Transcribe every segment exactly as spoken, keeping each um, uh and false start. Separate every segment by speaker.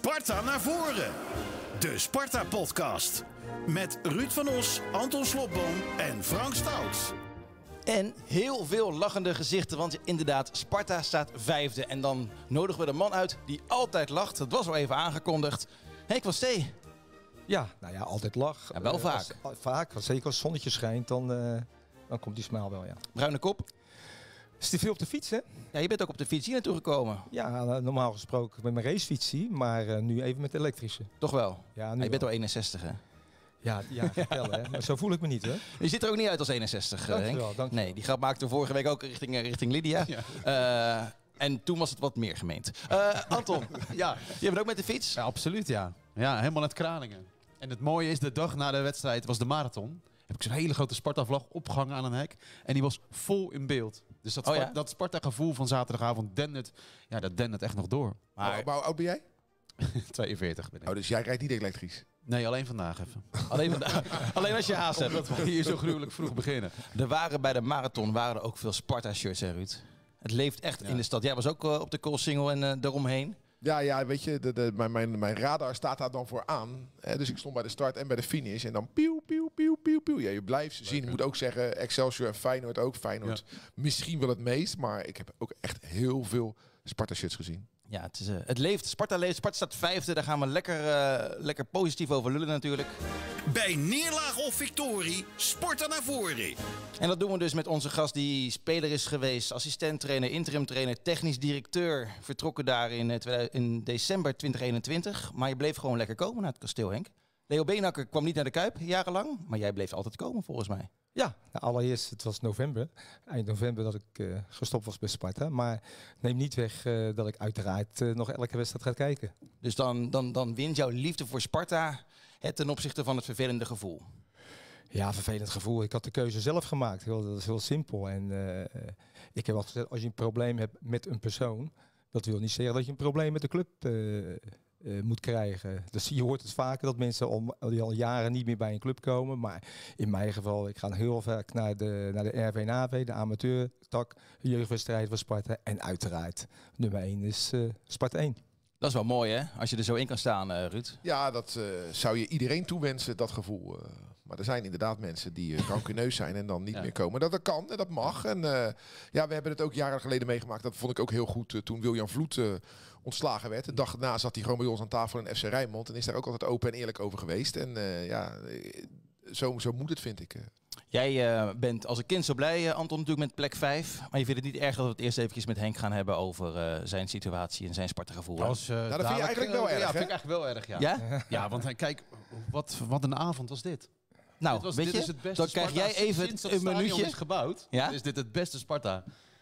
Speaker 1: Sparta naar voren. De Sparta-podcast. Met Ruud van Os, Anton Slobboom en Frank Stout.
Speaker 2: En heel veel lachende gezichten, want inderdaad, Sparta staat vijfde. En dan nodigen we de man uit die altijd lacht. Dat was al even aangekondigd. Henk van Stee.
Speaker 3: Ja, nou ja, altijd lach.
Speaker 2: Ja, wel
Speaker 3: uh,
Speaker 2: vaak.
Speaker 3: Als, vaak, want zeker als het zonnetje schijnt, dan, uh, dan komt die smile wel, ja.
Speaker 2: Bruine kop.
Speaker 3: Is die veel op de fiets, hè?
Speaker 2: Ja, je bent ook op de fiets hier naartoe gekomen.
Speaker 3: Ja, uh, normaal gesproken met mijn racefietsie, maar uh, nu even met de elektrische.
Speaker 2: Toch wel?
Speaker 3: Ja,
Speaker 2: nu
Speaker 3: nu
Speaker 2: je bent
Speaker 3: wel.
Speaker 2: al eenenzestig, hè?
Speaker 3: Ja, ja, vertel, hè. Maar zo voel ik me niet, hè?
Speaker 2: Je ziet er ook niet uit als eenenzestig, Henk.
Speaker 3: Dankjewel, dankjewel.
Speaker 2: Nee, die grap maakte we vorige week ook richting, richting Lydia. Ja. Uh, en toen was het wat meer gemeend. Uh, Anton, ja, je bent ook met de fiets?
Speaker 4: Ja, absoluut, ja. Ja, helemaal uit Kralingen. En het mooie is, de dag na de wedstrijd was de marathon. Heb ik zo'n hele grote Sparta-vlag opgehangen aan een hek. En die was vol in beeld. Dus dat,
Speaker 2: oh,
Speaker 4: Sparta,
Speaker 2: ja?
Speaker 4: dat Sparta-gevoel van zaterdagavond dendert, ja, dat dendert echt nog door.
Speaker 5: Maar hoe oud ben jij?
Speaker 4: tweeënveertig ben ik.
Speaker 5: Oh, dus jij rijdt niet elektrisch?
Speaker 4: Nee, alleen vandaag even.
Speaker 2: Alleen, vandaag, alleen als je haast hebt.
Speaker 4: Dat we hier zo gruwelijk vroeg beginnen.
Speaker 2: Er waren bij de marathon waren er ook veel Sparta-shirts, hè, Ruud? Het leeft echt ja. in de stad. Jij was ook uh, op de Koolsingel en uh, daaromheen.
Speaker 5: Ja, ja, weet je, de, de, mijn, mijn, mijn radar staat daar dan voor aan. Hè, dus ik stond bij de start en bij de finish. En dan pieuw, pieuw, pieuw, pieuw, pieuw. Ja, je blijft zien. Ik moet ook zeggen, Excelsior en Feyenoord ook. Feyenoord ja. misschien wel het meest. Maar ik heb ook echt heel veel Sparta-shirts gezien.
Speaker 2: Ja, het, is, uh, het leeft. Sparta leeft. Sparta staat vijfde. Daar gaan we lekker, uh, lekker positief over lullen natuurlijk.
Speaker 1: Bij neerlaag of victorie, Sparta naar voren.
Speaker 2: En dat doen we dus met onze gast die speler is geweest. Assistent-trainer, interim-trainer, technisch directeur. Vertrokken daar in, uh, in december twintig eenentwintig. Maar je bleef gewoon lekker komen naar het kasteel, Henk. Leo Beenhakker kwam niet naar de Kuip jarenlang. Maar jij bleef altijd komen volgens mij.
Speaker 3: Ja, nou, allereerst, het was november, eind november dat ik uh, gestopt was bij Sparta. Maar neem niet weg uh, dat ik uiteraard uh, nog elke wedstrijd ga kijken.
Speaker 2: Dus dan, dan, dan wint jouw liefde voor Sparta het ten opzichte van het vervelende gevoel?
Speaker 3: Ja, vervelend gevoel. Ik had de keuze zelf gemaakt. Heel, dat is heel simpel. En uh, ik heb altijd gezegd, als je een probleem hebt met een persoon, dat wil niet zeggen dat je een probleem met de club uh, Uh, moet krijgen. Dus je hoort het vaker dat mensen al, die al jaren niet meer bij een club komen. Maar in mijn geval, ik ga heel vaak naar de, naar de R V N A V, de amateurtak, de jeugdwedstrijd van Sparta. En uiteraard, nummer één is uh, Sparta één.
Speaker 2: Dat is wel mooi, hè? Als je er zo in kan staan, uh, Ruud.
Speaker 5: Ja, dat uh, zou je iedereen toewensen, dat gevoel. Uh, maar er zijn inderdaad mensen die uh, rancuneus zijn en dan niet ja. meer komen. Dat, dat kan en dat mag. En uh, ja, we hebben het ook jaren geleden meegemaakt. Dat vond ik ook heel goed uh, toen Wiljan Vloed uh, ontslagen werd. De dag daarna zat hij gewoon bij ons aan tafel in F C Rijnmond. En is daar ook altijd open en eerlijk over geweest. En uh, ja, zo, zo moet het, vind ik. Uh.
Speaker 2: Jij uh, bent als een kind zo blij, uh, Anton, natuurlijk met plek vijf. Maar je vindt het niet erg dat we het eerst eventjes met Henk gaan hebben over uh, zijn situatie en zijn Sparta-gevoel.
Speaker 5: Dat, was, uh, nou, dat vind je eigenlijk wel erg,
Speaker 4: Ja,
Speaker 5: hè?
Speaker 4: vind ik eigenlijk wel erg, ja.
Speaker 2: Ja,
Speaker 4: ja want kijk, wat, wat een avond was dit.
Speaker 2: Nou,
Speaker 4: dit was,
Speaker 2: weet
Speaker 4: dit
Speaker 2: je,
Speaker 4: is het beste
Speaker 2: dan krijg
Speaker 4: Sparta
Speaker 2: jij even
Speaker 4: sinds
Speaker 2: een minuutje.
Speaker 4: is gebouwd. Ja? Is dit het beste Sparta?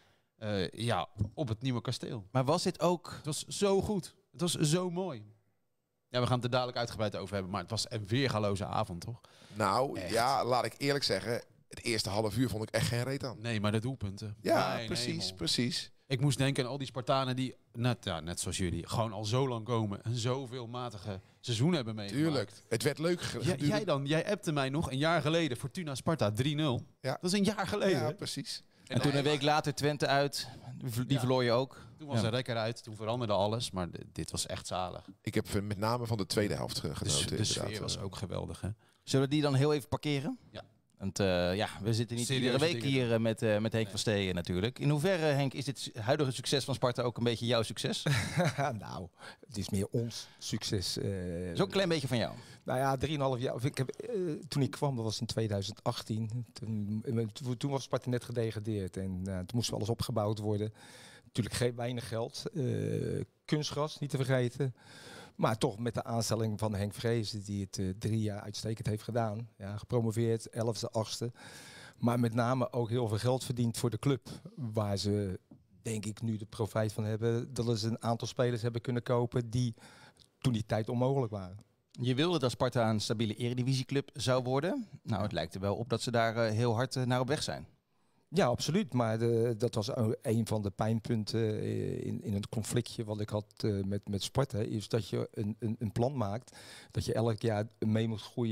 Speaker 4: Uh, ja, op het nieuwe kasteel.
Speaker 2: Maar was dit ook?
Speaker 4: Het was zo goed. Het was zo mooi. Ja, we gaan het er dadelijk uitgebreid over hebben, maar het was een weergaloze avond, toch?
Speaker 5: Nou,
Speaker 4: echt.
Speaker 5: Ja, laat ik eerlijk zeggen. Het eerste half uur vond ik echt geen reet aan.
Speaker 4: Nee, maar de doelpunten.
Speaker 5: Ja,
Speaker 4: nee,
Speaker 5: precies,
Speaker 4: nee,
Speaker 5: precies.
Speaker 4: Ik moest denken aan al die Spartanen die, net, ja, net zoals jullie, gewoon al zo lang komen en zoveel matige seizoenen hebben meegemaakt.
Speaker 5: Tuurlijk, het werd leuk.
Speaker 4: Ja, jij dan, jij appte mij nog een jaar geleden, Fortuna Sparta drie nul. Ja. Dat is een jaar geleden.
Speaker 5: Ja, precies.
Speaker 2: En, en toen een week later Twente uit, die ja. verloor je ook.
Speaker 4: Toen was
Speaker 2: ja.
Speaker 4: er rekker uit, toen veranderde alles, maar d- dit was echt zalig.
Speaker 5: Ik heb met name van de tweede helft genoten.
Speaker 4: De, de sfeer was ook geweldig, hè?
Speaker 2: Zullen we die dan heel even parkeren?
Speaker 4: Ja.
Speaker 2: Want uh, ja, we zitten niet
Speaker 4: Serieuze
Speaker 2: iedere week
Speaker 4: dingen.
Speaker 2: hier uh, met, uh, met Henk
Speaker 4: nee.
Speaker 2: van Stee natuurlijk. In hoeverre, Henk, is dit huidige succes van Sparta ook een beetje jouw succes?
Speaker 3: Nou, het is meer ons succes. Uh,
Speaker 2: Zo'n klein beetje van jou.
Speaker 3: Nou ja, drieënhalf jaar. Ik heb, uh, toen ik kwam, dat was in twintig achttien. Toen, toen was Sparta net gedegradeerd en uh, toen moest alles opgebouwd worden. Natuurlijk geen weinig geld. Uh, kunstgras, niet te vergeten. Maar toch met de aanstelling van Henk Vrezen, die het uh, drie jaar uitstekend heeft gedaan. Ja, gepromoveerd, elfde, achtste. Maar met name ook heel veel geld verdiend voor de club. Waar ze, denk ik, nu de profijt van hebben. Dat ze een aantal spelers hebben kunnen kopen die toen die tijd onmogelijk waren.
Speaker 2: Je wilde dat Sparta een stabiele eredivisieclub zou worden. Nou, het lijkt er wel op dat ze daar uh, heel hard uh, naar op weg zijn.
Speaker 3: Ja, absoluut. Maar de, dat was een van de pijnpunten in, in het conflictje wat ik had uh, met, met Sparta. Is dat je een, een, een plan maakt. Dat je elk jaar mee moet groeien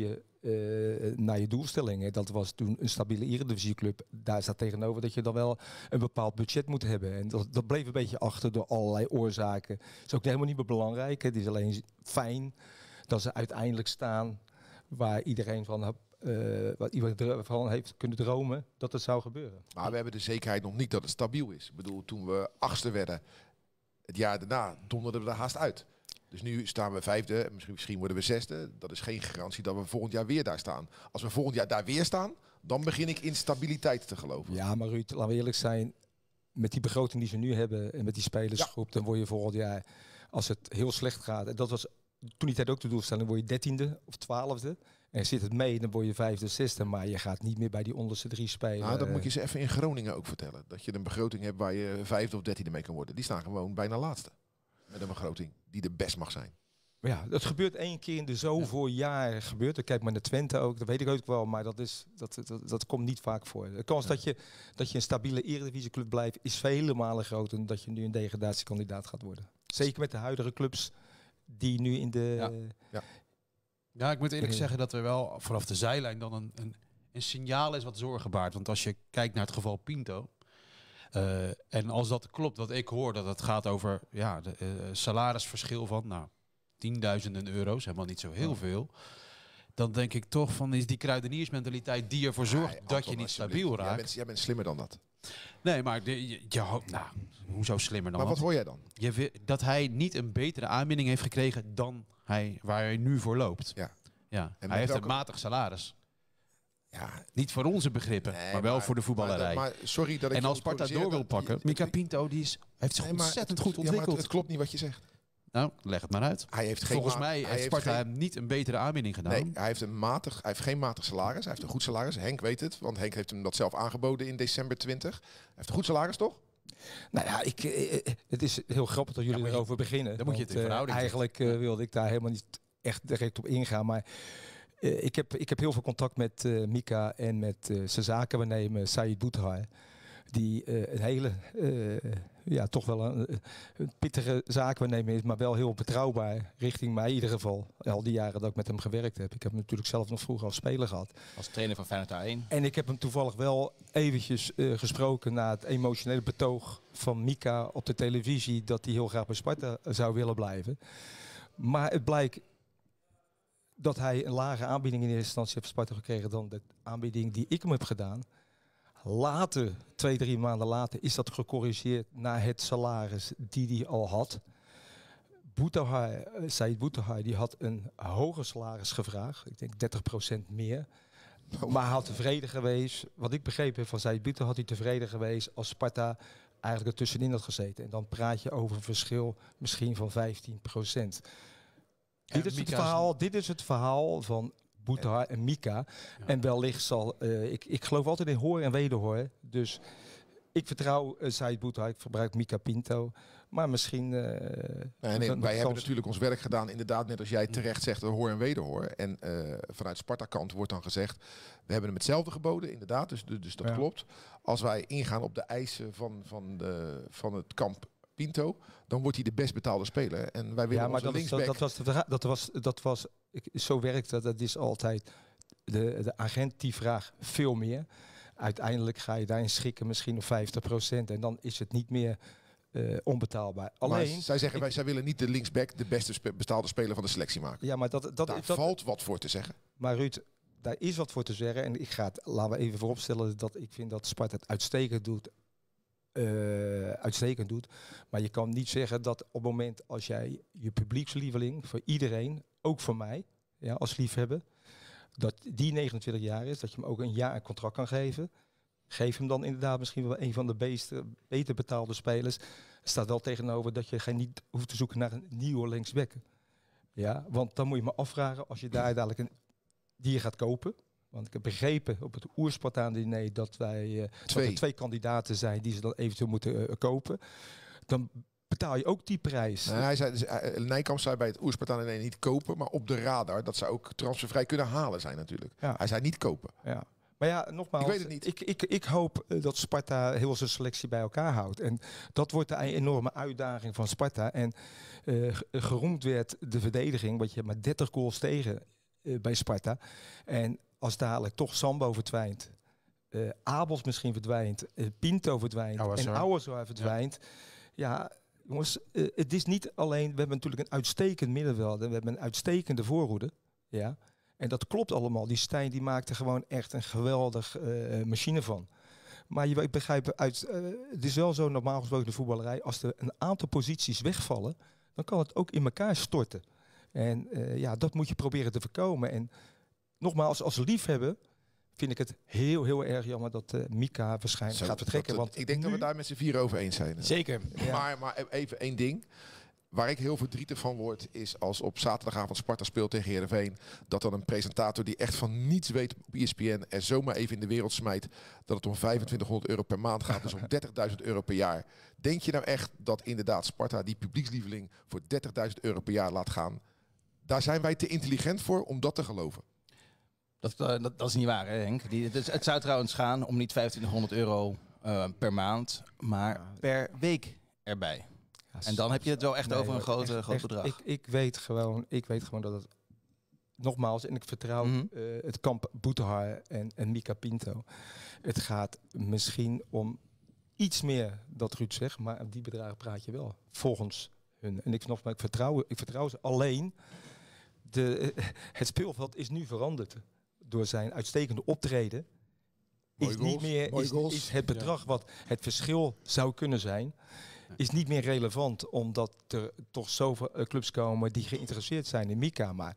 Speaker 3: uh, naar je doelstellingen. Dat was toen een stabiele eredivisieclub. Daar staat tegenover dat je dan wel een bepaald budget moet hebben. En dat, dat bleef een beetje achter door allerlei oorzaken. Dat is ook helemaal niet meer belangrijk. Het is alleen fijn dat ze uiteindelijk staan waar iedereen van, uh, wat iedereen van heeft kunnen dromen dat het zou gebeuren.
Speaker 5: Maar we hebben de zekerheid nog niet dat het stabiel is. Ik bedoel, toen we achtste werden, het jaar daarna donderden we er haast uit. Dus nu staan we vijfde, misschien, misschien worden we zesde. Dat is geen garantie dat we volgend jaar weer daar staan. Als we volgend jaar daar weer staan, dan begin ik in stabiliteit te geloven.
Speaker 3: Ja, maar Ruud, laten we eerlijk zijn. Met die begroting die ze nu hebben en met die spelersgroep, ja. dan word je volgend jaar, als het heel slecht gaat. En dat was toen die tijd ook de doelstelling, word je dertiende of twaalfde. En zit het mee, dan word je vijfde, zesde. Maar je gaat niet meer bij die onderste drie spelen.
Speaker 5: Nou, dat moet je ze even in Groningen ook vertellen. Dat je een begroting hebt waar je vijfde of dertiende mee kan worden. Die staan gewoon bijna laatste. Met een begroting die de best mag zijn.
Speaker 3: Ja, dat gebeurt één keer in de zoveel ja. jaar. Gebeurt. Ik kijk maar naar Twente ook, dat weet ik ook wel. Maar dat, is, dat, dat, dat komt niet vaak voor. De kans ja. dat, je, dat je een stabiele eredivisieclub blijft, is vele malen groter dan dat je nu een degradatiekandidaat gaat worden. Zeker met de huidige clubs die nu in de...
Speaker 4: Ja, ja. ja ik moet eerlijk zeggen dat er wel vanaf de zijlijn dan een, een, een signaal is wat zorgen baart. Want als je kijkt naar het geval Pinto... Uh, en als dat klopt, wat ik hoor, dat het gaat over ja, de uh, salarisverschil van nou, tienduizenden euro's, helemaal niet zo heel veel. Dan denk ik toch van, is die kruideniersmentaliteit die ervoor zorgt ja, dat je niet stabiel raakt.
Speaker 5: Jij bent, jij bent slimmer dan dat.
Speaker 4: Nee, maar de, je, je hoopt, nou, hoezo slimmer dan
Speaker 5: maar
Speaker 4: dat?
Speaker 5: Wat hoor jij dan?
Speaker 4: Je, dat hij niet een betere aanbieding heeft gekregen dan hij, waar hij nu voor loopt.
Speaker 5: Ja.
Speaker 4: Ja. Hij heeft welke... een matig salaris. Ja, niet voor onze begrippen, nee, maar wel maar, voor de voetballerij.
Speaker 5: Maar, maar sorry dat ik
Speaker 4: en als Sparta door wil pakken, Mika Pinto die is, heeft zich nee, ontzettend het, goed ontwikkeld.
Speaker 5: Ja, maar het, het klopt niet wat je zegt.
Speaker 4: Nou, leg het maar uit.
Speaker 5: Hij heeft geen
Speaker 4: Volgens mij heeft, heeft Sparta geen... hem niet een betere aanbieding gedaan.
Speaker 5: Nee, hij heeft, een matig, hij heeft geen matig salaris. Hij heeft een goed salaris. Henk weet het, want Henk heeft hem dat zelf aangeboden in december twintig. Hij heeft een goed salaris, toch?
Speaker 3: Nou ja, ik, eh, het is heel grappig dat jullie ja, erover je, beginnen.
Speaker 4: Dan moet je het in verhouding
Speaker 3: uh, Eigenlijk uh, wilde ik daar helemaal niet echt direct op ingaan, maar... Uh, ik, heb, ik heb heel veel contact met uh, Mika en met uh, zijn zakenwaarnemer Said Boutahar. Die uh, een hele, uh, ja toch wel een, een pittige zakenwaarnemer is, maar wel heel betrouwbaar richting mij in ieder geval. Al die jaren dat ik met hem gewerkt heb. Ik heb hem natuurlijk zelf nog vroeger als speler gehad.
Speaker 2: Als trainer van Feyenoord A één.
Speaker 3: En ik heb hem toevallig wel eventjes uh, gesproken na het emotionele betoog van Mika op de televisie dat hij heel graag bij Sparta zou willen blijven. Maar het blijkt dat hij een lage aanbieding in eerste instantie heeft Sparta gekregen dan de aanbieding die ik hem heb gedaan. Later, twee, drie maanden later, is dat gecorrigeerd naar het salaris die hij al had. Boutahar, Said Boutahar, die had een hoger salaris gevraagd. Ik denk dertig procent meer. Maar hij had tevreden geweest. Wat ik begrepen heb van Said Boutahar, had hij tevreden geweest als Sparta eigenlijk er tussenin had gezeten. En dan praat je over een verschil misschien van vijftien procent. Dit is, het verhaal, dit is het verhaal van Boutahar en Mika. Ja. En wellicht zal... Uh, ik, ik geloof altijd in hoor en wederhoor. Dus ik vertrouw uh, Said Boutahar, ik verbruik Mika Pinto. Maar misschien... Uh,
Speaker 5: nee, nee, wij hebben natuurlijk ons werk gedaan. Inderdaad, net als jij terecht zegt, hoor en wederhoor. En uh, vanuit Sparta-kant wordt dan gezegd... we hebben hem hetzelfde geboden, inderdaad. Dus, dus dat ja. klopt. Als wij ingaan op de eisen van, van, de, van het kamp Pinto, dan wordt hij de best betaalde speler. En wij willen
Speaker 3: ja, maar dat,
Speaker 5: linksback...
Speaker 3: dat, was, dat was, dat was, ik, zo werkt dat. Dat is altijd de, de agent die vraagt veel meer. Uiteindelijk ga je daarin schikken misschien op vijftig procent en dan is het niet meer uh, onbetaalbaar. Alleen,
Speaker 5: maar zij zeggen,
Speaker 3: ik,
Speaker 5: wij, zij willen niet de linksback de beste spe, betaalde speler van de selectie maken.
Speaker 3: Ja, maar dat, dat,
Speaker 5: daar
Speaker 3: dat,
Speaker 5: valt wat voor te zeggen.
Speaker 3: Maar Ruud, daar is wat voor te zeggen. En ik ga het, laten we even vooropstellen dat ik vind dat Sparta het uitstekend doet. Uh, uitstekend doet. Maar je kan niet zeggen dat op het moment als jij je publiekslieveling voor iedereen, ook voor mij, ja, als liefhebber, dat die negenentwintig jaar is, dat je hem ook een jaar een contract kan geven. Geef hem dan inderdaad misschien wel een van de beeste, beter betaalde spelers. Er staat wel tegenover dat je geen niet hoeft te zoeken naar een nieuwe linksback. Ja, want dan moet je me afvragen als je daar dadelijk een die je gaat kopen. Want ik heb begrepen op het Oerspartaan-diner dat wij uh, twee. Dat er twee kandidaten zijn die ze dan eventueel moeten uh, kopen. Dan betaal je ook die prijs.
Speaker 5: Nou, hij zei, dus, uh, Nijkamp zei bij het Oerspartaan-diner niet kopen, maar op de radar. Dat zou ook transfervrij kunnen halen zijn natuurlijk. Ja. Hij zei niet kopen.
Speaker 3: Ja. Maar ja, nogmaals,
Speaker 5: ik weet het niet.
Speaker 3: Ik, ik, ik hoop uh, dat Sparta heel zijn selectie bij elkaar houdt. En dat wordt de enorme uitdaging van Sparta. En uh, geroemd werd de verdediging, want je hebt maar dertig goals tegen uh, bij Sparta. En als dadelijk toch Sambo verdwijnt, uh, Abels misschien verdwijnt, uh, Pinto verdwijnt
Speaker 4: Ouazzar.
Speaker 3: en Ouazzar verdwijnt. Ja, ja jongens, uh, het is niet alleen... We hebben natuurlijk een uitstekend middenveld en we hebben een uitstekende voorhoede. Ja. En dat klopt allemaal. Die Stijn die maakt er gewoon echt een geweldig uh, machine van. Maar je begrijpt, uit, uh, het is wel zo normaal gesproken de voetballerij. Als er een aantal posities wegvallen, dan kan het ook in elkaar storten. En uh, ja, dat moet je proberen te voorkomen. En nogmaals, als liefhebber vind ik het heel, heel erg jammer dat uh, Mika waarschijnlijk
Speaker 5: Zo,
Speaker 3: gaat vertrekken.
Speaker 5: dat,
Speaker 3: Want
Speaker 5: ik denk
Speaker 3: nu,
Speaker 5: dat we daar met z'n vier over eens zijn.
Speaker 2: Zeker.
Speaker 3: Ja.
Speaker 5: Maar, maar even één ding. Waar ik heel verdrietig van word, is als op zaterdagavond Sparta speelt tegen Heerenveen, dat dan een presentator die echt van niets weet op E S P N er zomaar even in de wereld smijt dat het om vijfentwintighonderd euro per maand gaat, dus om dertigduizend euro per jaar. Denk je nou echt dat inderdaad Sparta die publiekslieveling voor dertigduizend euro per jaar laat gaan? Daar zijn wij te intelligent voor om dat te geloven.
Speaker 2: Dat, uh, dat, dat is niet waar, hè, Henk. Die, het, het zou trouwens gaan om niet vijfentwintighonderd euro uh, per maand, maar per week erbij.
Speaker 3: Ja,
Speaker 2: En dan heb je het wel echt
Speaker 3: nee,
Speaker 2: over een
Speaker 3: hoor,
Speaker 2: grote,
Speaker 3: echt,
Speaker 2: groot
Speaker 3: echt,
Speaker 2: bedrag.
Speaker 3: Ik, ik, weet gewoon, ik weet gewoon dat het... Nogmaals, en ik vertrouw
Speaker 2: Mm-hmm.
Speaker 3: uh, het kamp Boetehar en, en Mika Pinto. Het gaat misschien om iets meer dat Ruud zegt, maar op die bedragen praat je wel. Volgens hun. En ik, nogmaals, ik, vertrouw, ik vertrouw ze. Alleen, de, uh, het speelveld is nu veranderd. Door zijn uitstekende optreden
Speaker 5: Mooie
Speaker 3: is
Speaker 5: goals,
Speaker 3: niet meer
Speaker 5: mooie
Speaker 3: is,
Speaker 5: goals.
Speaker 3: is het bedrag wat het verschil zou kunnen zijn, is niet meer relevant, omdat er toch zoveel uh, clubs komen die geïnteresseerd zijn in Mika. Maar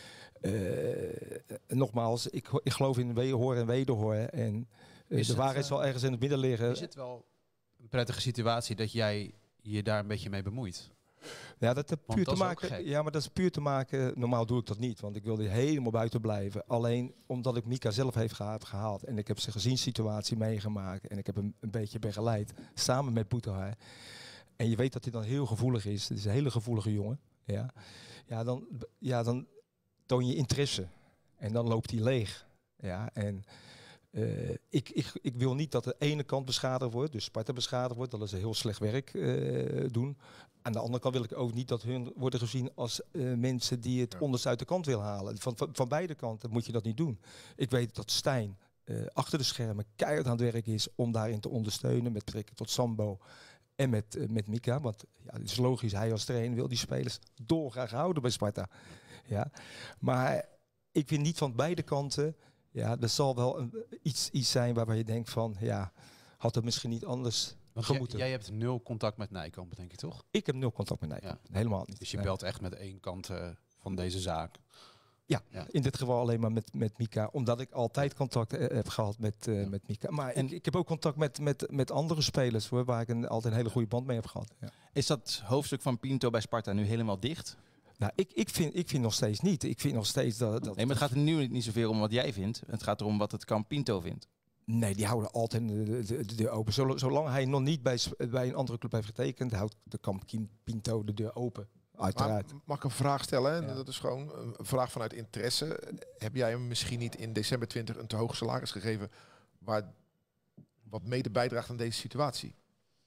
Speaker 3: uh, nogmaals, ik, ik geloof in wederhoor en wederhoor. En uh,
Speaker 4: Is
Speaker 3: de
Speaker 4: het,
Speaker 3: waarheid
Speaker 4: uh,
Speaker 3: zal ergens in het midden liggen.
Speaker 4: Is het wel een prettige situatie dat jij je daar een beetje mee bemoeit?
Speaker 3: Ja, dat heeft
Speaker 4: Want
Speaker 3: puur
Speaker 4: dat
Speaker 3: te
Speaker 4: is ook
Speaker 3: maken.
Speaker 4: gek.
Speaker 3: Ja, maar dat is puur te maken. Normaal doe ik dat niet, want ik wilde helemaal buiten blijven. Alleen omdat ik Mika zelf heeft geha- gehaald en ik heb zijn gezinssituatie meegemaakt en ik heb hem een beetje begeleid samen met Boetehar. En je weet dat hij dan heel gevoelig is. Het is een hele gevoelige jongen. Ja, ja, dan, ja, dan toon je interesse en dan loopt hij leeg. Ja, en uh, ik, ik, ik wil niet dat de ene kant beschadigd wordt, dus Sparta beschadigd wordt, dat ze heel slecht werk uh, doen. Aan de andere kant wil ik ook niet dat hun worden gezien als uh, mensen die het
Speaker 5: Ja.
Speaker 3: onderste uit de kant willen halen. Van, van, van beide kanten moet je dat niet doen. Ik weet dat Stijn uh, achter de schermen keihard aan het werk is om daarin te ondersteunen met betrekking tot Sambo en met, uh, met Mika. Want ja, het is logisch, hij als trainer wil die spelers dolgraag houden bij Sparta. Ja. Maar ik vind niet van beide kanten. Ja, er zal wel een, iets, iets zijn waarvan je denkt van, ja, had het misschien niet anders
Speaker 4: Want jij,
Speaker 3: gemoeten.
Speaker 4: jij hebt nul contact met Nijkamp, denk ik toch?
Speaker 3: Ik heb nul contact met Nijkamp. Helemaal niet.
Speaker 4: Dus je
Speaker 3: Nee.
Speaker 4: belt echt met één kant uh, van deze zaak.
Speaker 3: Ja,
Speaker 4: Ja.
Speaker 3: in dit geval alleen maar met, met Mika. Omdat ik altijd contact uh, heb gehad met, uh,
Speaker 4: Ja.
Speaker 3: met Mika. Maar en, ik, ik heb ook contact met, met, met andere spelers, hoor, waar ik een, altijd een hele goede band mee heb gehad. Ja.
Speaker 2: Is dat hoofdstuk van Pinto bij Sparta nu helemaal dicht?
Speaker 3: Nou, ik, ik, vind, ik vind nog steeds niet. Ik vind nog steeds dat... dat
Speaker 2: Nee, maar het gaat er nu niet zoveel om wat jij vindt. Het gaat erom wat het kamp Pinto vindt.
Speaker 3: Nee, die houden altijd de, de, de deur open. Zolang, zolang hij nog niet bij, bij een andere club heeft getekend, houdt de kamp Pinto de deur open. Uiteraard.
Speaker 5: Maar mag ik een vraag stellen? En
Speaker 3: Ja.
Speaker 5: Dat is gewoon een vraag vanuit interesse. Heb jij hem misschien niet in december twintig een te hoog salaris gegeven, waar wat mede bijdraagt aan deze situatie?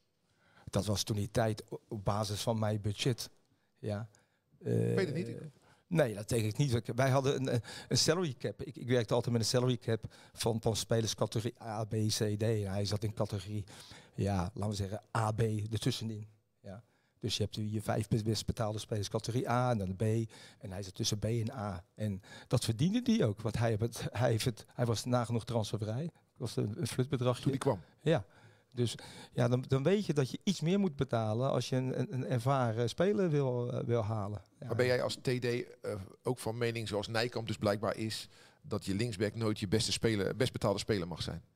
Speaker 3: Dat was toen die tijd o- op basis van mijn budget. Ja. Uh,
Speaker 5: Ik weet het niet. Ik-
Speaker 3: Nee, dat denk ik niet. Wij hadden een, een salary cap. Ik, ik werkte altijd met een salary cap van, van spelers categorie A, B, C, D. En hij zat in categorie, ja, laten we zeggen, A, B ertussenin. Ja. Dus je hebt je vijf best betaalde spelers categorie A en dan de B. En hij zat tussen B en A. En dat verdiende hij ook. Want hij, heeft het, hij, heeft het, hij was nagenoeg transfervrij. Dat was een, een flutbedragje.
Speaker 5: Toen die kwam.
Speaker 3: Ja, dus ja, dan, dan weet je dat je iets meer moet betalen als je een, een, een ervaren speler wil, uh, wil halen. Ja.
Speaker 5: Maar ben jij als T D uh, ook van mening, zoals Nijkamp dus blijkbaar is, dat je linksback nooit je beste speler, best betaalde speler mag zijn?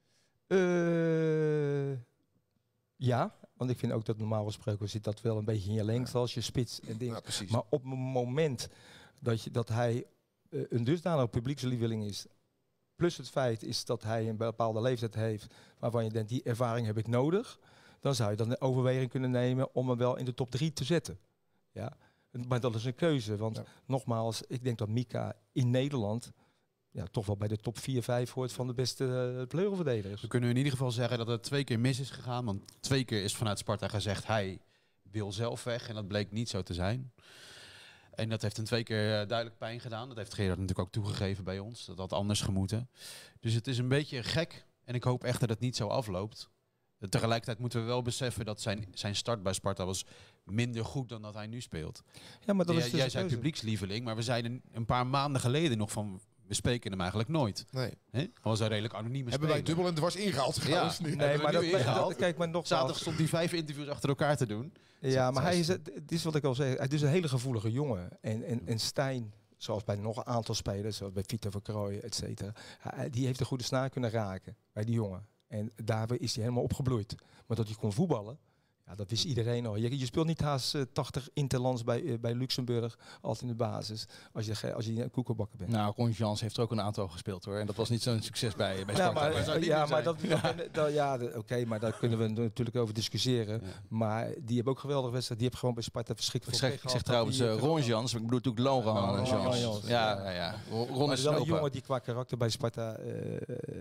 Speaker 3: Uh, ja, want ik vind ook dat normaal gesproken zit dat wel een beetje in je lengte als je spits en dingen.
Speaker 5: Ja, precies.
Speaker 3: Maar op het moment dat, je, dat hij uh, een dusdanig publiekslieveling is, plus het feit is dat hij een bepaalde leeftijd heeft waarvan je denkt, die ervaring heb ik nodig, dan zou je dan een overweging kunnen nemen om hem wel in de top drie te zetten. Ja? Maar dat is een keuze, want
Speaker 5: Ja.
Speaker 3: nogmaals, ik denk dat Mika in Nederland ja, toch wel bij de top vier, vijf hoort van de beste uh, vleugelverdedigers.
Speaker 4: We kunnen in ieder geval zeggen dat het twee keer mis is gegaan. Want twee keer is vanuit Sparta gezegd hij wil zelf weg. En dat bleek niet zo te zijn. En dat heeft hem twee keer uh, duidelijk pijn gedaan. Dat heeft Gerard natuurlijk ook toegegeven bij ons. Dat had anders gemoeten. Dus het is een beetje gek. En ik hoop echt dat het niet zo afloopt. Tegelijkertijd moeten we wel beseffen dat zijn, zijn start bij Sparta was minder goed dan dat hij nu speelt.
Speaker 3: Ja, maar dat
Speaker 4: jij
Speaker 3: is dus
Speaker 4: jij zei publiekslieveling, maar we zeiden een, een paar maanden geleden nog van... We spreken hem eigenlijk nooit.
Speaker 5: Nee.
Speaker 4: He? Was hij redelijk anonieme
Speaker 5: Hebben wij dubbel en dwars ingehaald trouwens
Speaker 4: ja.
Speaker 5: nu.
Speaker 3: Nee, maar dat,
Speaker 4: ingehaald.
Speaker 3: dat, kijk maar nog.
Speaker 4: Zaterdag stond hij vijf interviews achter elkaar te doen.
Speaker 3: Ja, maar hij is, het is wat ik al zei, hij is een hele gevoelige jongen. En, en, en Stijn, zoals bij nog een aantal spelers, zoals bij Vito van Krooijen, et cetera, die heeft een goede snaar kunnen raken bij die jongen. En daar is hij helemaal opgebloeid. Maar dat hij kon voetballen, ja, dat wist iedereen al. Je, je speelt niet haast uh, tachtig interlands bij, uh, bij Luxemburg, altijd in de basis, als je, als je een koekenbakker bent.
Speaker 2: Nou, Ron Jans heeft er ook een aantal gespeeld hoor. En dat was niet zo'n succes bij, bij
Speaker 3: ja,
Speaker 2: Sparta.
Speaker 3: maar,
Speaker 2: Maar
Speaker 3: ja, maar dat, dat, dat, ja, oké, okay, maar daar kunnen we natuurlijk over discussiëren. Ja. Maar die hebben ook geweldig wedstrijd. Die hebben gewoon bij Sparta verschrikkelijk
Speaker 2: veel. Ik zeg, ik zeg trouwens uh, Ron Jans, ik bedoel natuurlijk Laurent
Speaker 3: ja,
Speaker 2: Jans.
Speaker 3: Jans.
Speaker 2: Ja, ja, ja. Ron
Speaker 3: maar
Speaker 2: is
Speaker 3: wel een jongen die qua karakter bij Sparta uh,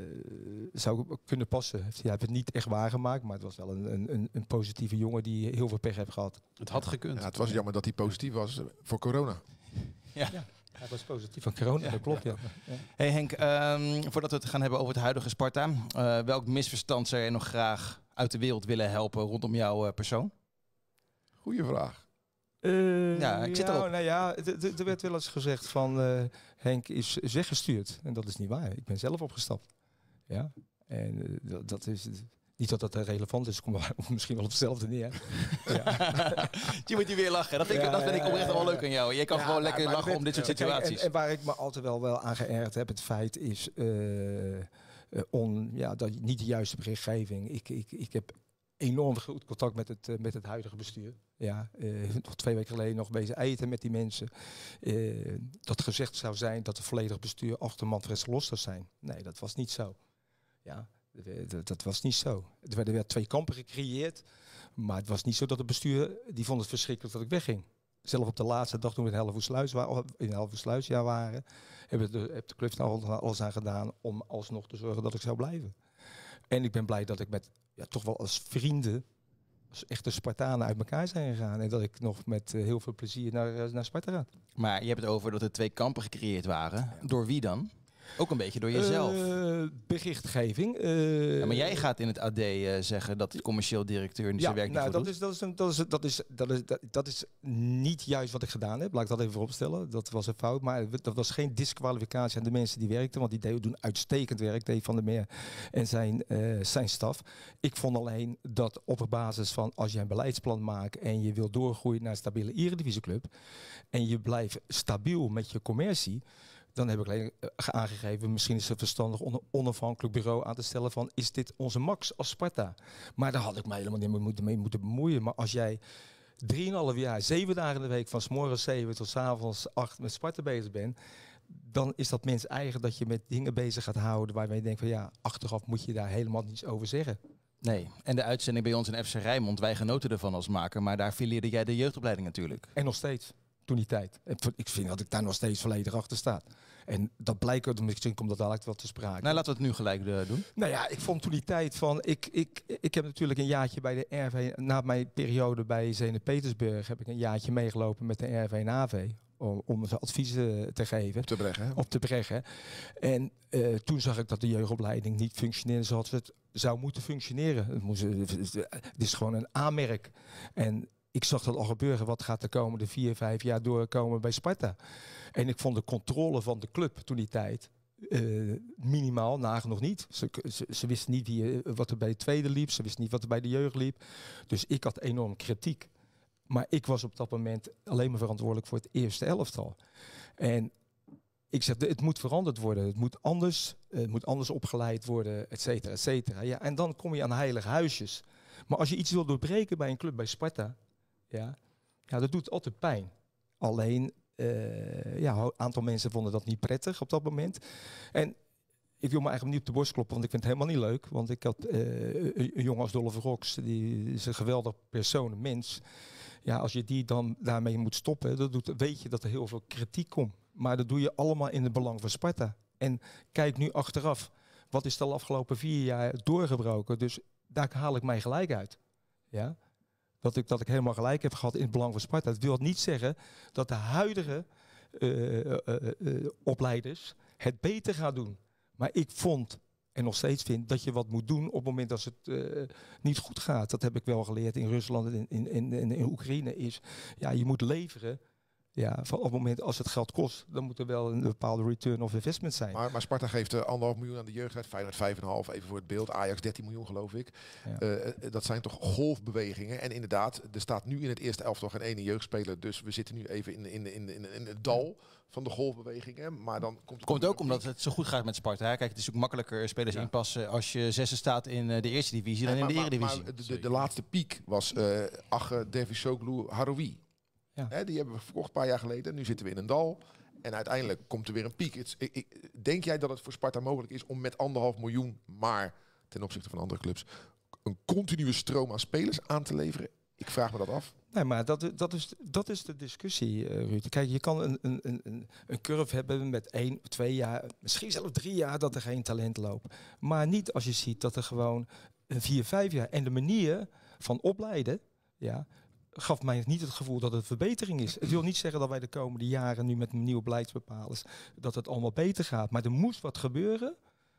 Speaker 3: zou kunnen passen. Hij heeft het niet echt waargemaakt, maar het was wel een, een, een positieve jongen die heel veel pech heeft gehad.
Speaker 4: Het had gekund.
Speaker 5: Ja, het was jammer dat hij positief was voor corona.
Speaker 2: Ja.
Speaker 3: ja. Hij was positief van corona, ja, dat klopt, ja. ja.
Speaker 2: Hey Henk, um, voordat we het gaan hebben over het huidige Sparta. Uh, welk misverstand zou je nog graag uit de wereld willen helpen rondom jouw uh, persoon?
Speaker 5: Goeie vraag.
Speaker 3: Uh,
Speaker 2: ja, ik zit
Speaker 3: ja,
Speaker 2: erop.
Speaker 3: Nou ja, er werd wel eens gezegd van uh, Henk is, is weggestuurd. En dat is niet waar. Ik ben zelf opgestapt. Ja, en uh, dat, dat is... Niet dat dat relevant is, komt misschien wel op hetzelfde neer. Ja.
Speaker 2: Je moet je weer lachen. Dat vind ik, ja, dat vind ik oprecht ja, wel leuk aan jou. Je kan ja, gewoon lekker lachen
Speaker 3: bent,
Speaker 2: om dit soort
Speaker 3: kijk,
Speaker 2: situaties.
Speaker 3: En, en waar ik me altijd wel, wel aan geërgerd heb, het feit is uh, uh, on, ja, dat niet de juiste berichtgeving. Ik, ik, ik heb enorm goed contact met het, uh, met het huidige bestuur. Ja, uh, nog twee weken geleden nog bezig eten met die mensen. Uh, dat gezegd zou zijn dat het volledig bestuur achter Manfred los zou zijn. Nee, dat was niet zo. Ja. Dat, dat was niet zo. Er werden weer twee kampen gecreëerd. Maar het was niet zo dat het bestuur... Die vond het verschrikkelijk dat ik wegging. Zelf op de laatste dag toen we in Hellevoetsluis waren, in Hellevoetsluis ja waren... Hebben de, heb de club er alles aan gedaan om alsnog te zorgen dat ik zou blijven. En ik ben blij dat ik met ja, toch wel als vrienden... als echte Spartanen uit elkaar zijn gegaan. En dat ik nog met uh, heel veel plezier naar, uh, naar Sparta ga.
Speaker 2: Maar je hebt het over dat er twee kampen gecreëerd waren. Ja. Door wie dan? Ook een beetje door jezelf.
Speaker 3: Uh, berichtgeving. Uh,
Speaker 2: ja, maar jij gaat in het A D uh, zeggen dat de commercieel directeur niet
Speaker 3: ja,
Speaker 2: zijn werk
Speaker 3: nou,
Speaker 2: niet
Speaker 3: dat
Speaker 2: goed
Speaker 3: is, dat, is een, dat, is, dat, is, dat, is, dat, is, dat is niet juist wat ik gedaan heb. Laat ik dat even vooropstellen. Dat was een fout. Maar dat was geen disqualificatie aan de mensen die werkten. Want die doen uitstekend werk. Dave van der Meer en zijn, uh, zijn staf. Ik vond alleen dat op basis van als je een beleidsplan maakt en je wil doorgroeien naar een stabiele eredivisieclub. En je blijft stabiel met je commercie. Dan heb ik alleen aangegeven, misschien is het verstandig om een onafhankelijk bureau aan te stellen van, is dit onze max als Sparta? Maar daar had ik mij helemaal niet mee moeten, mee moeten bemoeien. Maar als jij drieënhalf jaar, zeven dagen in de week, van 's morgens zeven tot 's avonds acht met Sparta bezig bent, dan is dat mens eigen dat je met dingen bezig gaat houden waarmee je denkt van ja, achteraf moet je daar helemaal niets over zeggen.
Speaker 2: Nee, en de uitzending bij ons in F C Rijnmond, wij genoten ervan als maker, maar daar fileerde jij de jeugdopleiding natuurlijk.
Speaker 3: En nog steeds. Toen die tijd. Ik vind dat ik daar nog steeds volledig achter sta. En dat blijkt, misschien komt dat dadelijk wel te sprake.
Speaker 2: Nou, laten we het nu gelijk uh, doen.
Speaker 3: Nou ja, ik vond toen die tijd van... Ik, ik, ik heb natuurlijk een jaartje bij de R V... Na mijn periode bij Zenit Petersburg heb ik een jaartje meegelopen met de R V en A V. Om, om ze adviezen te geven. Op
Speaker 5: te brengen.
Speaker 3: Op te brengen. En uh, toen zag ik dat de jeugdopleiding niet functioneerde zoals het zou moeten functioneren. Het, moest, het is gewoon een aanmerk. En ik zag dat al gebeuren. Wat gaat de komende vier, vijf jaar doorkomen bij Sparta? En ik vond de controle van de club toen die tijd uh, minimaal, nagenoeg niet. Ze, ze, ze wisten niet wie, wat er bij de tweede liep. Ze wisten niet wat er bij de jeugd liep. Dus ik had enorm kritiek. Maar ik was op dat moment alleen maar verantwoordelijk voor het eerste elftal. En ik zeg, het moet veranderd worden. Het moet anders, het moet anders opgeleid worden, et cetera, et cetera. Ja, en dan kom je aan heilige huisjes. Maar als je iets wil doorbreken bij een club, bij Sparta, ja, ja dat doet altijd pijn. Alleen, uh, ja, een aantal mensen vonden dat niet prettig op dat moment. En ik wil me eigenlijk niet op de borst kloppen, want ik vind het helemaal niet leuk. Want ik had uh, een, een jongen als Dolph Rox, die is een geweldig persoon, een mens. Ja, als je die dan daarmee moet stoppen, dan doet, weet je dat er heel veel kritiek komt. Maar dat doe je allemaal in het belang van Sparta. En kijk nu achteraf, wat is de afgelopen vier jaar doorgebroken? Dus daar haal ik mij gelijk uit. Ja? Dat ik, dat ik helemaal gelijk heb gehad in het belang van Sparta. Dat wil niet zeggen dat de huidige uh, uh, uh, uh, opleiders het beter gaan doen. Maar ik vond en nog steeds vind dat je wat moet doen op het moment dat het uh, niet goed gaat. Dat heb ik wel geleerd in Rusland en in, in, in, in Oekraïne. Is, ja, je moet leveren. Ja, van op het moment als het geld kost, dan moet er wel een bepaalde return of investment zijn.
Speaker 5: Maar, maar Sparta geeft uh, anderhalf miljoen aan de jeugd, Feyenoord vijf komma vijf, even voor het beeld. Ajax dertien miljoen geloof ik.
Speaker 3: Ja.
Speaker 5: Uh, dat zijn toch golfbewegingen. En inderdaad, er staat nu in het eerste elftal geen ene jeugdspeler. Dus we zitten nu even in, in, in, in, in het dal van de golfbewegingen. Maar dan komt,
Speaker 2: Komt ook omdat het zo goed gaat met Sparta. Hè? Kijk, het is ook makkelijker spelers
Speaker 5: Ja.
Speaker 2: inpassen als je zesde staat in uh, de eerste divisie dan
Speaker 5: Ja,
Speaker 2: in de
Speaker 5: maar,
Speaker 2: eredivisie.
Speaker 5: Maar, maar de, de, de laatste piek was uh, Agge Dervisoglu Haroui.
Speaker 3: Ja.
Speaker 5: Hè, die hebben we verkocht een paar jaar geleden. Nu zitten we in een dal. En uiteindelijk komt er weer een piek. Het, ik, ik, denk jij dat het voor Sparta mogelijk is om met anderhalf miljoen, maar ten opzichte van andere clubs, een continue stroom aan spelers aan te leveren? Ik vraag me dat af.
Speaker 3: Nee, maar dat, dat, is, dat is de discussie, uh, Ruud. Kijk, je kan een, een, een, een curve hebben met één, twee jaar, misschien zelfs drie jaar dat er geen talent loopt. Maar niet als je ziet dat er gewoon vier, vijf jaar. En de manier van opleiden, ja, gaf mij niet het gevoel dat het verbetering is. Het wil niet zeggen dat wij de komende jaren nu met nieuwe beleidsbepalers dat het allemaal beter gaat. Maar er moest wat gebeuren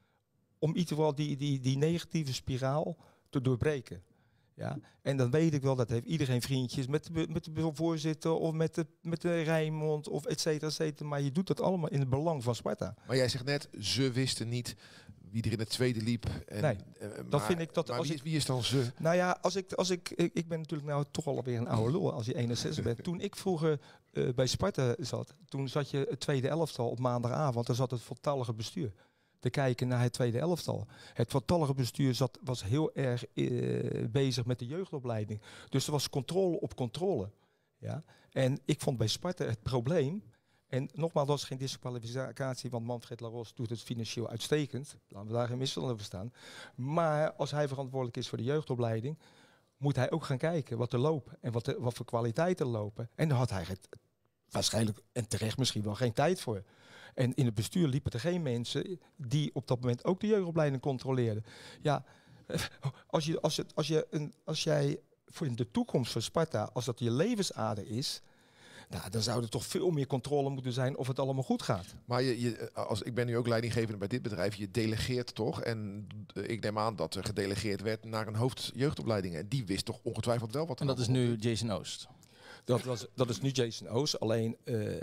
Speaker 3: om in ieder geval die, die, die negatieve spiraal te doorbreken. Ja? En dan weet ik wel, dat heeft iedereen vriendjes met de, met de voorzitter of met de, met de Rijnmond of et cetera, et cetera. Maar je doet dat allemaal in het belang van Sparta.
Speaker 5: Maar jij zegt net, ze wisten niet wie er in het tweede liep. En,
Speaker 3: Nee,
Speaker 5: uh,
Speaker 3: dat
Speaker 5: maar,
Speaker 3: vind ik dat
Speaker 5: maar
Speaker 3: als
Speaker 5: wie,
Speaker 3: ik-
Speaker 5: is, wie is dan ze?
Speaker 3: Nou ja, als ik, als ik, ik, ik ben natuurlijk nou toch alweer een oude lul als je eenenzestig bent. Toen ik vroeger uh, bij Sparta zat, toen zat je het tweede elftal op maandagavond. Daar zat het voltallige bestuur te kijken naar het tweede elftal. Het voltallige bestuur zat, was heel erg uh, bezig met de jeugdopleiding. Dus er was controle op controle. Ja? En ik vond bij Sparta het probleem. En nogmaals, dat is geen disqualificatie, want Manfred Laros doet het financieel uitstekend. Laten we daar geen misverstand over staan. Maar als hij verantwoordelijk is voor de jeugdopleiding, moet hij ook gaan kijken wat er loopt en wat, er, wat voor kwaliteiten er lopen. En daar had hij het, waarschijnlijk, en terecht misschien wel, geen tijd voor. En in het bestuur liepen er geen mensen die op dat moment ook de jeugdopleiding controleerden. Ja, als, je, als, het, als, je een, als jij voor de toekomst van Sparta, als dat je levensader is, nou, dan zou er toch veel meer controle moeten zijn of het allemaal goed gaat.
Speaker 5: Maar je, je, als, ik ben nu ook leidinggevende bij dit bedrijf. Je delegeert toch? En uh, ik neem aan dat er gedelegeerd werd naar een hoofd jeugdopleiding. En die wist toch ongetwijfeld wel wat er
Speaker 2: En dat is
Speaker 5: allemaal
Speaker 2: nu Jason Oost.
Speaker 3: Dat, was, dat is nu Jason Oos. Alleen uh,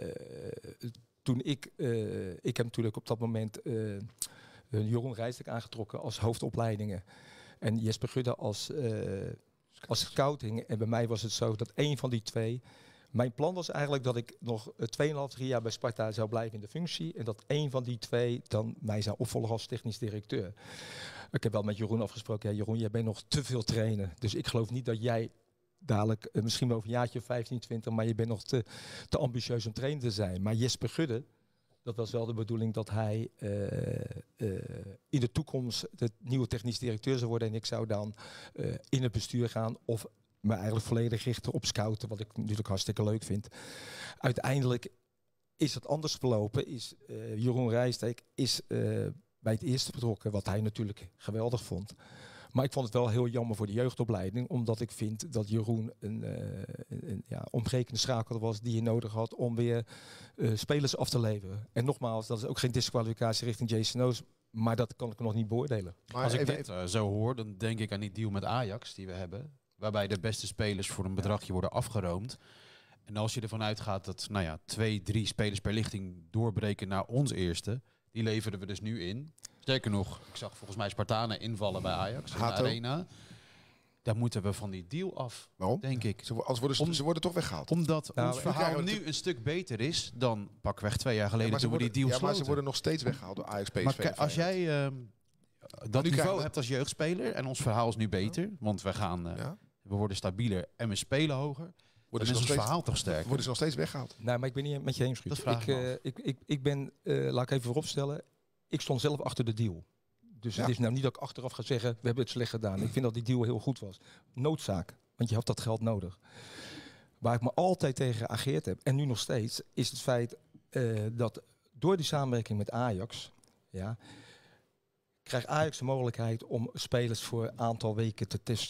Speaker 3: toen ik, uh, ik heb natuurlijk op dat moment uh, Jeroen Rijsdijk aangetrokken als hoofdopleidingen. En Jesper Gudde als, uh, als scouting. En bij mij was het zo dat één van die twee. Mijn plan was eigenlijk dat ik nog twee komma vijf, drie jaar bij Sparta zou blijven in de functie. En dat één van die twee dan mij zou opvolgen als technisch directeur. Ik heb wel met Jeroen afgesproken. Ja, Jeroen, jij bent nog te veel trainen. Dus ik geloof niet dat jij dadelijk, uh, misschien wel over een jaartje of vijftien, twintig, maar je bent nog te, te ambitieus om trainer te zijn. Maar Jesper Gudde, dat was wel de bedoeling dat hij uh, uh, in de toekomst de nieuwe technisch directeur zou worden. En ik zou dan uh, in het bestuur gaan of me eigenlijk volledig richten op scouten, wat ik natuurlijk hartstikke leuk vind. Uiteindelijk is het anders verlopen. Is uh, Jeroen Rijsdijk is uh, bij het eerste betrokken, wat hij natuurlijk geweldig vond. Maar ik vond het wel heel jammer voor de jeugdopleiding, omdat ik vind dat Jeroen een, uh, een, een ja, ontbrekende schakel was die je nodig had om weer uh, spelers af te leveren. En nogmaals, dat is ook geen disqualificatie richting Jason Oos, maar dat kan ik nog niet beoordelen.
Speaker 5: Maar
Speaker 4: Als ik
Speaker 5: even-
Speaker 4: dit uh, zo hoor, dan denk ik aan die deal met Ajax die we hebben. Waarbij de beste spelers voor een bedragje worden afgeroomd. En als je ervan uitgaat dat nou ja, twee, drie spelers per lichting doorbreken naar ons eerste. Die leverden we dus nu in. Sterker nog, ik zag volgens mij Spartanen invallen bij Ajax in de
Speaker 5: Hato.
Speaker 4: arena. Daar moeten we van die deal af,
Speaker 5: Waarom?
Speaker 4: denk ik.
Speaker 5: Ze, wo- als worden, ze-
Speaker 4: Om-
Speaker 5: ze worden toch weggehaald.
Speaker 4: Omdat
Speaker 3: Nou,
Speaker 4: ons
Speaker 3: we
Speaker 4: verhaal
Speaker 5: krijgen
Speaker 4: nu een stuk beter is dan pakweg twee jaar
Speaker 5: Ja,
Speaker 4: geleden
Speaker 5: maar ze
Speaker 4: toen we die
Speaker 5: worden,
Speaker 4: deal
Speaker 5: ja, maar ze
Speaker 4: sloten.
Speaker 5: worden nog steeds weggehaald door Ajax, P S V.
Speaker 4: Maar
Speaker 5: en
Speaker 4: kijk, als
Speaker 5: Feyenoord.
Speaker 4: jij ehm, dat
Speaker 5: krijgen
Speaker 4: niveau
Speaker 5: we-
Speaker 4: hebt als jeugdspeler en ons verhaal is nu beter, want we gaan, eh,
Speaker 5: Ja?
Speaker 4: we worden stabieler en we spelen hoger, dan
Speaker 5: Worden
Speaker 4: is
Speaker 5: ze, nog
Speaker 4: ons
Speaker 5: steeds,
Speaker 4: verhaal toch sterker.
Speaker 5: worden ze nog steeds weggehaald?
Speaker 3: Nee, maar ik ben niet met je eens, Ruud.
Speaker 4: Dat vraag
Speaker 3: ik,
Speaker 4: ik me
Speaker 3: uh,
Speaker 4: af.
Speaker 3: ik, ik, ik ben, uh, laat ik even vooropstellen, ik stond zelf achter de deal. Dus
Speaker 5: Ja.
Speaker 3: het is nou niet dat ik achteraf ga zeggen, we hebben het slecht gedaan. Ik vind dat die deal heel goed was. Noodzaak, want je had dat geld nodig. Waar ik me altijd tegen geageerd heb, en nu nog steeds, is het feit uh, dat door die samenwerking met Ajax, ja, krijgt Ajax de mogelijkheid om spelers voor een aantal weken te testen.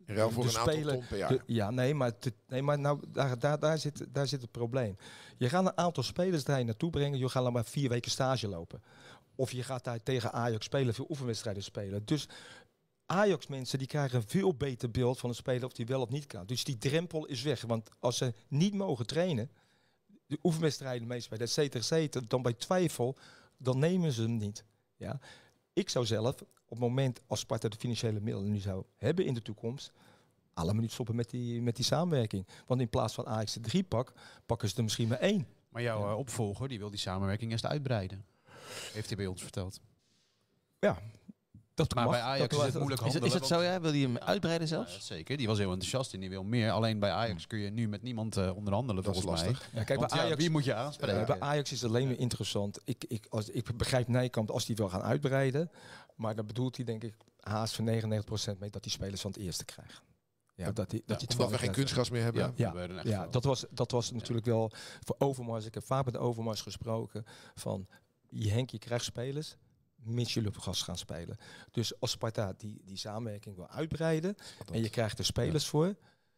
Speaker 5: In ruil voor
Speaker 3: de
Speaker 5: een aantal
Speaker 3: speler-
Speaker 5: ton per jaar.
Speaker 3: de- ja, nee, maar, te, nee, maar nou, daar, daar, daar, zit, daar zit het probleem. Je gaat een aantal spelers daar naartoe brengen. Je gaat dan maar vier weken stage lopen. Of je gaat daar tegen Ajax spelen, veel oefenwedstrijden spelen. Dus Ajax-mensen die krijgen een veel beter beeld van een speler of die wel of niet kan. Dus die drempel is weg. Want als ze niet mogen trainen, de oefenwedstrijden meespelen, et cetera, et cetera, dan bij twijfel, dan nemen ze hem niet. Ja? Ik zou zelf, op het moment als Sparta de financiële middelen nu zou hebben in de toekomst, allemaal niet stoppen met die, met die samenwerking. Want in plaats van Ajax de drie pak, pakken ze er misschien maar één.
Speaker 4: Maar jouw
Speaker 3: Ja.
Speaker 4: eh, opvolger die wil die samenwerking eerst uitbreiden. Heeft hij bij ons verteld.
Speaker 3: Ja, dat
Speaker 4: Maar
Speaker 3: mag.
Speaker 4: bij Ajax
Speaker 3: dat,
Speaker 4: is het moeilijk
Speaker 2: Is, het-
Speaker 4: handelen.
Speaker 2: is het zo,
Speaker 4: want-
Speaker 2: ja? Wil je hem uitbreiden
Speaker 4: Ja,
Speaker 2: zelfs?
Speaker 4: zeker, die was heel enthousiast en die wil meer. Alleen bij Ajax kun je nu met niemand eh, onderhandelen
Speaker 5: Dat is
Speaker 4: volgens mij.
Speaker 5: lastig.
Speaker 3: Ja, kijk,
Speaker 4: Want
Speaker 3: bij
Speaker 4: ja,
Speaker 3: Ajax,
Speaker 4: wie moet je aanspreken?
Speaker 3: Ja, bij Ajax is het alleen maar interessant. Ik, ik, als, ik begrijp Nijkamp als die wil gaan uitbreiden. Maar dan bedoelt hij denk ik haast voor negenennegentig procent mee dat die spelers van het eerste krijgen. Ja, dat die, dat die
Speaker 5: Omdat we geen
Speaker 3: twaalf
Speaker 5: kunstgras meer hebben.
Speaker 3: Ja.
Speaker 4: We hebben er een echt
Speaker 3: Ja,
Speaker 4: wel.
Speaker 3: dat was, dat was natuurlijk wel voor Overmars. Ik heb vaak met Overmars gesproken van je Henk, je krijgt spelers, mits jullie op gas gaan spelen. Dus als Sparta die, die samenwerking wil uitbreiden en je krijgt er spelers voor,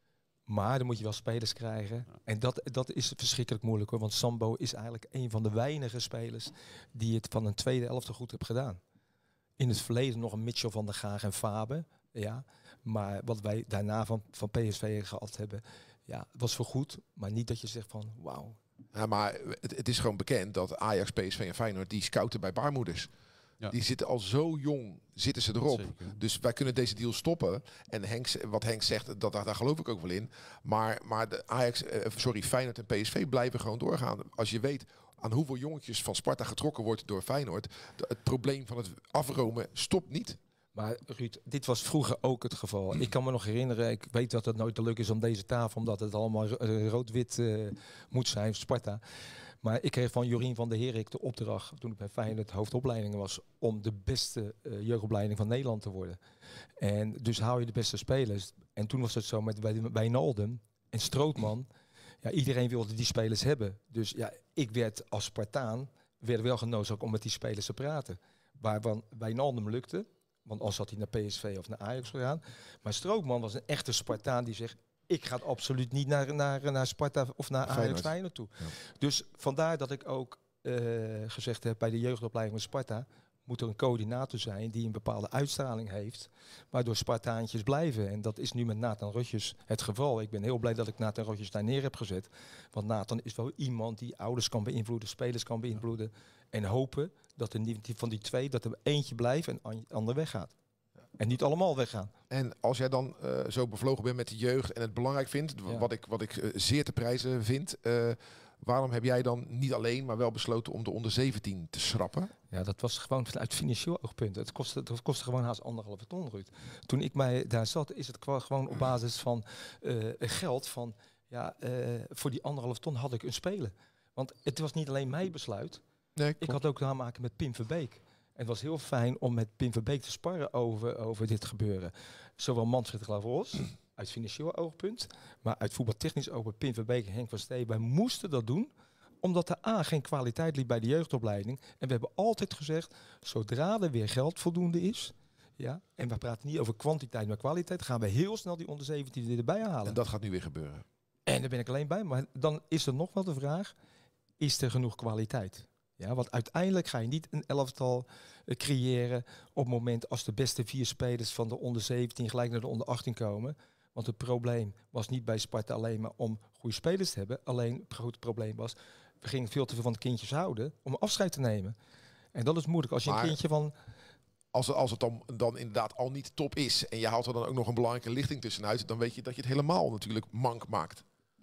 Speaker 3: maar dan moet je wel spelers krijgen. En dat, dat is verschrikkelijk moeilijk hoor, want Sambo is eigenlijk een van de weinige spelers die het van een tweede elfte goed heeft gedaan. In het verleden nog een Mitchell van der Gaag en Faber, ja. Maar wat wij daarna van, van P S V gehad hebben, ja, was voor goed. Maar niet dat je zegt van, wauw.
Speaker 5: Ja, maar het, het is gewoon bekend dat Ajax, P S V en Feyenoord die scouten bij baarmoeders.
Speaker 4: Ja.
Speaker 5: Die zitten al zo jong, zitten ze erop.
Speaker 4: Zeker.
Speaker 5: Dus wij kunnen deze deal stoppen. En Henk, wat Henk zegt, dat, daar, daar geloof ik ook wel in. Maar, maar de Ajax, eh, sorry, Feyenoord en P S V blijven gewoon doorgaan. Als je weet aan hoeveel jongetjes van Sparta getrokken wordt door Feyenoord. De, het probleem van het afromen stopt niet.
Speaker 3: Maar Ruud, dit was vroeger ook het geval. Ik kan me nog herinneren, ik weet dat het nooit te leuk is om deze tafel, omdat het allemaal ro- eh, rood-wit eh, moet zijn, Sparta. Maar ik kreeg van Jorien van der Herik de opdracht, toen ik bij Feyenoord hoofdopleidingen was, om de beste eh, jeugdopleiding van Nederland te worden. En dus haal je de beste spelers. En toen was het zo met Wij- Wijnaldum en Strootman. Ja, iedereen wilde die spelers hebben. Dus ja, ik werd als Spartaan werd wel genoodzaakt om met die spelers te praten. Waarvan Wijnaldum lukte. Want als had hij naar P S V of naar Ajax gegaan. Maar Strootman was een echte Spartaan die zegt, ik ga absoluut niet naar, naar, naar Sparta of naar Ajax
Speaker 5: Feyenoord.
Speaker 3: Feyenoord toe.
Speaker 5: Ja.
Speaker 3: Dus vandaar dat ik ook eh, gezegd heb bij de jeugdopleiding van Sparta, moet er een coördinator zijn die een bepaalde uitstraling heeft, waardoor Spartaantjes blijven. En dat is nu met Nathan Rotjes het geval. Ik ben heel blij dat ik Nathan Rotjes daar neer heb gezet. Want Nathan is wel iemand die ouders kan beïnvloeden, spelers kan beïnvloeden. En hopen dat er niet van die twee, dat er eentje blijft en een ander weggaat. En niet allemaal weggaan.
Speaker 5: En als jij dan eh, zo bevlogen bent met de jeugd en het belangrijk vindt, w-
Speaker 3: Ja.
Speaker 5: wat ik, wat ik eh, zeer te prijzen vind, eh, waarom heb jij dan niet alleen, maar wel besloten om de onder zeventien te schrappen?
Speaker 3: Ja, dat was gewoon vanuit financieel oogpunt. Het kostte, het kostte gewoon haast anderhalve ton, Ruud. Toen ik mij daar zat, is het kwa- gewoon op basis van eh, geld van, ja, eh, voor die anderhalve ton had ik een speler. Want het was niet alleen mijn besluit.
Speaker 5: Nee,
Speaker 3: Ik had ook te maken met Pim Verbeek. En het was heel fijn om met Pim Verbeek te sparren over, over dit gebeuren. Zowel Manfred Glavros, uit financieel oogpunt, maar uit voetbaltechnisch oogpunt, Pim Verbeek en Henk van Stee. Wij moesten dat doen, omdat er A, geen kwaliteit liep bij de jeugdopleiding. En we hebben altijd gezegd, zodra er weer geld voldoende is, ja, en we praten niet over kwantiteit, maar kwaliteit, gaan we heel snel die onder zeventien erbij halen.
Speaker 5: en dat gaat nu weer gebeuren.
Speaker 3: En daar ben ik alleen bij. Maar dan is er nog wel de vraag, is er genoeg kwaliteit? Ja, want uiteindelijk ga je niet een elftal eh, creëren op het moment als de beste vier spelers van de onder zeventien gelijk naar de onder achttien komen. Want het probleem was niet bij Sparta alleen maar om goede spelers te hebben. Alleen het grote probleem was, we gingen veel te veel van de kindjes houden om afscheid te nemen. En dat is moeilijk. Als je
Speaker 5: Maar-
Speaker 3: een kindje van...
Speaker 5: Als, het- als het dan, dan inderdaad al niet top is en je haalt er dan ook nog een belangrijke lichting tussenuit, dan weet je dat je het helemaal natuurlijk mank maakt.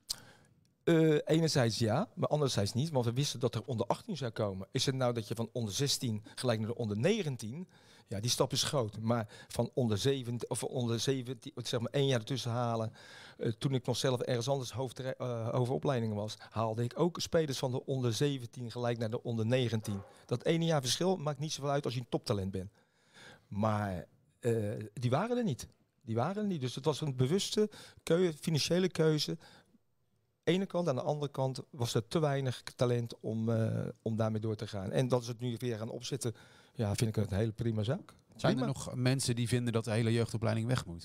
Speaker 3: Uh, enerzijds ja, maar anderzijds niet. Want we wisten dat er onder achttien zou komen. Is het nou dat je van onder zestien gelijk naar de onder negentien... Ja, die stap is groot. Maar van onder zeventien, of van onder zeventien, zeg maar één jaar ertussen halen. Uh, toen ik nog zelf ergens anders hoofd, uh, hoofdopleidingen was, haalde ik ook spelers van de onder zeventien gelijk naar de onder negentien. Dat ene jaar verschil maakt niet zoveel uit als je een toptalent bent. Maar uh, die waren er niet. Die waren er niet. Dus het was een bewuste keuze, financiële keuze. Ene kant, aan de andere kant was er te weinig talent om, uh, om daarmee door te gaan. En dat is het nu weer gaan opzetten. Ja, vind ik het een hele prima zaak.
Speaker 4: Zijn
Speaker 3: Prima.
Speaker 4: er nog mensen die vinden dat de hele jeugdopleiding weg moet?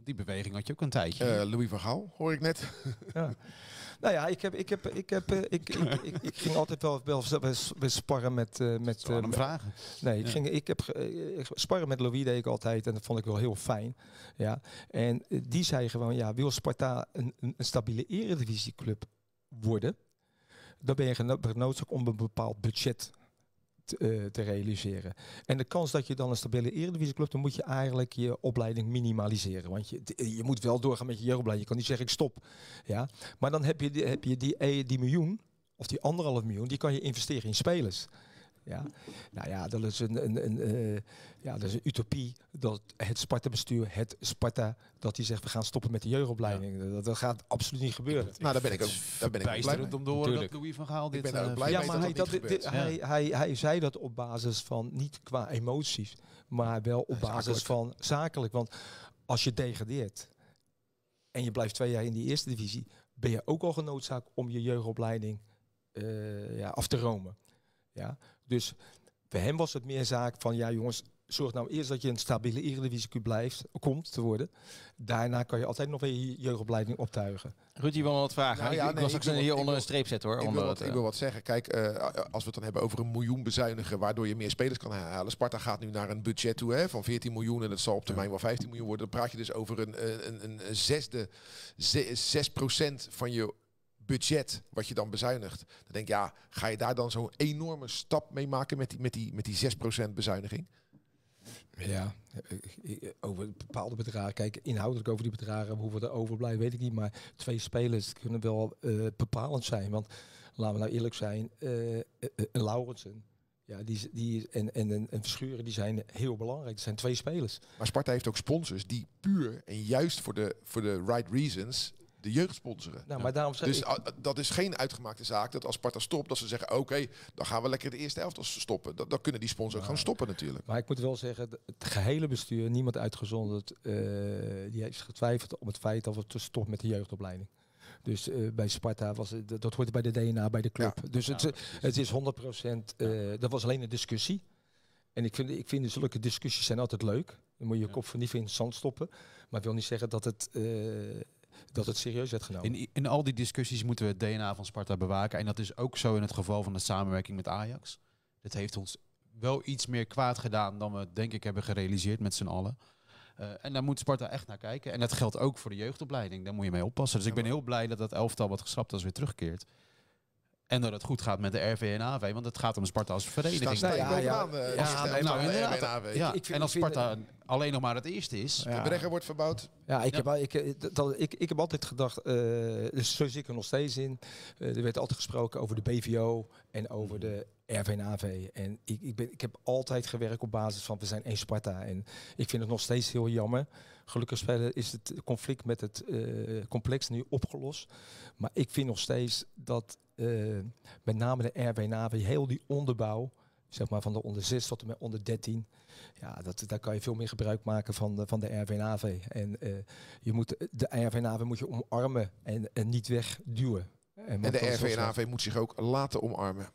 Speaker 4: die beweging had je ook een tijdje.
Speaker 5: Uh, Louis van Gaal, hoor ik net.
Speaker 3: Ja. Nou ja, ik, heb, ik, heb, ik, heb, ik, ik, ik, ik, ik ging altijd wel, wel, wel, wel sparren met... Uh, met
Speaker 4: uh, hem vragen.
Speaker 3: Nee, ik,
Speaker 4: ja.
Speaker 3: ging, ik heb uh, sparren met Louis deed ik altijd en dat vond ik wel heel fijn. Ja. En uh, die zei gewoon, ja, wil Sparta een, een, een stabiele eredivisieclub worden, dan ben je genoodzaakt om een bepaald budget te, uh, te realiseren. En de kans dat je dan een stabiele eredivisieclub, dan moet je eigenlijk je opleiding minimaliseren. Want je, je moet wel doorgaan met je jeugdopleiding. Je kan niet zeggen ik stop. Ja? Maar dan heb je, die, heb je die, die miljoen, of die anderhalf miljoen, die kan je investeren in spelers. Ja, nou ja, dat is een, een, een, uh, ja, dat is een utopie dat het Sparta-bestuur, het Sparta, dat die zegt we gaan stoppen met de jeugdopleiding. Ja. Dat, dat gaat absoluut niet gebeuren.
Speaker 5: Nou, daar ben ik ook, daar ben ik ook blij mee.
Speaker 4: om te horen dat Louis van Gaal dit...
Speaker 5: Ik ben ook blij
Speaker 3: ja,
Speaker 5: mee
Speaker 3: maar
Speaker 5: dat
Speaker 3: hij,
Speaker 5: dat
Speaker 3: dat,
Speaker 5: niet
Speaker 3: dit,
Speaker 5: gebeurt.
Speaker 3: hij,
Speaker 4: Ja.
Speaker 3: hij, hij zei dat op basis van, niet qua emoties, maar wel op basis
Speaker 5: zakelijk.
Speaker 3: van zakelijk. Want als je degradeert en je blijft twee jaar in die eerste divisie, ben je ook al genoodzaakt om je jeugdopleiding uh, ja, af te romen. Ja, dus... Bij hem was het meer zaak van, ja jongens, zorg nou eerst dat je een stabiele eredivisie blijft, komt te worden. Daarna kan je altijd nog weer je jeugdopleiding optuigen.
Speaker 2: Ruud, je wil nog wat vragen?
Speaker 5: Nou ja,
Speaker 2: ik, ik
Speaker 5: nee,
Speaker 2: was
Speaker 5: ik
Speaker 2: ook
Speaker 5: wil
Speaker 2: hier
Speaker 5: wat-
Speaker 2: onder
Speaker 5: ik
Speaker 2: een streep zetten hoor.
Speaker 5: Ik wil,
Speaker 2: onder
Speaker 5: wat,
Speaker 2: het,
Speaker 5: ik wil wat zeggen. Kijk, uh, als we het dan hebben over een miljoen bezuinigen, waardoor je meer spelers kan halen. Sparta gaat nu naar een budget toe hè, van veertien miljoen en dat zal op termijn wel vijftien miljoen worden. Dan praat je dus over een, een, een, een zesde, zes procent van je budget wat je dan bezuinigt. Dan denk ik, ja, ga je daar dan zo'n enorme stap mee maken met die, met die, met die zes procent bezuiniging?
Speaker 3: Ja, over bepaalde bedragen. Kijk, inhoudelijk over die bedragen, hoeveel er overblijven, weet ik niet. Maar twee spelers kunnen wel uh, bepalend zijn. Want laten we nou eerlijk zijn, uh, uh, een Laurensen ja, die, die, en, en een, een Verschuren, die zijn heel belangrijk. Dat zijn twee spelers.
Speaker 5: Maar Sparta heeft ook sponsors die puur en juist voor de, voor de right reasons de jeugd sponsoren.
Speaker 3: Nou, maar daarom zeg
Speaker 5: Dus
Speaker 3: ik,
Speaker 5: uh, dat is geen uitgemaakte zaak dat als Sparta stopt, dat ze zeggen, oké, okay, dan gaan we lekker de eerste elftal stoppen. Dat, dan kunnen die sponsors ook gewoon stoppen natuurlijk.
Speaker 3: maar ik moet wel zeggen, het gehele bestuur, niemand uitgezonderd, uh, die heeft getwijfeld om het feit dat we te stoppen met de jeugdopleiding. Dus uh, bij Sparta was het, dat hoort bij de D N A, bij de club.
Speaker 5: Ja.
Speaker 3: Dus het,
Speaker 2: Ja,
Speaker 3: het is honderd procent, uh, dat was alleen een discussie. En ik vind, ik vind zulke discussies zijn altijd leuk. Dan moet je je kop van niet in het zand stoppen. Maar het wil niet zeggen dat het, uh, dat het serieus werd genomen.
Speaker 4: In, in al die discussies moeten we het D N A van Sparta bewaken. En dat is ook zo in het geval van de samenwerking met Ajax. Dit heeft ons wel iets meer kwaad gedaan dan we denk ik hebben gerealiseerd met z'n allen. Uh, en daar moet Sparta echt naar kijken. En dat geldt ook voor de jeugdopleiding. Daar moet je mee oppassen. Dus ik ben heel blij dat dat elftal wat geschrapt was weer terugkeert. En dat het goed gaat met de R V en A V. Want het gaat om Sparta als vereniging.
Speaker 5: Sta- sta-
Speaker 3: ja,
Speaker 5: ik
Speaker 3: ja.
Speaker 5: bovenaan, uh,
Speaker 3: Ja,
Speaker 5: als je
Speaker 3: nee,
Speaker 5: het
Speaker 4: nou,
Speaker 5: hebt over
Speaker 4: inderdaad.
Speaker 5: R W N A W.
Speaker 4: Ja,
Speaker 3: Ik vind-
Speaker 4: en als
Speaker 3: ik vind-
Speaker 4: Sparta alleen nog maar het eerste is.
Speaker 5: De Bregger wordt verbouwd.
Speaker 3: Ja, ik,
Speaker 4: Ja.
Speaker 3: Heb, al- ik, eh, dat, ik, ik heb altijd gedacht, uh, dus zo zit ik er nog steeds in. Uh, er werd altijd gesproken over de B V O en over de R V en A V. En ik, ik, ben, ik heb altijd gewerkt op basis van we zijn één Sparta. En ik vind het nog steeds heel jammer. Gelukkig spelen is het conflict met het uh, complex nu opgelost. Maar ik vind nog steeds dat uh, met name de R V en A V heel die onderbouw, zeg maar van de onder zes tot en met onder dertien. Ja, dat, daar kan je veel meer gebruik maken van de, van de R V en A V. En uh, je moet de R V en A V moet je omarmen en, en niet wegduwen. En,
Speaker 5: En
Speaker 3: want
Speaker 5: de
Speaker 3: dat is
Speaker 5: R V
Speaker 3: wel
Speaker 5: en A
Speaker 3: zo.
Speaker 5: V moet zich ook laten omarmen.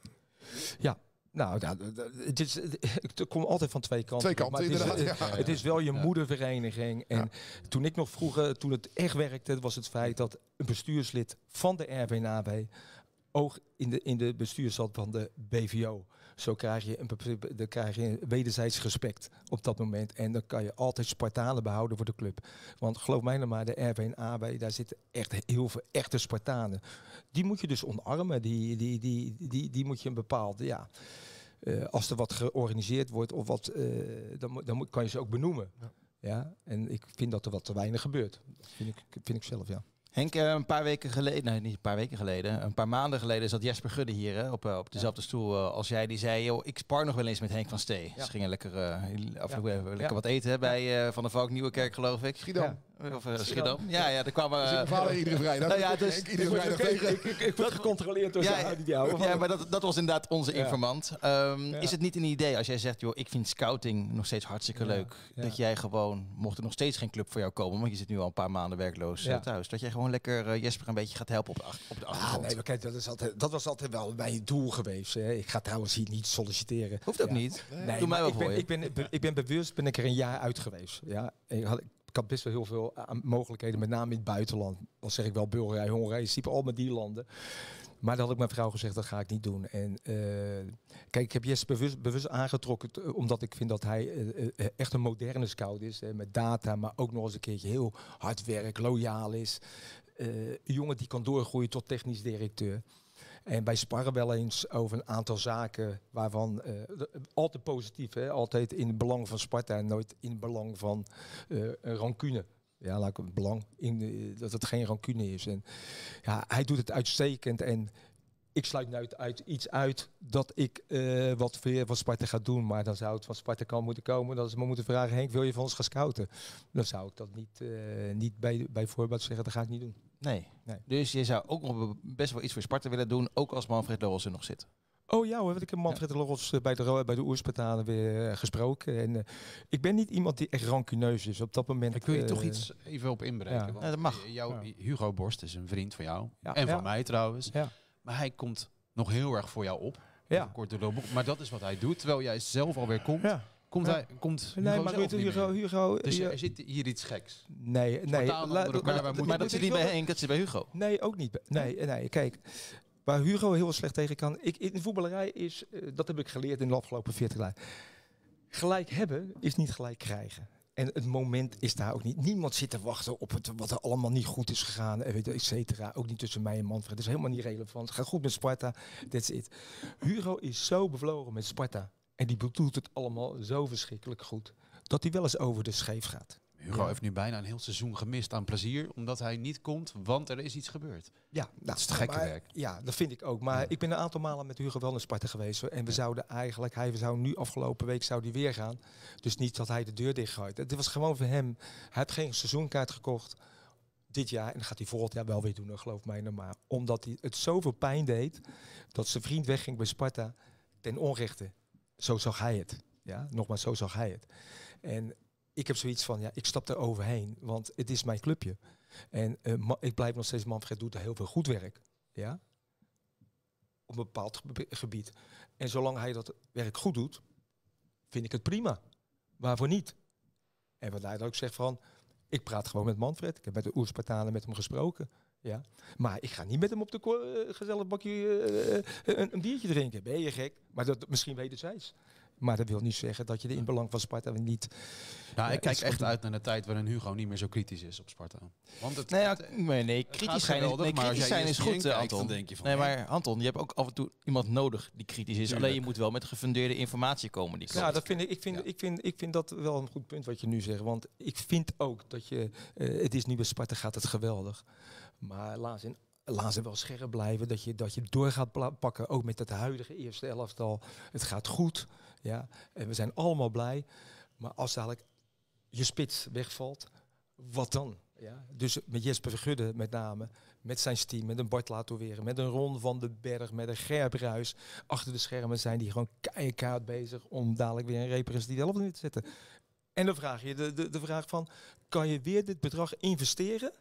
Speaker 3: Nou, ja, d- d- het is, het komt altijd van twee kanten.
Speaker 5: Twee kanten,
Speaker 3: Maar het is,
Speaker 5: inderdaad.
Speaker 3: het,
Speaker 5: Ja.
Speaker 3: het is wel je
Speaker 4: Ja.
Speaker 3: moedervereniging. En
Speaker 5: Ja.
Speaker 3: toen ik nog vroeger, toen het echt werkte, was het feit dat een bestuurslid van de R V en A V ook in de, in de bestuur zat van de B V O. Zo krijg je een, bep- dan krijg je een wederzijds respect op dat moment. En dan kan je altijd Spartanen behouden voor de club. Want geloof mij nou maar, de R V en A V, daar zitten echt heel veel echte Spartanen. Die moet je dus omarmen. Die, die, die, die, die moet je een bepaalde, ja... Uh, als er wat georganiseerd wordt of wat, uh, dan, mo- dan moet, kan je ze ook benoemen.
Speaker 5: Ja.
Speaker 3: Ja. En ik vind dat er wat te weinig gebeurt. Dat vind ik, vind ik zelf, ja.
Speaker 2: Henk, eh, een paar weken geleden, nee niet een paar weken geleden, een paar maanden geleden zat Jesper Gudde hier hè, op, eh, op dezelfde stoel eh, als jij. Die zei, joh, ik spar nog wel eens met Henk van Stee.
Speaker 3: Ja.
Speaker 2: Ze gingen lekker, uh, af en toe
Speaker 3: Ja.
Speaker 2: even lekker
Speaker 3: Ja.
Speaker 2: wat eten hè, bij uh, Van der Valk Nieuwekerk, geloof ik.
Speaker 5: Schiedam.
Speaker 3: Ja.
Speaker 2: Of uh, Schiedam. Ja, ja, er kwamen...
Speaker 5: Dus
Speaker 2: Uh,
Speaker 5: ik vader iedere vrijdag.
Speaker 2: Nou ja,
Speaker 5: Dan kom je
Speaker 2: dus-
Speaker 5: Henk iedere vrijdag tegen.
Speaker 3: ik, ik, ik word gecontroleerd door
Speaker 2: Ja,
Speaker 3: zijn
Speaker 2: ja.
Speaker 3: die jou.
Speaker 2: ja, maar dat, dat was inderdaad onze
Speaker 3: Ja.
Speaker 2: informant. Um,
Speaker 3: Ja.
Speaker 2: Is het niet een idee als jij zegt, joh, ik vind scouting nog steeds hartstikke
Speaker 3: Ja.
Speaker 2: leuk.
Speaker 3: Ja.
Speaker 2: Dat jij gewoon, mocht er nog steeds geen club voor jou komen, want je zit nu al een paar maanden werkloos
Speaker 3: Ja.
Speaker 2: uh, thuis. Dat jij gewoon lekker uh, Jesper een beetje gaat helpen op de, ach- op de
Speaker 3: Ah,
Speaker 2: achtergrond.
Speaker 3: nee, maar kijk, dat, is altijd, dat was altijd wel mijn doel geweest. Hè. Ik ga trouwens hier niet solliciteren.
Speaker 2: Hoeft ook
Speaker 3: Ja.
Speaker 2: niet.
Speaker 3: Nee,
Speaker 2: Doe mij
Speaker 3: maar
Speaker 2: wel
Speaker 3: ik
Speaker 2: voor
Speaker 3: ben,
Speaker 2: je.
Speaker 3: ik, ben, ik ben bewust ben ik er een jaar uit geweest. Ja. Ik had, ik had best wel heel veel aan mogelijkheden, met name in het buitenland. Dan zeg ik wel Bulgarije, Hongarije, Cypre, al met die landen. Maar dan had ik mijn vrouw gezegd, dat ga ik niet doen. En uh, kijk, ik heb Jesse bewust, bewust aangetrokken, t- omdat ik vind dat hij uh, uh, echt een moderne scout is. Hè, met data, maar ook nog eens een keertje heel hard werk, loyaal is. Uh, een jongen die kan doorgroeien tot technisch directeur. En wij sparren wel eens over een aantal zaken waarvan uh, altijd positief, hè? Altijd in het belang van Sparta en nooit in het belang van uh, een rancune. Ja, laat ik het belang in uh, dat het geen rancune is. En ja, hij doet het uitstekend en ik sluit nooit uit iets uit dat ik uh, wat weer van Sparta ga doen, maar dan zou het van Sparta kan moeten komen. Dat ze me moeten vragen, Henk, wil je van ons gaan scouten? Dan zou ik dat niet, uh, niet bij, bij voorbaat zeggen, dat ga ik niet doen.
Speaker 2: Nee.
Speaker 3: Nee.
Speaker 2: Dus je zou ook nog best wel iets voor Sparta willen doen, ook als Manfred Lorels er nog zit.
Speaker 3: Oh ja hoor, ik heb Manfred ja. Lorels bij de, bij de Oerspartanen weer uh, gesproken. En uh, ik ben niet iemand die echt rancuneus is op dat moment.
Speaker 4: Ik wil je
Speaker 3: uh,
Speaker 4: toch iets even op inbreken.
Speaker 3: Ja.
Speaker 4: Want
Speaker 2: Ja, dat mag.
Speaker 4: Jouw,
Speaker 3: Ja.
Speaker 4: Hugo Borst is een vriend van jou.
Speaker 3: Ja.
Speaker 4: En van
Speaker 3: Ja.
Speaker 4: mij trouwens.
Speaker 3: Ja.
Speaker 4: Maar hij komt nog heel erg voor jou op.
Speaker 3: Ja.
Speaker 4: Even kort door de boek. Maar dat is wat hij doet. Terwijl jij zelf alweer komt.
Speaker 3: Ja.
Speaker 4: Komt
Speaker 3: Ja.
Speaker 4: hij, komt
Speaker 3: Nee,
Speaker 4: Hugo
Speaker 3: maar
Speaker 4: zelf
Speaker 3: weet je,
Speaker 4: niet
Speaker 3: Hugo,
Speaker 4: meer.
Speaker 3: Hugo,
Speaker 4: Dus
Speaker 3: ja,
Speaker 4: er zit hier iets geks.
Speaker 3: nee, nee,
Speaker 4: Spartanen
Speaker 3: la-
Speaker 4: onder elkaar,
Speaker 3: maar-
Speaker 4: wij moeten-
Speaker 2: Maar dat
Speaker 3: moet
Speaker 2: zit
Speaker 3: ik
Speaker 2: niet bij
Speaker 3: wel-
Speaker 2: Henk, dat zit bij Hugo.
Speaker 3: Nee, ook niet. Nee, nee, kijk. Waar Hugo heel slecht tegen kan. Ik, in de voetballerij is, uh, dat heb ik geleerd in de afgelopen veertig jaar. Gelijk hebben is niet gelijk krijgen. En het moment is daar ook niet. Niemand zit te wachten op het, wat er allemaal niet goed is gegaan, et cetera. Ook niet tussen mij en Manfred. Dat is helemaal niet relevant. Ga goed met Sparta, that's it. Hugo is zo bevlogen met Sparta. En die bedoelt het allemaal zo verschrikkelijk goed. Dat hij wel eens over de scheef gaat.
Speaker 4: Hugo
Speaker 3: Ja.
Speaker 4: heeft nu bijna een heel seizoen gemist aan plezier. Omdat hij niet komt, want er is iets gebeurd.
Speaker 3: Ja, nou,
Speaker 4: Dat is het gekke
Speaker 3: maar-
Speaker 4: werk.
Speaker 3: Ja, dat vind ik ook. Maar
Speaker 4: Ja.
Speaker 3: ik ben een aantal malen met Hugo wel naar Sparta geweest. Hoor. En we zouden eigenlijk, hij zou nu afgelopen week zou die weer gaan. Dus niet dat hij de deur dichtgooit. Het was gewoon voor hem. Hij heeft geen seizoenkaart gekocht dit jaar. En dat gaat hij volgend jaar wel weer doen, geloof mij. Maar omdat hij het zoveel pijn deed, dat zijn vriend wegging bij Sparta ten onrechte. Zo zag hij het. Ja, nogmaals, zo zag hij het. En ik heb zoiets van, ja, ik stap er overheen, want het is mijn clubje. En uh, ma- ik blijf nog steeds, Manfred doet heel veel goed werk. Ja? Op een bepaald gebe- gebied. En zolang hij dat werk goed doet, vind ik het prima. Waarvoor niet? En wat hij ook zegt van, ik praat gewoon met Manfred. Ik heb met de Oerspartanen met hem gesproken. Ja? Maar ik ga niet met hem op de ko- uh, gezellig bakje uh, een, een biertje drinken. Ben je gek? Maar dat, misschien weten zij het. Maar dat wil niet zeggen dat je er in belang van Sparta niet...
Speaker 4: Nou,
Speaker 3: Ja,
Speaker 4: ik kijk
Speaker 3: iets
Speaker 4: echt
Speaker 3: van-
Speaker 4: uit naar de tijd waarin Hugo niet meer zo kritisch is op Sparta. Want het,
Speaker 2: Nee, ja,
Speaker 4: het-
Speaker 2: nee, nee,
Speaker 4: het gaat
Speaker 2: kritisch zijn, is,
Speaker 4: geweldig,
Speaker 2: nee,
Speaker 4: maar als
Speaker 2: kritisch
Speaker 4: jij
Speaker 2: zijn is
Speaker 4: E S P N
Speaker 2: goed, eh,
Speaker 4: kijkt, dan
Speaker 2: Anton.
Speaker 4: denk je van,
Speaker 2: Nee,
Speaker 4: hè?
Speaker 2: maar Anton, je hebt ook af en toe iemand nodig die kritisch is.
Speaker 4: Tuurlijk.
Speaker 2: Alleen je moet wel met gefundeerde informatie komen. Die
Speaker 3: Ja,
Speaker 2: klopt.
Speaker 3: dat vind ik, ik, vind,
Speaker 4: Ja.
Speaker 3: ik, vind, ik vind dat wel een goed punt wat je nu zegt. Want ik vind ook dat je... Uh, het is nu bij Sparta gaat het geweldig. Maar laat ze, in, laat ze wel scherp blijven. Dat je, dat je door gaat pla- pakken. Ook met het huidige eerste elftal. Het gaat goed. Ja. En we zijn allemaal blij. Maar als dadelijk je spits wegvalt, wat dan? Ja? Dus met Jesper Vergudde met name, met zijn team, met een Bart Latoveren, met een Ron van den Berg, met een Gerb Ruijs. Achter de schermen zijn die gewoon keihard bezig om dadelijk weer een representatieve elftal neer te zetten. En dan vraag je de, de, de vraag van, kan je weer dit bedrag investeren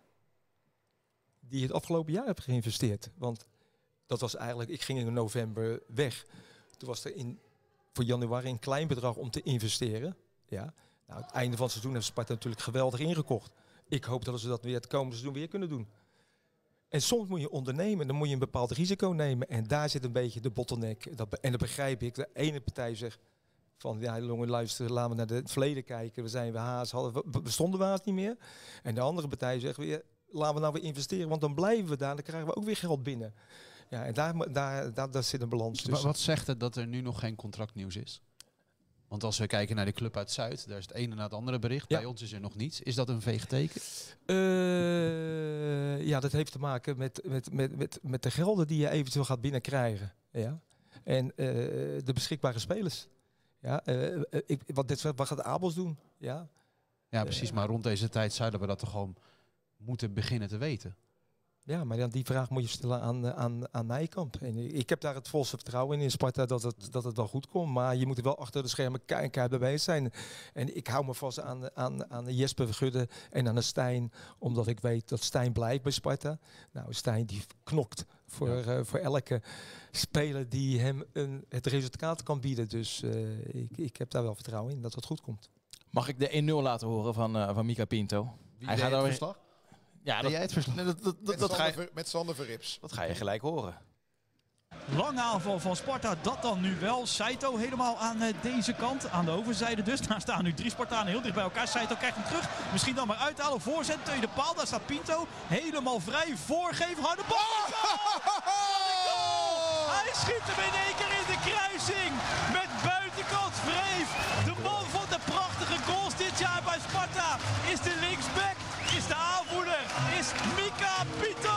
Speaker 3: die je het afgelopen jaar hebt geïnvesteerd? Want dat was eigenlijk, ik ging in november weg. Toen was er in, voor januari een klein bedrag om te investeren. Ja. Nou, het einde van het seizoen heeft Sparta natuurlijk geweldig ingekocht. Ik hoop dat ze dat weer het komende seizoen weer kunnen doen. En soms moet je ondernemen, dan moet je een bepaald risico nemen. En daar zit een beetje de bottleneck. Dat, en dat begrijp ik. De ene partij zegt van, ja jongen luister, laten we naar het verleden kijken. We zijn we haast, hadden, we bestonden we haast niet meer. En de andere partij zegt weer, laten we nou weer investeren, want dan blijven we daar. Dan krijgen we ook weer geld binnen. Ja, en daar, daar, daar, daar zit een balans
Speaker 4: Wa-
Speaker 3: tussen.
Speaker 4: Wat zegt het dat er nu nog geen contractnieuws is? Want als we kijken naar de club uit Zuid, daar is het ene na het andere bericht.
Speaker 3: Ja.
Speaker 4: Bij ons is er nog niets. Is dat een veeg teken?
Speaker 3: Uh, ja, dat heeft te maken met, met, met, met, met de gelden die je eventueel gaat binnenkrijgen. Ja? En uh, de beschikbare spelers. Ja? Uh, ik, wat, dit, wat gaat Abels doen? Ja?
Speaker 4: Ja, precies. Maar rond deze tijd zouden we dat toch gewoon moeten beginnen te weten.
Speaker 3: Ja, maar dan die vraag moet je stellen aan, aan, aan Nijkamp. En ik heb daar het volste vertrouwen in in Sparta dat het, dat het wel goed komt. Maar je moet er wel achter de schermen keihard bij bezig zijn. En ik hou me vast aan, aan, aan Jesper Vergudde en aan de Stijn. Omdat ik weet dat Stijn blijft bij Sparta. Nou, Stijn die knokt voor, ja. uh, voor elke speler die hem een, het resultaat kan bieden. Dus uh, ik, ik heb daar wel vertrouwen in dat het goed komt.
Speaker 2: Mag ik de één nul laten horen van, uh, van Mika Pinto?
Speaker 4: Wie
Speaker 2: Hij
Speaker 4: deed
Speaker 2: gaat
Speaker 4: het
Speaker 2: alweer...
Speaker 4: verslag?
Speaker 2: Ja, dat,
Speaker 4: jij het verslag?
Speaker 2: dat, dat, dat,
Speaker 5: Met
Speaker 2: dat, ga
Speaker 5: Sander
Speaker 2: je,
Speaker 5: Ver- met Sander Verrips.
Speaker 2: dat ga je gelijk horen.
Speaker 6: Lange aanval van Sparta, dat dan nu wel. Saito helemaal aan uh, deze kant, aan de overzijde dus. Daar staan nu drie Spartanen heel dicht bij elkaar. Saito krijgt hem terug, misschien dan maar uithalen. Voorzet, tweede paal, daar staat Pinto. Helemaal vrij, voorgeven, harde bal. Goal! Hij schiet hem in één keer in de kruising. Met buitenkant Vreef. De man van de prachtige goals dit jaar bij Sparta. Is de linksback, is de aanvoerder, is Mika Pinto.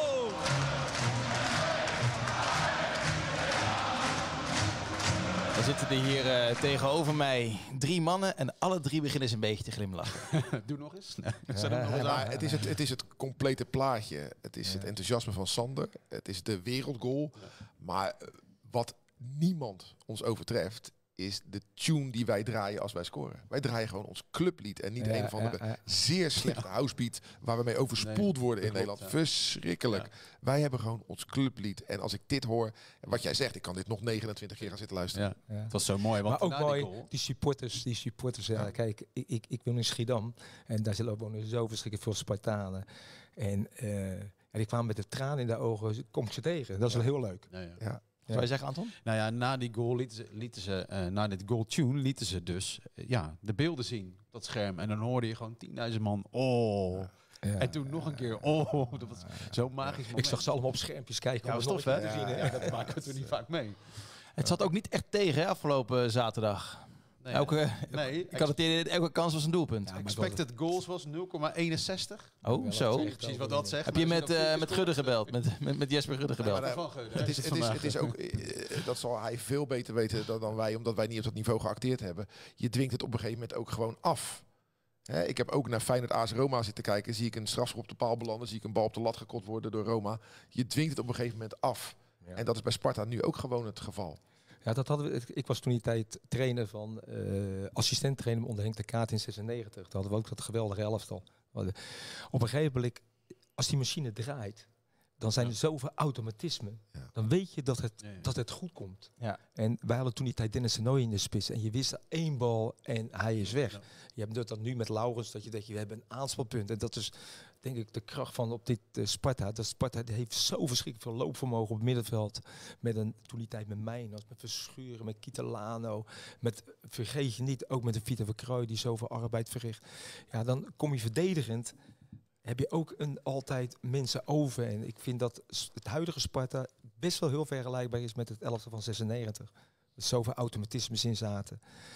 Speaker 2: Er zitten er hier uh, tegenover mij drie mannen en alle drie beginnen ze een beetje te glimlachen.
Speaker 4: Doe nog eens. Nee.
Speaker 5: Ja, maar het, is het, het is het complete plaatje. Het is het enthousiasme van Sander. Het is de wereldgoal. Maar uh, wat niemand ons overtreft, is de tune die wij draaien als wij scoren. Wij draaien gewoon ons clublied en niet
Speaker 3: Ja,
Speaker 5: een of andere
Speaker 3: ja, ja.
Speaker 5: zeer slechte housebeat waar we mee overspoeld
Speaker 4: Nee,
Speaker 5: worden in
Speaker 4: dat klopt,
Speaker 5: Nederland.
Speaker 4: ja.
Speaker 5: Verschrikkelijk.
Speaker 4: Ja.
Speaker 5: Wij hebben gewoon ons clublied. En als ik dit hoor, en wat jij zegt, ik kan dit nog negenentwintig keer gaan zitten luisteren.
Speaker 4: Ja,
Speaker 3: Ja.
Speaker 4: het was zo mooi. Want
Speaker 3: Maar ook
Speaker 4: na die
Speaker 3: mooi,
Speaker 4: goal-
Speaker 3: die supporters, die supporters. Ja,
Speaker 5: Ja.
Speaker 3: kijk, ik, ik, ik woon in Schiedam en daar zullen wonen zo verschrikkelijk veel Spartanen. En uh, ja, die kwamen met de tranen in de ogen, kom ik ze tegen. Dat is wel heel leuk.
Speaker 4: Ja, ja.
Speaker 5: Ja.
Speaker 2: Zou je zeggen, Anton?
Speaker 4: Nou ja, na die goal lieten ze, lieten ze uh, na dit goal tune lieten ze dus uh, ja, de beelden zien, dat scherm. En dan hoorde je gewoon tienduizend man, oh.
Speaker 3: Ja.
Speaker 4: En toen nog een keer, oh. Dat was zo'n magisch moment.
Speaker 3: Ik zag ze allemaal op schermpjes kijken.
Speaker 4: Ja,
Speaker 3: om
Speaker 4: was
Speaker 3: het
Speaker 4: tof,
Speaker 3: nog
Speaker 4: hè?
Speaker 3: een keer te zien,
Speaker 5: Ja,
Speaker 3: hè?
Speaker 4: Dat maken we niet vaak mee.
Speaker 2: Het zat ook niet echt tegen hè, afgelopen zaterdag.
Speaker 4: Nee,
Speaker 2: Elke,
Speaker 4: nee,
Speaker 2: ik had het idee dat elke kans was een doelpunt.
Speaker 3: Ja, maar
Speaker 4: expected goals was nul komma eenenzestig.
Speaker 2: Oh, zo.
Speaker 3: Echt
Speaker 4: Precies wat dat zegt.
Speaker 2: Heb je
Speaker 4: maar
Speaker 2: met,
Speaker 4: als
Speaker 2: uh,
Speaker 4: dat
Speaker 2: met
Speaker 4: is,
Speaker 2: Gudde gebeld? Met, met, met Jesper Gudde gebeld?
Speaker 5: maar
Speaker 4: Van Gudde,
Speaker 5: Het is,
Speaker 4: hè?
Speaker 5: het, is, het is ook, eh, dat zal hij veel beter weten dan, dan wij, omdat wij niet op dat niveau geacteerd hebben. Je dwingt het op een gegeven moment ook gewoon af. Hè, ik heb ook naar Feyenoord A S Roma zitten kijken. Zie ik een strafschop op de paal belanden, zie ik een bal op de lat gekot worden door Roma. Je dwingt het op een gegeven moment af.
Speaker 3: Ja.
Speaker 5: En dat is bij Sparta nu ook gewoon het geval.
Speaker 3: Ja, dat hadden we. Ik was toen die tijd trainer van uh, assistent trainer onder Henk de Kaat in zesennegentig. Toen hadden we ook dat geweldige elftal. Op een gegeven moment, als die machine draait, dan zijn er zoveel automatismen.
Speaker 5: Ja.
Speaker 3: Dan weet je dat het,
Speaker 4: Ja, ja.
Speaker 3: dat het goed komt.
Speaker 2: Ja.
Speaker 3: En wij hadden toen die tijd Dennis Senoy in de spits. En je wist één bal en hij is weg.
Speaker 4: Ja.
Speaker 3: Je hebt dat nu met Laurens, dat je denkt, we hebben een aanspelpunt. En dat is denk ik de kracht van op dit uh, Sparta. Dat Sparta die heeft zo verschrikkelijk veel loopvermogen op het middenveld. Met een, toen die tijd met Mijners, met Verschuren, met Kitalano. Met, vergeet je niet, ook met de Vita Verkrooij die zoveel arbeid verricht. Ja, dan kom je verdedigend. Heb je ook een, altijd mensen over. En ik vind dat het huidige Sparta best wel heel vergelijkbaar is met het elftal van zesennegentig. Er zoveel automatismes in zaten.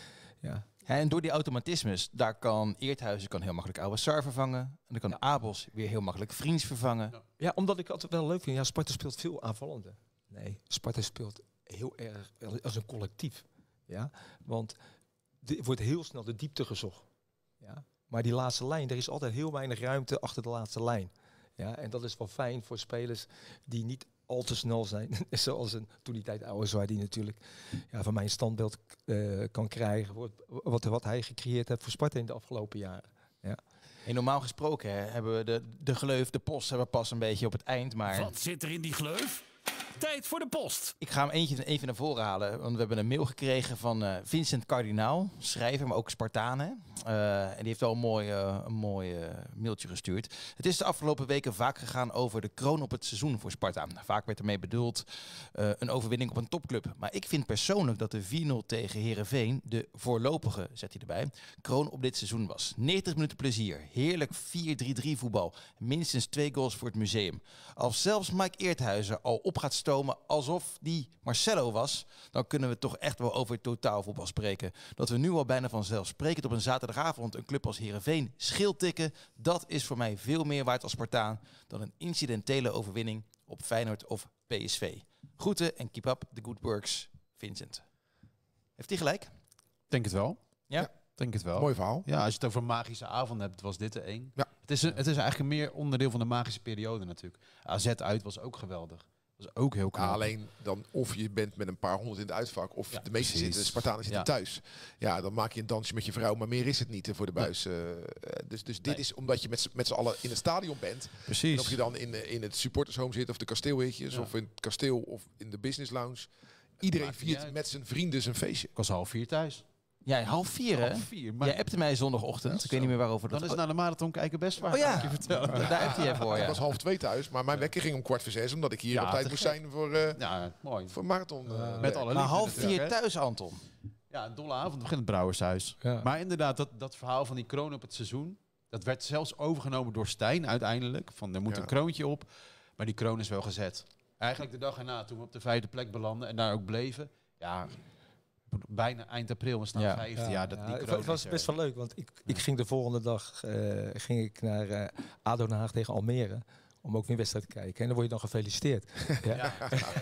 Speaker 3: Ja.
Speaker 2: En door die automatismes, daar kan Eerthuizen kan heel makkelijk Oude Sar vervangen. En dan kan
Speaker 3: Ja.
Speaker 2: Abels weer heel makkelijk Vriends vervangen.
Speaker 4: Ja.
Speaker 3: ja, omdat ik altijd wel leuk vind. Ja, Sparta speelt veel aanvallende. Nee, Sparta speelt heel erg als een collectief. Ja, want er wordt heel snel de diepte gezocht. Ja, maar die laatste lijn, er is altijd heel weinig ruimte achter de laatste lijn. Ja, en dat is wel fijn voor spelers die niet al te snel zijn. Zoals een toen die tijd oude Zwaar die natuurlijk ja, van mijn standbeeld uh, kan krijgen. Wat, wat, wat hij gecreëerd heeft voor Sparta in de afgelopen jaren. Ja.
Speaker 2: En normaal gesproken hè, hebben we de, de gleuf, de post hebben we pas een beetje op het eind. Maar
Speaker 1: Wat zit er in die gleuf? Tijd voor de post.
Speaker 2: ik ga hem eentje even naar voren halen. Want we hebben een mail gekregen van uh, Vincent Kardinaal, schrijver, maar ook Spartaan. Hè? Uh, en die heeft wel een mooi, uh, een mooi uh, mailtje gestuurd. Het is de afgelopen weken vaak gegaan over de kroon op het seizoen voor Sparta. Vaak werd ermee bedoeld uh, een overwinning op een topclub. Maar ik vind persoonlijk dat de vier nul tegen Heerenveen de voorlopige, zet hij erbij, kroon op dit seizoen was. negentig minuten plezier, heerlijk vier drie drie voetbal, minstens twee goals voor het museum. Als zelfs Mike Eerthuizen al op gaat stomen alsof die Marcelo was, dan kunnen we toch echt wel over totaalvoetbal spreken. Dat we nu al bijna vanzelfsprekend op een zaterdagavond een club als Heerenveen schil tikken, dat is voor mij veel meer waard als Spartaan dan een incidentele overwinning op Feyenoord of P S V. Groeten en keep up the good works, Vincent. Heeft hij gelijk?
Speaker 4: Denk het wel.
Speaker 2: Ja?
Speaker 4: Ja, denk het wel.
Speaker 5: Mooi verhaal.
Speaker 4: Ja, als je het over een magische avond hebt, was dit er één.
Speaker 5: Ja.
Speaker 4: Het is, een, het is eigenlijk een meer onderdeel van de magische periode natuurlijk. A Z uit was ook geweldig. Was ook heel knap.
Speaker 5: Ja, alleen dan of je bent met een paar honderd in het uitvak, of
Speaker 4: Ja,
Speaker 5: de meeste
Speaker 4: precies.
Speaker 5: zitten, de Spartanen zitten
Speaker 4: Ja.
Speaker 5: thuis. Ja, dan maak je een dansje met je vrouw, maar meer is het niet uh, voor de buis. Uh, dus dus dit
Speaker 4: Nee.
Speaker 5: is omdat je met, z'n- met z'n allen in het stadion bent.
Speaker 4: Precies.
Speaker 5: En of je dan in, uh, in het supportershome zit, of de kasteelhitjes,
Speaker 4: Ja.
Speaker 5: of in het kasteel, of in de business lounge. Iedereen
Speaker 4: Maakt niet
Speaker 5: viert
Speaker 4: uit.
Speaker 5: met zijn vrienden zijn feestje.
Speaker 4: Ik was half vier thuis.
Speaker 2: Ja, half vier hè?
Speaker 4: Half vier. Maar
Speaker 2: Jij appte mij zondagochtend. Ik weet niet meer waarover dat
Speaker 4: dan is het naar de marathon kijken best waar.
Speaker 2: Oh ja,
Speaker 4: kan ik je vertellen.
Speaker 2: daar appte jij voor.
Speaker 5: Ik
Speaker 2: Ja.
Speaker 5: was half twee thuis, maar mijn wekker ging om kwart voor zes, omdat ik hier
Speaker 4: Ja,
Speaker 5: op tijd
Speaker 4: te
Speaker 5: moest
Speaker 4: gek.
Speaker 5: zijn voor, uh,
Speaker 4: Ja, mooi.
Speaker 5: voor marathon. Uh,
Speaker 4: Met
Speaker 5: werk.
Speaker 4: alle
Speaker 2: Maar
Speaker 4: liefde
Speaker 2: half
Speaker 4: natuurlijk,
Speaker 2: vier
Speaker 4: hè.
Speaker 2: thuis, Anton.
Speaker 4: Ja, een dolle avond begint het Brouwershuis.
Speaker 3: Ja.
Speaker 4: Maar inderdaad, dat, dat verhaal van die kroon op het seizoen, dat werd zelfs overgenomen door Stijn uiteindelijk. Van er moet
Speaker 5: Ja.
Speaker 4: een kroontje op, maar die kroon is wel gezet. Eigenlijk de dag erna, toen we op de vijfde plek belanden en daar ook bleven. Ja, bijna eind april, we staan
Speaker 2: Ja.
Speaker 4: vijfde. Ja, dat die
Speaker 3: het
Speaker 4: kroon
Speaker 3: was- was
Speaker 4: is er.
Speaker 3: best wel leuk, want ik, ik ging de volgende dag uh, ging ik naar uh, A D O Den Haag tegen Almere. Om ook weer wedstrijd te kijken. En dan word je dan gefeliciteerd. ja.
Speaker 4: Ja.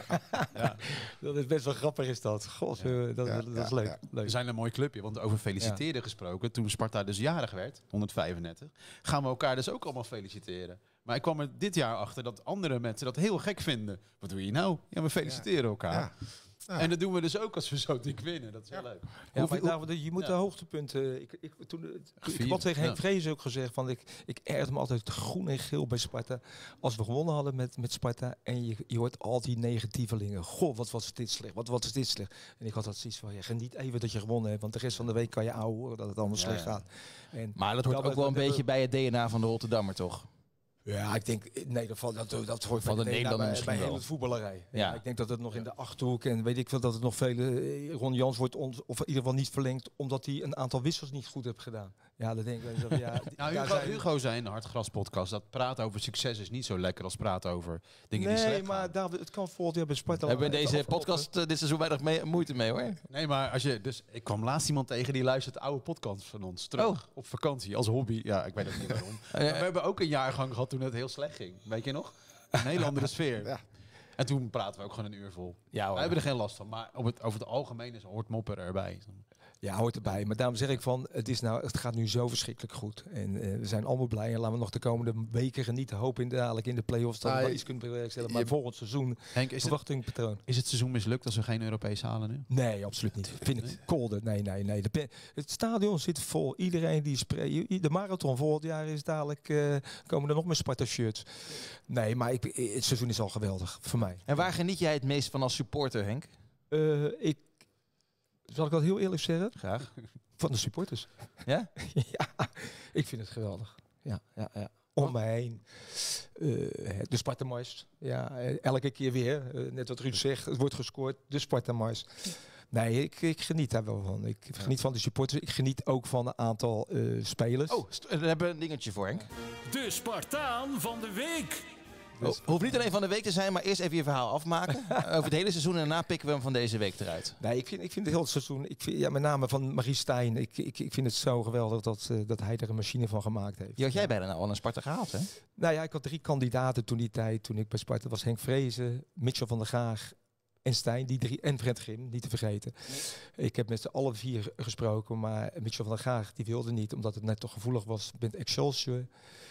Speaker 4: Ja.
Speaker 3: Dat is best wel grappig is dat. God,
Speaker 4: Ja.
Speaker 3: uh, dat,
Speaker 5: Ja,
Speaker 3: dat, dat is
Speaker 5: ja,
Speaker 3: leuk.
Speaker 5: ja.
Speaker 3: leuk.
Speaker 4: We zijn een mooi clubje, want over feliciteren gesproken. Toen Sparta dus jarig werd, honderdvijfendertig, gaan we elkaar dus ook allemaal feliciteren. Maar ik kwam er dit jaar achter dat andere mensen dat heel gek vinden. Wat doe je nou? Ja, we feliciteren elkaar.
Speaker 5: Ja. Ja.
Speaker 4: En dat doen we dus ook als we zo dik winnen. Dat is wel leuk.
Speaker 3: Ja,
Speaker 4: Hoeveel-
Speaker 3: maar, nou, je moet
Speaker 4: ja.
Speaker 3: de hoogtepunten. Ik, ik, toen, toen, ik
Speaker 4: Gevierd,
Speaker 3: had tegen Henk
Speaker 4: ja.
Speaker 3: Vrees ook gezegd van ik, ik ergerde me altijd groen en geel bij Sparta. Als we gewonnen hadden met, met Sparta en je, je hoort al die negatievelingen. Goh, wat was dit slecht? Wat, wat is dit slecht? En ik had dat zoiets van ja, geniet even dat je gewonnen hebt, want de rest van de week kan je ouwe horen dat het allemaal
Speaker 2: Ja,
Speaker 3: slecht
Speaker 2: ja.
Speaker 3: gaat. En
Speaker 2: Maar dat hoort
Speaker 3: dat
Speaker 2: ook
Speaker 3: we-
Speaker 2: wel een
Speaker 3: dat we-
Speaker 2: beetje bij het D N A van de Rotterdammer, toch?
Speaker 3: Ja, ik denk, nee, dat, valt- dat, dat hoort
Speaker 2: Van
Speaker 3: bij
Speaker 2: de
Speaker 3: de
Speaker 2: Nederlander
Speaker 3: bij,
Speaker 2: misschien
Speaker 3: bij heel
Speaker 2: wel.
Speaker 3: het voetballerij. Ja.
Speaker 2: Ja.
Speaker 3: Ik denk dat het nog in de Achterhoek en weet ik veel, dat het nog vele, eh, Ron Jans wordt ons, of in ieder geval niet verlengd, omdat hij een aantal wissels niet goed heeft gedaan. Ja, dat denk ik. Dat, ja,
Speaker 4: Nou,
Speaker 3: daar
Speaker 4: Hugo,
Speaker 3: zijn-
Speaker 4: Hugo zei in de Hartgras podcast dat praten over succes is niet zo lekker als praten over dingen die
Speaker 3: Nee,
Speaker 4: slecht
Speaker 3: maar
Speaker 4: gaan.
Speaker 3: daar, het kan volgend jaar bij Sparta.
Speaker 2: We hebben in
Speaker 3: het
Speaker 2: deze
Speaker 3: afgelopen-
Speaker 2: podcast uh, dit seizoen weinig mee, moeite mee hoor.
Speaker 4: Nee, maar als je dus ik kwam laatst iemand tegen die luistert oude podcasts van ons terug
Speaker 2: Oh.
Speaker 4: op vakantie als hobby. Ja, ik weet ook niet waarom. Maar we hebben ook een jaargang gehad toen het heel slecht ging. Weet je nog? Een hele andere sfeer.
Speaker 5: Ja.
Speaker 4: En toen praten we ook gewoon een uur vol.
Speaker 2: Ja,
Speaker 4: We
Speaker 2: hoor.
Speaker 4: hebben er geen last van, maar op het, over het algemeen is hoort mopper erbij.
Speaker 3: Ja, hoort erbij. Maar daarom zeg ik van, het, is nou, het gaat nu zo verschrikkelijk goed. En eh, we zijn allemaal blij. En laten we nog de komende weken genieten. Hopen in dadelijk in de play-offs dat we
Speaker 5: Nou,
Speaker 3: wel iets kunnen bewerkstelligen. Maar
Speaker 5: je-
Speaker 3: volgend seizoen,
Speaker 4: Henk, is het,
Speaker 3: verwachtingpatroon.
Speaker 4: is het seizoen mislukt als we geen Europees halen nu?
Speaker 3: Nee, absoluut niet. Vind ik kolder. Nee, nee, nee. De pe- het stadion zit vol. Iedereen die spreekt. De marathon volgend jaar is dadelijk. eh, komen er nog meer Sparta-shirts. Nee, maar ik, het seizoen is al geweldig voor mij.
Speaker 2: En waar geniet jij het meest van als supporter, Henk?
Speaker 3: Eh, ik. Zal ik dat heel eerlijk zeggen?
Speaker 2: Graag.
Speaker 3: Van de supporters.
Speaker 2: Ja?
Speaker 3: Ja, ik vind het geweldig. Ja, ja, ja. Om mij heen. Eh, de Sparta-mars. Ja, eh, elke keer weer. Eh, net wat Ruud zegt, het wordt gescoord. De Sparta-mars. Nee, ik, ik geniet daar wel van. Ik geniet van de supporters. Ik geniet ook van een aantal eh, spelers.
Speaker 2: Oh, st- we hebben een dingetje voor Henk.
Speaker 1: De Spartaan van de week.
Speaker 2: Oh, hoeft niet alleen van de week te zijn, maar eerst even je verhaal afmaken. Over het hele seizoen en daarna pikken we hem van deze week eruit.
Speaker 3: Nee, ik vind, ik vind het hele seizoen, ik vind, ja, met name van Marie Stijn, ik, ik, ik vind het zo geweldig dat, uh, dat hij er een machine van gemaakt heeft.
Speaker 2: Die had jij bijna nou al een Sparta gehaald, hè?
Speaker 3: Nou ja, ik had drie kandidaten toen die tijd, toen ik bij Sparta was. Henk Vrezen, Mitchell van der Gaag en Stijn, die drie, en Fred Grim, niet te vergeten. Nee. Ik heb met z'n allen vier gesproken, maar Mitchell van der Gaag, die wilde niet, omdat het net toch gevoelig was met Excelsior.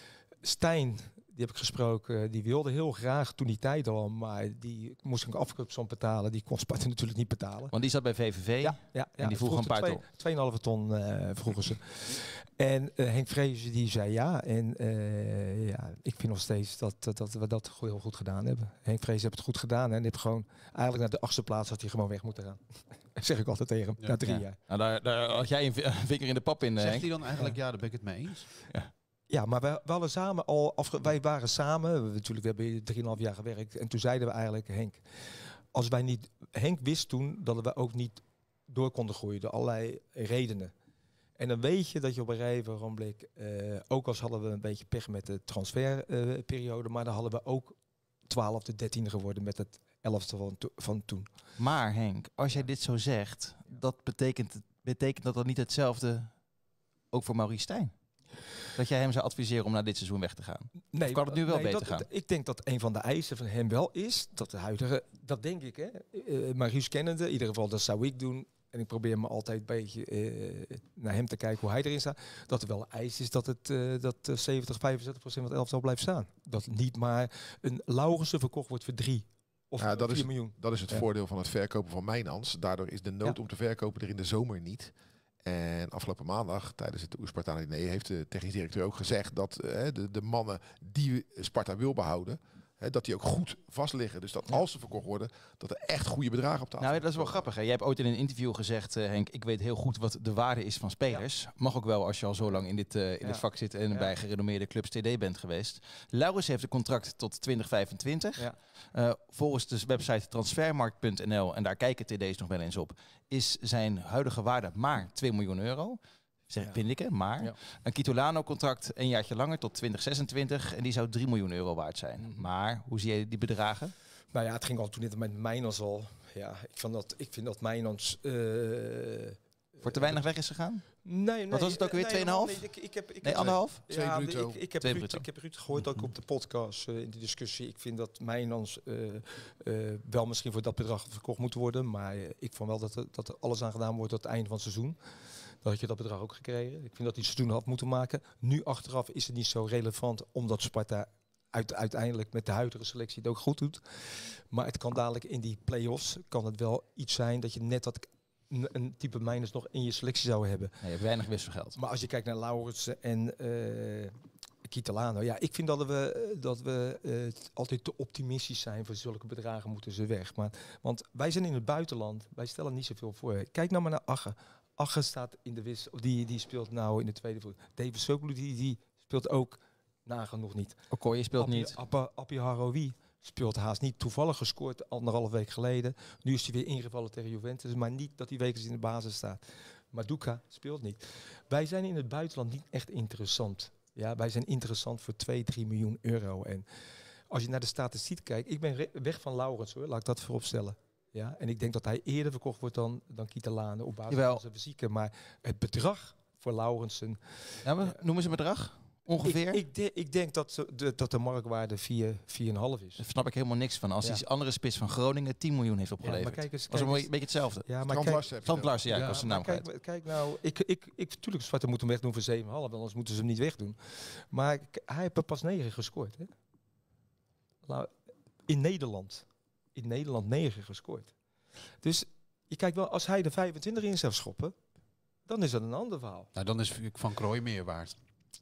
Speaker 3: Stijn, die heb ik gesproken, die wilde heel graag toen die tijd al, maar die moest een afkoopsom betalen. Die kon Sparta natuurlijk niet betalen.
Speaker 2: Want die zat bij V V V.
Speaker 3: Ja, ja,
Speaker 2: En die vroeg een paar ton.
Speaker 3: twee komma vijf ton uh, vroegen ze. En uh, Henk Vrezen die zei ja. En uh, ja, ik vind nog steeds dat, dat, dat we dat heel goed gedaan hebben. Henk Vrezen heeft het goed gedaan. En die heeft gewoon eigenlijk naar de achtste plaats had hij gewoon weg moeten gaan. zeg ik altijd tegen hem,
Speaker 4: Ja.
Speaker 3: na drie
Speaker 2: Ja.
Speaker 3: jaar.
Speaker 2: Nou, daar, daar had jij een vi- een vinger in de pap in, eh,
Speaker 4: Zegt
Speaker 2: Henk.
Speaker 4: hij dan eigenlijk, ja, daar ben ik het mee eens?
Speaker 3: Ja, maar wij, we hadden samen al afge wij waren samen. We, natuurlijk, we hebben hier drieënhalf jaar gewerkt. En toen zeiden we eigenlijk, Henk, als wij niet. Henk wist toen dat we ook niet door konden groeien door allerlei redenen. En dan weet je dat je op een gegeven ogenblik, uh, ook als hadden we een beetje pech met de transferperiode, uh, maar dan hadden we ook twaalfde, dertiende geworden met het elfde van, to van toen.
Speaker 2: Maar Henk, als jij dit zo zegt, dat betekent, betekent dat dan niet hetzelfde ook voor Maurice Stijn? Dat jij hem zou adviseren om naar dit seizoen weg te gaan?
Speaker 3: Nee,
Speaker 2: Of kan het nu wel
Speaker 3: nee,
Speaker 2: beter
Speaker 3: dat,
Speaker 2: gaan?
Speaker 3: Ik denk dat een van de eisen van hem wel is, dat de huidige, dat denk ik, hè. Uh, Maurice kennende, in ieder geval dat zou ik doen. En ik probeer me altijd een beetje uh, naar hem te kijken hoe hij erin staat. Dat er wel een eis is dat het uh, dat uh, zeventig, vijfenzettig procent van het elftal blijft staan. Dat niet maar een Laurensen verkocht wordt voor drie of
Speaker 5: Ja, dat
Speaker 3: vier
Speaker 5: is-
Speaker 3: miljoen.
Speaker 5: Dat is het
Speaker 3: Ja.
Speaker 5: voordeel van het verkopen van Mijnans. Daardoor is de nood
Speaker 3: Ja.
Speaker 5: om te verkopen er in de zomer niet. En afgelopen maandag, tijdens het Oer-Sparta-diner, heeft de technisch directeur ook gezegd dat uh, de, de mannen die Sparta wil behouden, Hè, dat die ook goed vast liggen. Dus dat als ze verkocht worden, dat er echt goede bedragen op tafel
Speaker 2: Nou, dat is wel grappig. Hè? Jij hebt ooit in een interview gezegd, uh, Henk, ik weet heel goed wat de waarde is van spelers. Ja. Mag ook wel als je al zo lang in dit, uh, in ja. dit vak zit en ja. bij gerenommeerde clubs T D bent geweest. Laurens heeft een contract tot twintig vijfentwintig. Ja. Uh, volgens de website transfermarkt punt n l, en daar kijken T D's nog wel eens op, is zijn huidige waarde maar twee miljoen euro. Zeg, vind ik, hè? Maar ja. een Kitolano-contract een jaartje langer tot twintig zesentwintig en die zou drie miljoen euro waard zijn. Mm-hmm. Maar hoe zie je die bedragen?
Speaker 3: Nou ja, het ging al toen net met Mijnans al. Ja, ik vind dat, ik vind dat Mijnans Uh,
Speaker 2: voor te weinig weg is gegaan?
Speaker 3: Nee, nee.
Speaker 2: Wat was het ook weer? twee komma vijf?
Speaker 3: Nee, ik, ik heb, ik
Speaker 2: nee, anderhalf?
Speaker 3: Ja, ja, ik, ik, heb Ruud, ik heb Ruud gehoord ook op de podcast uh, in de discussie. Ik vind dat Mijnans uh, uh, wel misschien voor dat bedrag verkocht moet worden. Maar uh, ik vond wel dat er, dat er alles aan gedaan wordt tot het einde van het seizoen. Dan had je dat bedrag ook gekregen. Ik vind dat hij het seizoen had moeten maken. Nu achteraf is het niet zo relevant, omdat Sparta uit, uiteindelijk met de huidige selectie het ook goed doet. Maar het kan dadelijk in die play-offs kan het wel iets zijn dat je net wat een, een type Mijners nog in je selectie zou hebben.
Speaker 2: Nee, je hebt weinig wisselgeld. Maar
Speaker 3: als je kijkt naar Laurens en uh, Kitolano, ja, ik vind dat we, dat we uh, altijd te optimistisch zijn. Voor zulke bedragen moeten ze weg. Maar, want wij zijn in het buitenland, wij stellen niet zoveel voor. Kijk nou maar naar Agge. Agge staat in de wissel, die, die speelt nou in de tweede voet. David Soglu, die, die speelt ook nagenoeg niet.
Speaker 2: Okoye speelt
Speaker 3: Appie,
Speaker 2: niet.
Speaker 3: Appie, Appie Haroui speelt haast niet. Toevallig gescoord anderhalf week geleden. Nu is hij weer ingevallen tegen Juventus, maar niet dat hij wekelijks in de basis staat. Maduka speelt niet. Wij zijn in het buitenland niet echt interessant. Ja, wij zijn interessant voor twee, drie miljoen euro. En als je naar de statistiek kijkt, ik ben weg van Laurens hoor, laat ik dat voorop stellen. Ja, en ik denk dat hij eerder verkocht wordt dan, dan Kitolano op basis Jawel. van zijn fysieke. Maar het bedrag voor Laurensen.
Speaker 2: Ja, maar noemen ze een bedrag? Ongeveer?
Speaker 3: Ik, ik, de, ik denk dat de, dat de marktwaarde vier, vier komma vijf is.
Speaker 2: Daar snap ik helemaal niks van. Als ja. die andere spits van Groningen tien miljoen heeft opgeleverd. Ja, maar kijk eens, kijk was een beetje hetzelfde.
Speaker 3: Ja, maar
Speaker 2: Strand Larsen, ja, ja, ik was zijn naam kwijt.
Speaker 3: Kijk, kijk nou, ik, ik, ik, tuurlijk, Sparta moet hem wegdoen voor zeven komma vijf, anders moeten ze hem niet wegdoen. Maar hij heeft er pas negen gescoord. Hè? Nou, in Nederland. In Nederland negen gescoord. Dus je kijkt wel, als hij de vijfentwintig in zou schoppen, dan is dat een ander verhaal.
Speaker 4: Nou, dan is Van Krooij meer waard.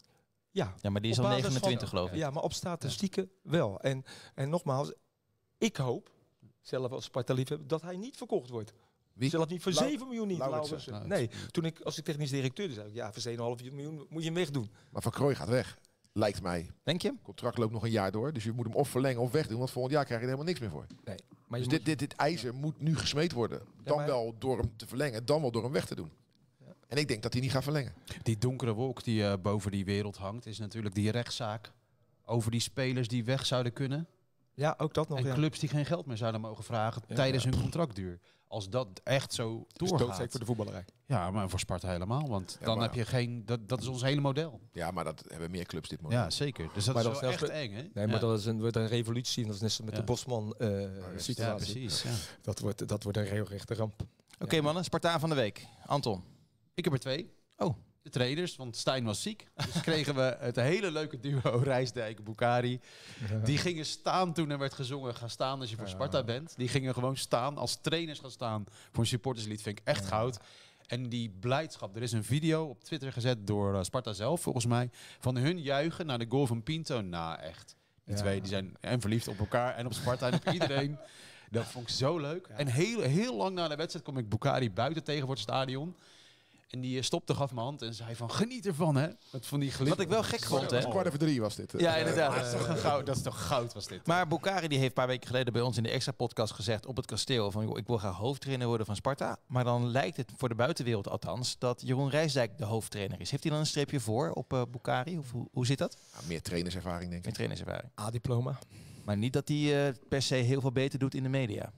Speaker 3: Ja,
Speaker 2: ja, maar die is al negenentwintig van, geloof ik.
Speaker 3: Ja, maar op statistieken ja. wel. En, en nogmaals, ik hoop, zelf als Sparta-liefhebber, dat hij niet verkocht wordt. Wie? Zelf niet voor zeven miljoen niet. Nou, nee, toen ik als ik technisch directeur zei, ja, voor zeven komma vijf miljoen moet je hem wegdoen.
Speaker 5: Maar Van Krooij gaat weg. Lijkt mij.
Speaker 2: Denk je?
Speaker 5: Het contract loopt nog een jaar door. Dus je moet hem of verlengen of wegdoen. Want volgend jaar krijg je er helemaal niks meer voor.
Speaker 3: Nee,
Speaker 5: maar dus dit, dit, dit ijzer moet nu gesmeed worden. Dan ja, wel door hem te verlengen. Dan wel door hem weg te doen. Ja. En ik denk dat hij niet gaat verlengen.
Speaker 4: Die donkere wolk die uh, boven die wereld hangt. Is natuurlijk die rechtszaak. Over die spelers die weg zouden kunnen.
Speaker 3: Ja, ook dat nog.
Speaker 4: En
Speaker 3: ja.
Speaker 4: clubs die geen geld meer zouden mogen vragen. Ja, tijdens ja. hun contractduur. Als dat echt zo doorgaat.
Speaker 3: Doodzeker voor de voetballerij.
Speaker 4: Ja, maar voor Sparta helemaal. Want ja, dan heb je geen... Dat, dat is ons hele model.
Speaker 5: Ja, maar dat hebben meer clubs dit model.
Speaker 4: Ja, zeker. Dus dat maar is dat wel echt eng, hè?
Speaker 3: Nee, maar ja. dat is een, wordt een revolutie. En dat is net met ja. de Bosman uh, situatie.
Speaker 4: Ja, precies. Ja.
Speaker 3: Dat, wordt, dat wordt een regelrechte ramp.
Speaker 2: Oké okay, ja. mannen, Spartaan van de week. Anton.
Speaker 4: Ik heb er twee.
Speaker 2: Oh.
Speaker 4: De trainers, want Stijn was ziek. Dus kregen we het hele leuke duo Rijsdijk, Boukari. Ja. Die gingen staan toen er werd gezongen, ga staan als je voor Sparta ja. bent. Die gingen gewoon staan, als trainers gaan staan voor een supporterslied. Vind ik echt ja. goud. En die blijdschap, er is een video op Twitter gezet door uh, Sparta zelf, volgens mij, van hun juichen naar de goal van Pinto. Nou, echt. Die ja. twee die zijn en verliefd op elkaar en op Sparta en op iedereen. Dat vond ik zo leuk. Ja. En heel, heel lang na de wedstrijd kom ik Boukari buiten tegen voor het stadion. En die stopte, gaf mijn hand en zei van geniet ervan, hè. Met van die
Speaker 2: Wat ik wel gek vond, hè.
Speaker 5: Kwart over drie was dit.
Speaker 2: Ja, inderdaad.
Speaker 4: Dat is toch, goud, dat is toch goud, was dit.
Speaker 2: Maar Boukari die heeft een paar weken geleden bij ons in de extra podcast gezegd op het kasteel van, joh, ik wil graag hoofdtrainer worden van Sparta. Maar dan lijkt het voor de buitenwereld althans dat Jeroen Rijsdijk de hoofdtrainer is. Heeft hij dan een streepje voor op uh, Boukari? Of hoe, hoe zit dat?
Speaker 5: Ja, meer trainerservaring, denk ik.
Speaker 2: Meer trainerservaring.
Speaker 3: A-diploma.
Speaker 2: Maar niet dat hij uh, per se heel veel beter doet in de media.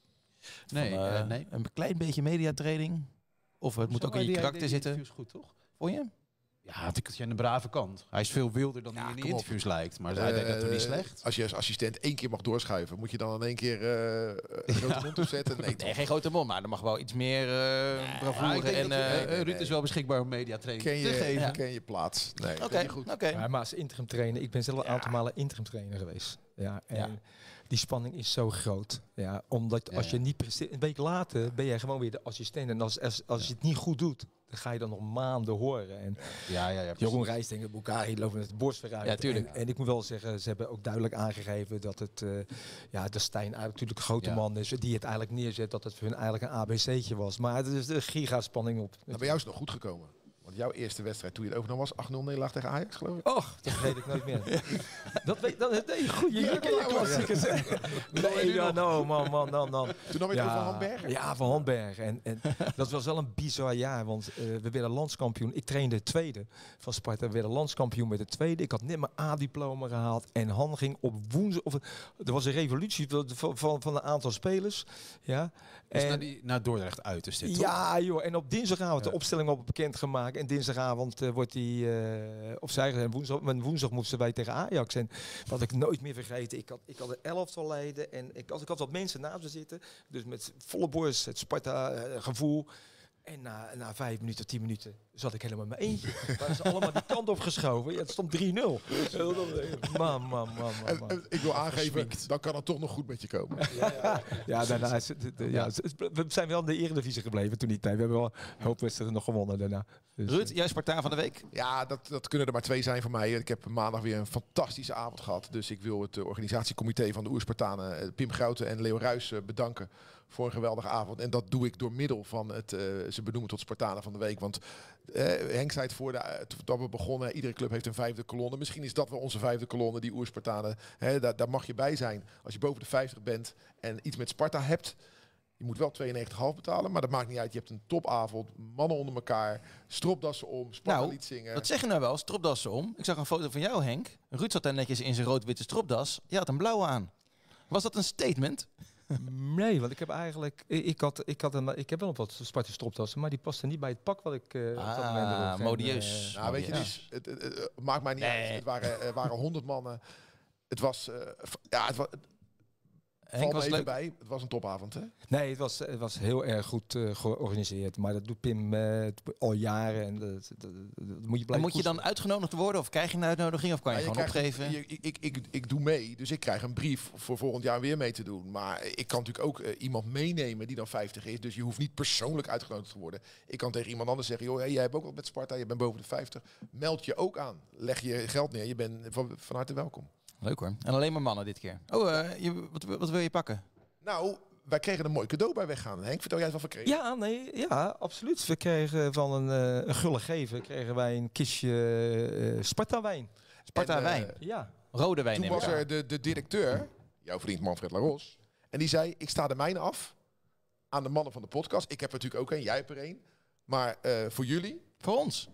Speaker 4: Nee,
Speaker 2: van, uh,
Speaker 4: uh, nee.
Speaker 2: Een klein beetje mediatraining. Of het moet ook in je karakter zitten.
Speaker 4: Is goed, toch?
Speaker 2: Vond je?
Speaker 4: Ja, het is aan de brave kant. Hij is veel wilder dan ja, hij in de interviews op. lijkt. Maar uh, hij deed dat toch niet slecht?
Speaker 5: Als je als assistent één keer mag doorschuiven, moet je dan in één keer uh, een grote ja. mond opzetten? Nee,
Speaker 2: nee, geen grote mond, maar er mag wel iets meer uh, ja, bravoure. En, uh,
Speaker 4: nee, nee, Ruud nee. is wel beschikbaar om mediatraining
Speaker 5: ken je,
Speaker 4: te geven.
Speaker 5: Ja. Ken je plaats. Nee,
Speaker 2: Oké, okay, oké. Okay.
Speaker 3: Ja, maar als interim trainer, ik ben zelf een ja. aantal malen interim trainer geweest. Ja, en ja. die spanning is zo groot. Ja, omdat ja, als je niet presteert, een week later ben jij gewoon weer de assistent. En als, als, als ja. je het niet goed doet, Dat ga je dan nog maanden horen. En
Speaker 4: Ja, ja, ja.
Speaker 3: Jeroen Rijsding en Boukari lopen met het borst vooruit.
Speaker 2: Ja, tuurlijk.
Speaker 3: En, en ik moet wel zeggen, ze hebben ook duidelijk aangegeven dat het, uh, ja, de Stijn natuurlijk een grote
Speaker 4: Ja.
Speaker 3: man is, die het eigenlijk neerzet, dat het voor hun eigenlijk een A B C'tje was. Maar het is de gigaspanning op.
Speaker 5: Nou, bij jou is het nog goed gekomen. Want jouw eerste wedstrijd toen je het overnam was acht nul nederlaag tegen Ajax, geloof ik.
Speaker 3: Och, dat vergeet ik nooit meer. Dat weet dat nee, goeie ja, ja, klassiekers. Nee, ja, no, man, man, dan, dan.
Speaker 5: Toen nam je het over Handbergen?
Speaker 3: Ja, van Handbergen. En, en dat was wel een bizar jaar, want uh, we werden landskampioen. Ik trainde de tweede van Sparta. We werden landskampioen met de tweede. Ik had net mijn A-diploma gehaald. En Han ging op woensdag... Of, er was een revolutie van, van, van een aantal spelers. Ja.
Speaker 4: Dus
Speaker 3: En,
Speaker 4: naar, die, naar Dordrecht uit is dit, toch?
Speaker 3: ja, joh. En op dinsdagavond
Speaker 4: Ja.
Speaker 3: de opstelling op bekendgemaakt. En dinsdagavond uh, wordt die... Uh, of zij en woensdag, en woensdag moesten wij tegen Ajax. En wat ik nooit meer vergeten. Ik had, ik had een elftal leiden. En ik had, ik had wat mensen naast me zitten. Dus met volle borst, het Sparta-gevoel. En na, na vijf minuten, tien minuten zat ik helemaal in mijn eentje. Waren ze allemaal die kant op geschoven. Ja, het stond drie nul. Man, man, man, man.
Speaker 5: En,
Speaker 3: man.
Speaker 5: en ik wil aangeven, dan kan het toch nog goed met je komen.
Speaker 3: Ja, ja. ja, daarna is het, de- de- ja, we zijn wel in de Eredivisie gebleven toen die tijd. We hebben wel een hoop wedstrijden nog gewonnen daarna. Dus,
Speaker 2: Ruud, jij Spartaan van de week?
Speaker 5: Ja, dat, dat kunnen er maar twee zijn voor mij. Ik heb maandag weer een fantastische avond gehad. Dus ik wil het uh, organisatiecomité van de Oerspartanen, uh, Pim Grouten en Leo Ruijs, uh, bedanken voor een geweldige avond. En dat doe ik door middel van het uh, ze benoemen tot Spartanen van de week. Want uh, Henk zei het voor de, uh, toen we begonnen, iedere club heeft een vijfde kolonne. Misschien is dat wel onze vijfde kolonne, die Oerspartanen. Hè, daar, daar mag je bij zijn als je boven de vijftig bent en iets met Sparta hebt. Je moet wel tweeënnegentig komma vijf betalen, maar dat maakt niet uit. Je hebt een topavond, mannen onder elkaar, stropdassen om, Sparta
Speaker 2: Nou,
Speaker 5: lied zingen.
Speaker 2: Wat zeg je nou wel? Stropdassen om. Ik zag een foto van jou, Henk. Ruud zat daar netjes in zijn rood-witte stropdas. Je had een blauwe aan. Was dat een statement?
Speaker 3: nee, want ik heb eigenlijk... Ik, ik, had, ik, had een, ik heb wel wat Sparta stropdassen, maar die paste niet bij het pak wat ik uh, op dat
Speaker 2: Ah,
Speaker 3: moment droeg. En,
Speaker 2: modieus.
Speaker 3: uh,
Speaker 5: Nou, weet je,
Speaker 2: Ja.
Speaker 5: dus, het, het, het maakt mij niet
Speaker 2: Nee.
Speaker 5: uit. Het waren, er waren honderd mannen. Het was, uh, v- ja, het was,
Speaker 2: Henk
Speaker 5: val me
Speaker 2: was
Speaker 5: even
Speaker 2: leuk.
Speaker 5: bij. Het was een topavond, hè?
Speaker 3: Nee, het was, het was heel erg goed uh, georganiseerd. Maar dat doet Pim uh, al jaren. En dat, dat, dat, dat moet je
Speaker 2: En
Speaker 3: blijven
Speaker 2: moet je dan uitgenodigd worden of krijg je een uitnodiging of kan je
Speaker 5: Ja, je
Speaker 2: gewoon
Speaker 5: krijgt
Speaker 2: opgeven?
Speaker 5: een- je- ik, ik, ik, ik doe mee, dus ik krijg een brief voor volgend jaar weer mee te doen. Maar ik kan natuurlijk ook uh, iemand meenemen die dan vijftig is. Dus je hoeft niet persoonlijk uitgenodigd te worden. Ik kan tegen iemand anders zeggen, joh, hey, jij hebt ook wat met Sparta, je bent boven de vijftig. Meld je ook aan. Leg je geld neer, je bent van, van harte welkom.
Speaker 2: Leuk hoor. En alleen maar mannen dit keer. Oh, uh, je, wat, wat wil je pakken?
Speaker 5: Nou, wij kregen een mooi cadeau bij weggaan. Henk, vertel jij het wel verkregen?
Speaker 3: Ja, nee, ja, absoluut. We kregen van een, uh, een gulle gever kregen wij een kistje uh, Sparta-wijn.
Speaker 2: Sparta
Speaker 5: En, uh,
Speaker 2: wijn.
Speaker 3: Ja.
Speaker 2: Rode wijn
Speaker 5: Toen
Speaker 2: neem ik
Speaker 5: was
Speaker 2: aan.
Speaker 5: er de, de directeur, jouw vriend Manfred Laros. En die zei, ik sta de mijne af aan de mannen van de podcast. Ik heb er natuurlijk ook een, jij hebt er een. Maar uh, voor jullie.
Speaker 2: Voor ons.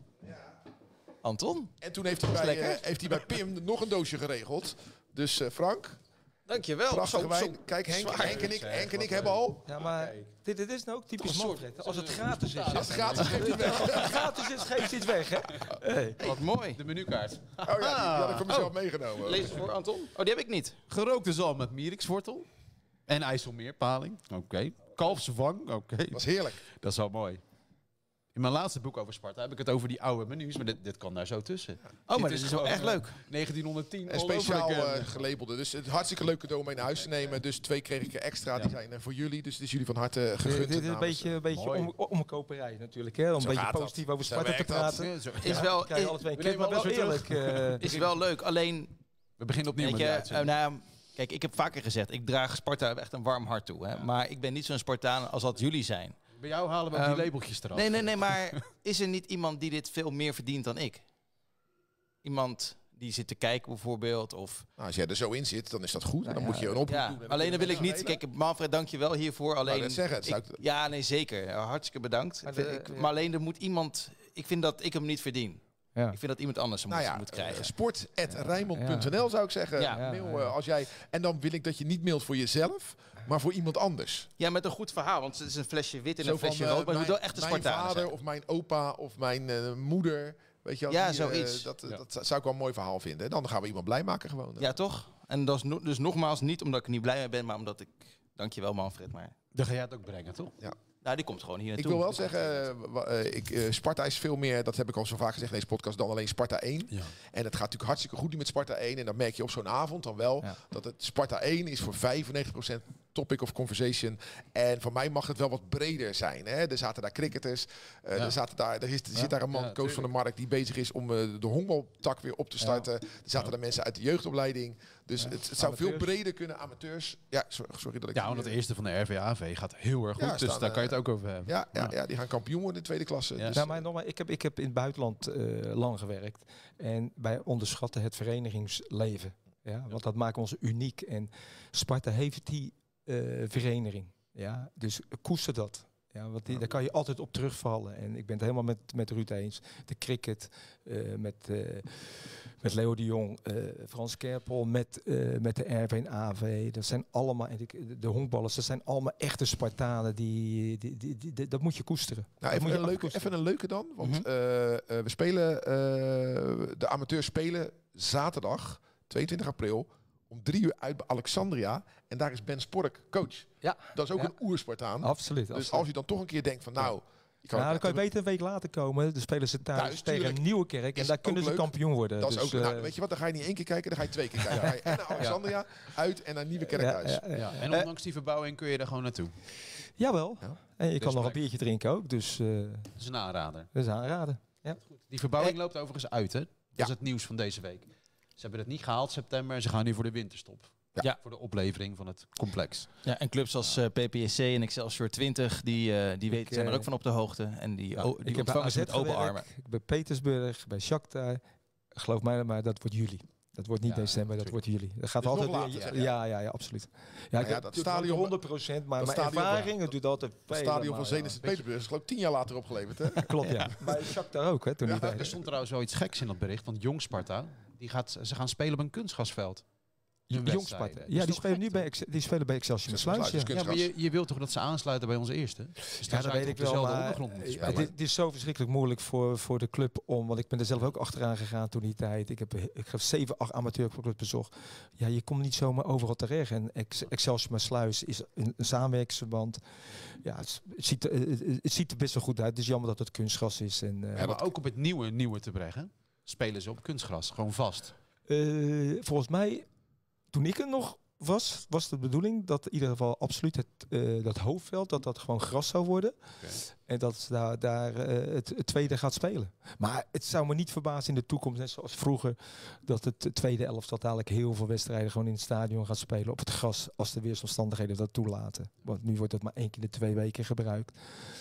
Speaker 2: Anton?
Speaker 5: En toen heeft hij,
Speaker 2: Dat is
Speaker 5: bij,
Speaker 2: lekker.
Speaker 5: uh, heeft hij bij Pim nog een doosje geregeld. Dus uh, Frank,
Speaker 2: Dankjewel.
Speaker 5: prachtige wijn. Kijk, Henk, Henk en ik, Henk en ik hebben al.
Speaker 3: Ja, maar dit, dit is nou ook typisch Manfred. Als het gratis is,
Speaker 5: Als het gratis geeft hij weg.
Speaker 3: als het gratis is, geeft hij het weg, hè? Hey.
Speaker 2: Wat mooi.
Speaker 4: De menukaart.
Speaker 5: Oh ja, die, die had ik voor mezelf
Speaker 2: Oh.
Speaker 5: meegenomen.
Speaker 2: Lees het voor Anton. Oh, die heb ik niet.
Speaker 4: Gerookte zalm met mierikswortel. En IJsselmeerpaling. Oké. Kalfswang. Oké.
Speaker 5: Dat was heerlijk.
Speaker 4: Dat is wel mooi. In mijn laatste boek over Sparta heb ik het over die oude menus, maar dit, dit kan daar zo tussen.
Speaker 2: Oh, maar dit is wel
Speaker 4: gewoon,
Speaker 2: echt
Speaker 4: eh,
Speaker 2: leuk.
Speaker 4: negentienhonderdtien.
Speaker 5: En
Speaker 4: all over
Speaker 5: speciaal
Speaker 4: again.
Speaker 5: uh, gelabelde. Dus het hartstikke leuk cadeau om mee naar huis te nemen. Dus twee kreeg ik er extra. Die
Speaker 4: Ja.
Speaker 5: zijn uh, voor jullie. Dus het is jullie van harte gegund.
Speaker 3: Dit is een
Speaker 5: namens,
Speaker 3: beetje, een beetje
Speaker 4: Mooi.
Speaker 3: om, omkoperij natuurlijk, hè? Om een
Speaker 5: Zo
Speaker 3: beetje
Speaker 5: gaat dat.
Speaker 3: positief over
Speaker 5: Zo
Speaker 3: Sparta te
Speaker 5: werkt dat.
Speaker 3: praten.
Speaker 4: Ja, zo-
Speaker 2: Is
Speaker 3: Ja,
Speaker 2: wel,
Speaker 3: krijg je
Speaker 2: is,
Speaker 3: alle twee
Speaker 4: we
Speaker 3: keer,
Speaker 4: nemen
Speaker 3: maar wel
Speaker 4: alles weer
Speaker 3: eerlijk. uh,
Speaker 2: is wel leuk. Alleen,
Speaker 4: We beginnen opnieuw
Speaker 2: weet
Speaker 4: met
Speaker 2: je,
Speaker 4: de
Speaker 2: uh,
Speaker 4: uitzending.
Speaker 2: nou, kijk, ik heb vaker gezegd, ik draag Sparta echt een warm hart toe. Hè? Maar ik ben niet zo'n Spartaan als dat jullie zijn.
Speaker 4: Bij jou halen we ook
Speaker 2: Ehm,
Speaker 4: die labeltjes eraf.
Speaker 2: Nee, nee, nee, maar is er niet iemand die dit veel meer verdient dan ik? Iemand die zit te kijken bijvoorbeeld, of...
Speaker 5: Nou, als jij er zo in zit, dan is dat goed. En dan
Speaker 3: ja,
Speaker 5: moet je een oproep
Speaker 2: Ja,
Speaker 5: doen. En
Speaker 2: alleen dan wil ik niet...
Speaker 5: spelen.
Speaker 2: Kijk, Manfred, dank je wel hiervoor. Alleen,
Speaker 5: net zeggen, het
Speaker 2: ik-
Speaker 5: zou ik-
Speaker 2: ja, nee, zeker. Ja, hartstikke bedankt.
Speaker 3: Maar
Speaker 2: Ik vind-
Speaker 3: de-
Speaker 2: ik-
Speaker 3: ja.
Speaker 2: maar alleen er moet iemand... Ik vind dat ik hem niet verdien.
Speaker 3: Ja.
Speaker 2: Ik vind dat iemand anders hem
Speaker 5: Nou
Speaker 2: moet,
Speaker 5: ja,
Speaker 2: moet krijgen.
Speaker 5: uh, sport at rijnmond punt n l zou ik zeggen.
Speaker 2: Ja.
Speaker 5: Mail,
Speaker 3: Ja,
Speaker 5: uh,
Speaker 3: ja.
Speaker 5: als jij, en dan wil ik dat je niet mailt voor jezelf, maar voor iemand anders.
Speaker 2: Ja, met een goed verhaal. Want het is een flesje wit en
Speaker 5: Zo
Speaker 2: een flesje
Speaker 5: uh,
Speaker 2: rood. Maar het moet
Speaker 5: mijn,
Speaker 2: wel echt een
Speaker 5: mijn
Speaker 2: Spartaan
Speaker 5: vader
Speaker 2: zijn.
Speaker 5: of mijn opa of mijn uh, moeder. Weet je, als
Speaker 2: Ja,
Speaker 5: die, uh,
Speaker 2: zoiets.
Speaker 5: dat,
Speaker 4: Ja.
Speaker 5: dat zou ik wel een mooi verhaal vinden. Dan gaan we iemand blij maken gewoon.
Speaker 2: Ja, toch? En dat is no- dus nogmaals niet omdat ik er niet blij mee ben, maar omdat ik... Dankjewel, Manfred. Maar
Speaker 4: Dan ga jij het ook brengen, toch?
Speaker 2: nou, die komt gewoon hier
Speaker 5: Ik
Speaker 2: naartoe.
Speaker 5: wil wel zeggen, uh, wa- uh, ik, uh, Sparta is veel meer, dat heb ik al zo vaak gezegd in deze podcast, dan alleen Sparta één.
Speaker 4: Ja.
Speaker 5: En het gaat natuurlijk hartstikke goed nu met Sparta één. En dan merk je op zo'n avond dan wel
Speaker 3: Ja.
Speaker 5: dat het Sparta één is voor vijfennegentig procent topic of conversation. En voor mij mag het wel wat breder zijn. Hè? Er zaten daar cricketers. Uh,
Speaker 4: Ja.
Speaker 5: er, zaten daar, er, is, er
Speaker 4: Ja.
Speaker 5: zit daar een man,
Speaker 4: Ja,
Speaker 5: coach van de Markt, die bezig is om uh, de honkbaltak weer op te starten. Er zaten daar mensen uit de jeugdopleiding. Dus
Speaker 3: Ja.
Speaker 5: het, het zou veel
Speaker 3: Amateurs.
Speaker 5: breder kunnen. Amateurs. Ja, sorry, sorry dat ik...
Speaker 4: Ja, want het eerste van de R V A V gaat heel erg goed.
Speaker 5: Ja,
Speaker 4: dus
Speaker 5: staan,
Speaker 4: daar kan je het
Speaker 5: uh,
Speaker 4: ook over hebben.
Speaker 5: Ja, ja, ja, die gaan kampioen worden in de tweede klasse.
Speaker 4: Ja.
Speaker 5: Dus,
Speaker 3: Nou, maar nogmaals, ik heb, ik heb in het buitenland uh, lang gewerkt. En wij onderschatten het verenigingsleven. Ja, want dat maakt ons uniek. En Sparta heeft die uh, vereniging. Ja, dus koester dat. Ja, want die, daar kan je altijd op terugvallen. En ik ben het helemaal met, met Ruud eens. De cricket, uh, met, uh, met Leo de Jong, uh, Frans Kerpel, met, uh, met de R V en A V. Dat zijn allemaal, en de, de honkballers, dat zijn allemaal echte Spartanen. Die, die, die, die, die, dat moet je koesteren.
Speaker 5: Nou,
Speaker 3: Dat
Speaker 5: even,
Speaker 3: moet je
Speaker 5: een leuke,
Speaker 3: koesteren.
Speaker 5: even een leuke dan. Want
Speaker 2: Mhm.
Speaker 5: uh, uh, we spelen, uh, de amateurs spelen zaterdag, tweeëntwintig april, om drie uur uit bij Alexandria. En daar is Ben Spork coach.
Speaker 3: Ja.
Speaker 5: Dat is ook
Speaker 3: Ja.
Speaker 5: een oerspartaan.
Speaker 3: Absoluut.
Speaker 5: Dus
Speaker 3: absoluut.
Speaker 5: als je dan toch een keer denkt van nou... Je
Speaker 3: Ja, dan kan je
Speaker 5: natuurlijk-
Speaker 3: beter een week later komen. Dan spelen ze thuis,
Speaker 5: Thuis,
Speaker 3: tegen
Speaker 5: tuurlijk.
Speaker 3: Nieuwekerk. En
Speaker 5: Is
Speaker 3: daar
Speaker 5: ook
Speaker 3: kunnen ze
Speaker 5: leuk.
Speaker 3: kampioen worden.
Speaker 5: Dat is
Speaker 3: Dus,
Speaker 5: ook, nou,
Speaker 3: eh,
Speaker 5: weet je wat, dan ga je niet één keer kijken, dan ga je twee keer kijken. Dan ga je en naar Alexandria uit en naar Nieuwekerk
Speaker 3: ja,
Speaker 5: thuis.
Speaker 3: ja, ja.
Speaker 4: Ja, en ondanks die verbouwing kun je er gewoon naartoe.
Speaker 3: Jawel.
Speaker 5: Ja.
Speaker 3: En je kan nog een
Speaker 4: plek.
Speaker 3: biertje drinken ook. Dus uh,
Speaker 4: Dat is een aanrader.
Speaker 3: dat is aanraden. Ja.
Speaker 4: Die verbouwing loopt overigens uit, hè? Dat
Speaker 5: Ja.
Speaker 4: is het nieuws van deze week. Ze hebben het niet gehaald september en ze gaan nu voor de winterstop.
Speaker 5: Ja.
Speaker 2: Ja.
Speaker 4: Voor de oplevering van het complex.
Speaker 2: Ja, en clubs als uh, P P S C en Excelsior twintig, die, uh, die weten, zijn er
Speaker 3: uh,
Speaker 2: ook van op de hoogte. En die,
Speaker 3: Ja,
Speaker 2: o, die
Speaker 3: ik heb bij
Speaker 2: ontvangen
Speaker 3: A Z
Speaker 2: ze met open
Speaker 3: gewerkt,
Speaker 2: armen.
Speaker 3: ik bij Petersburg, bij Shakhtar. Geloof mij maar, dat wordt juli. Dat wordt niet
Speaker 4: Ja,
Speaker 3: december, dat wordt juli. Dat gaat
Speaker 5: Dus nog
Speaker 3: altijd
Speaker 5: later,
Speaker 3: weer-
Speaker 5: zeg
Speaker 3: ja,
Speaker 5: je?
Speaker 3: ja, ja, ja, absoluut. Ja,
Speaker 5: Nou
Speaker 3: ik
Speaker 5: ja,
Speaker 3: heb
Speaker 5: dat
Speaker 3: het
Speaker 5: stadion-
Speaker 3: honderd procent, maar
Speaker 5: dat
Speaker 3: mijn
Speaker 5: stadion-
Speaker 3: ervaring,
Speaker 5: ja,
Speaker 3: het duurt altijd
Speaker 5: Het
Speaker 3: vele
Speaker 5: stadion van
Speaker 3: malen.
Speaker 5: Zenit Sint-Petersburg is geloof ik tien jaar later opgeleverd. Hè?
Speaker 3: Klopt, ja. Bij Shakhtar ook, hè, toen
Speaker 5: Ja,
Speaker 3: die
Speaker 4: Er
Speaker 3: tijd.
Speaker 4: stond trouwens wel iets geks in dat bericht. Want Jong Sparta, die gaat, ze gaan spelen op een kunstgrasveld. Hun
Speaker 3: Jong
Speaker 4: wedstrijden.
Speaker 3: Sparta.
Speaker 4: Dat is
Speaker 3: Ja, die
Speaker 4: toch
Speaker 3: spelen
Speaker 4: gek,
Speaker 3: nu bij,
Speaker 4: toch?
Speaker 3: Ex- die spelen bij Excelsior Sluis. Ja.
Speaker 5: Ja,
Speaker 4: Ja, maar je, je wilt toch dat ze aansluiten bij ons eerste? Dus
Speaker 3: Ja,
Speaker 4: dan
Speaker 3: dat
Speaker 4: zou je
Speaker 3: weet ik
Speaker 4: toch op
Speaker 3: wel,
Speaker 4: dezelfde
Speaker 3: maar
Speaker 4: ondergrond moeten
Speaker 3: eh,
Speaker 4: spelen.
Speaker 3: het, het is zo verschrikkelijk moeilijk voor, voor de club om, want ik ben er zelf ook achteraan gegaan toen die tijd. Ik heb, ik heb zeven, acht amateurclubs bezocht. Ja, je komt niet zomaar overal terecht. En Ex- Excelsior Sluis is een, een samenwerkingsverband. Ja, het, het, ziet, er- het, het ziet er best wel goed uit. Het is jammer dat het kunstgras is. En, uh,
Speaker 4: Ja, maar ook op het nieuwe, nieuwe te brengen, spelen ze op kunstgras. Gewoon vast.
Speaker 3: Uh, volgens mij, toen ik er nog was, was de bedoeling dat in ieder geval absoluut het, uh, dat hoofdveld, dat dat gewoon gras zou worden.
Speaker 4: Okay.
Speaker 3: En dat daar, daar uh, het, het tweede gaat spelen. Maar het zou me niet verbazen in de toekomst, net zoals vroeger, dat het tweede elftal dadelijk heel veel wedstrijden gewoon in het stadion gaat spelen op het gras, als de weersomstandigheden dat toelaten. Want nu wordt het maar één keer in de twee weken gebruikt.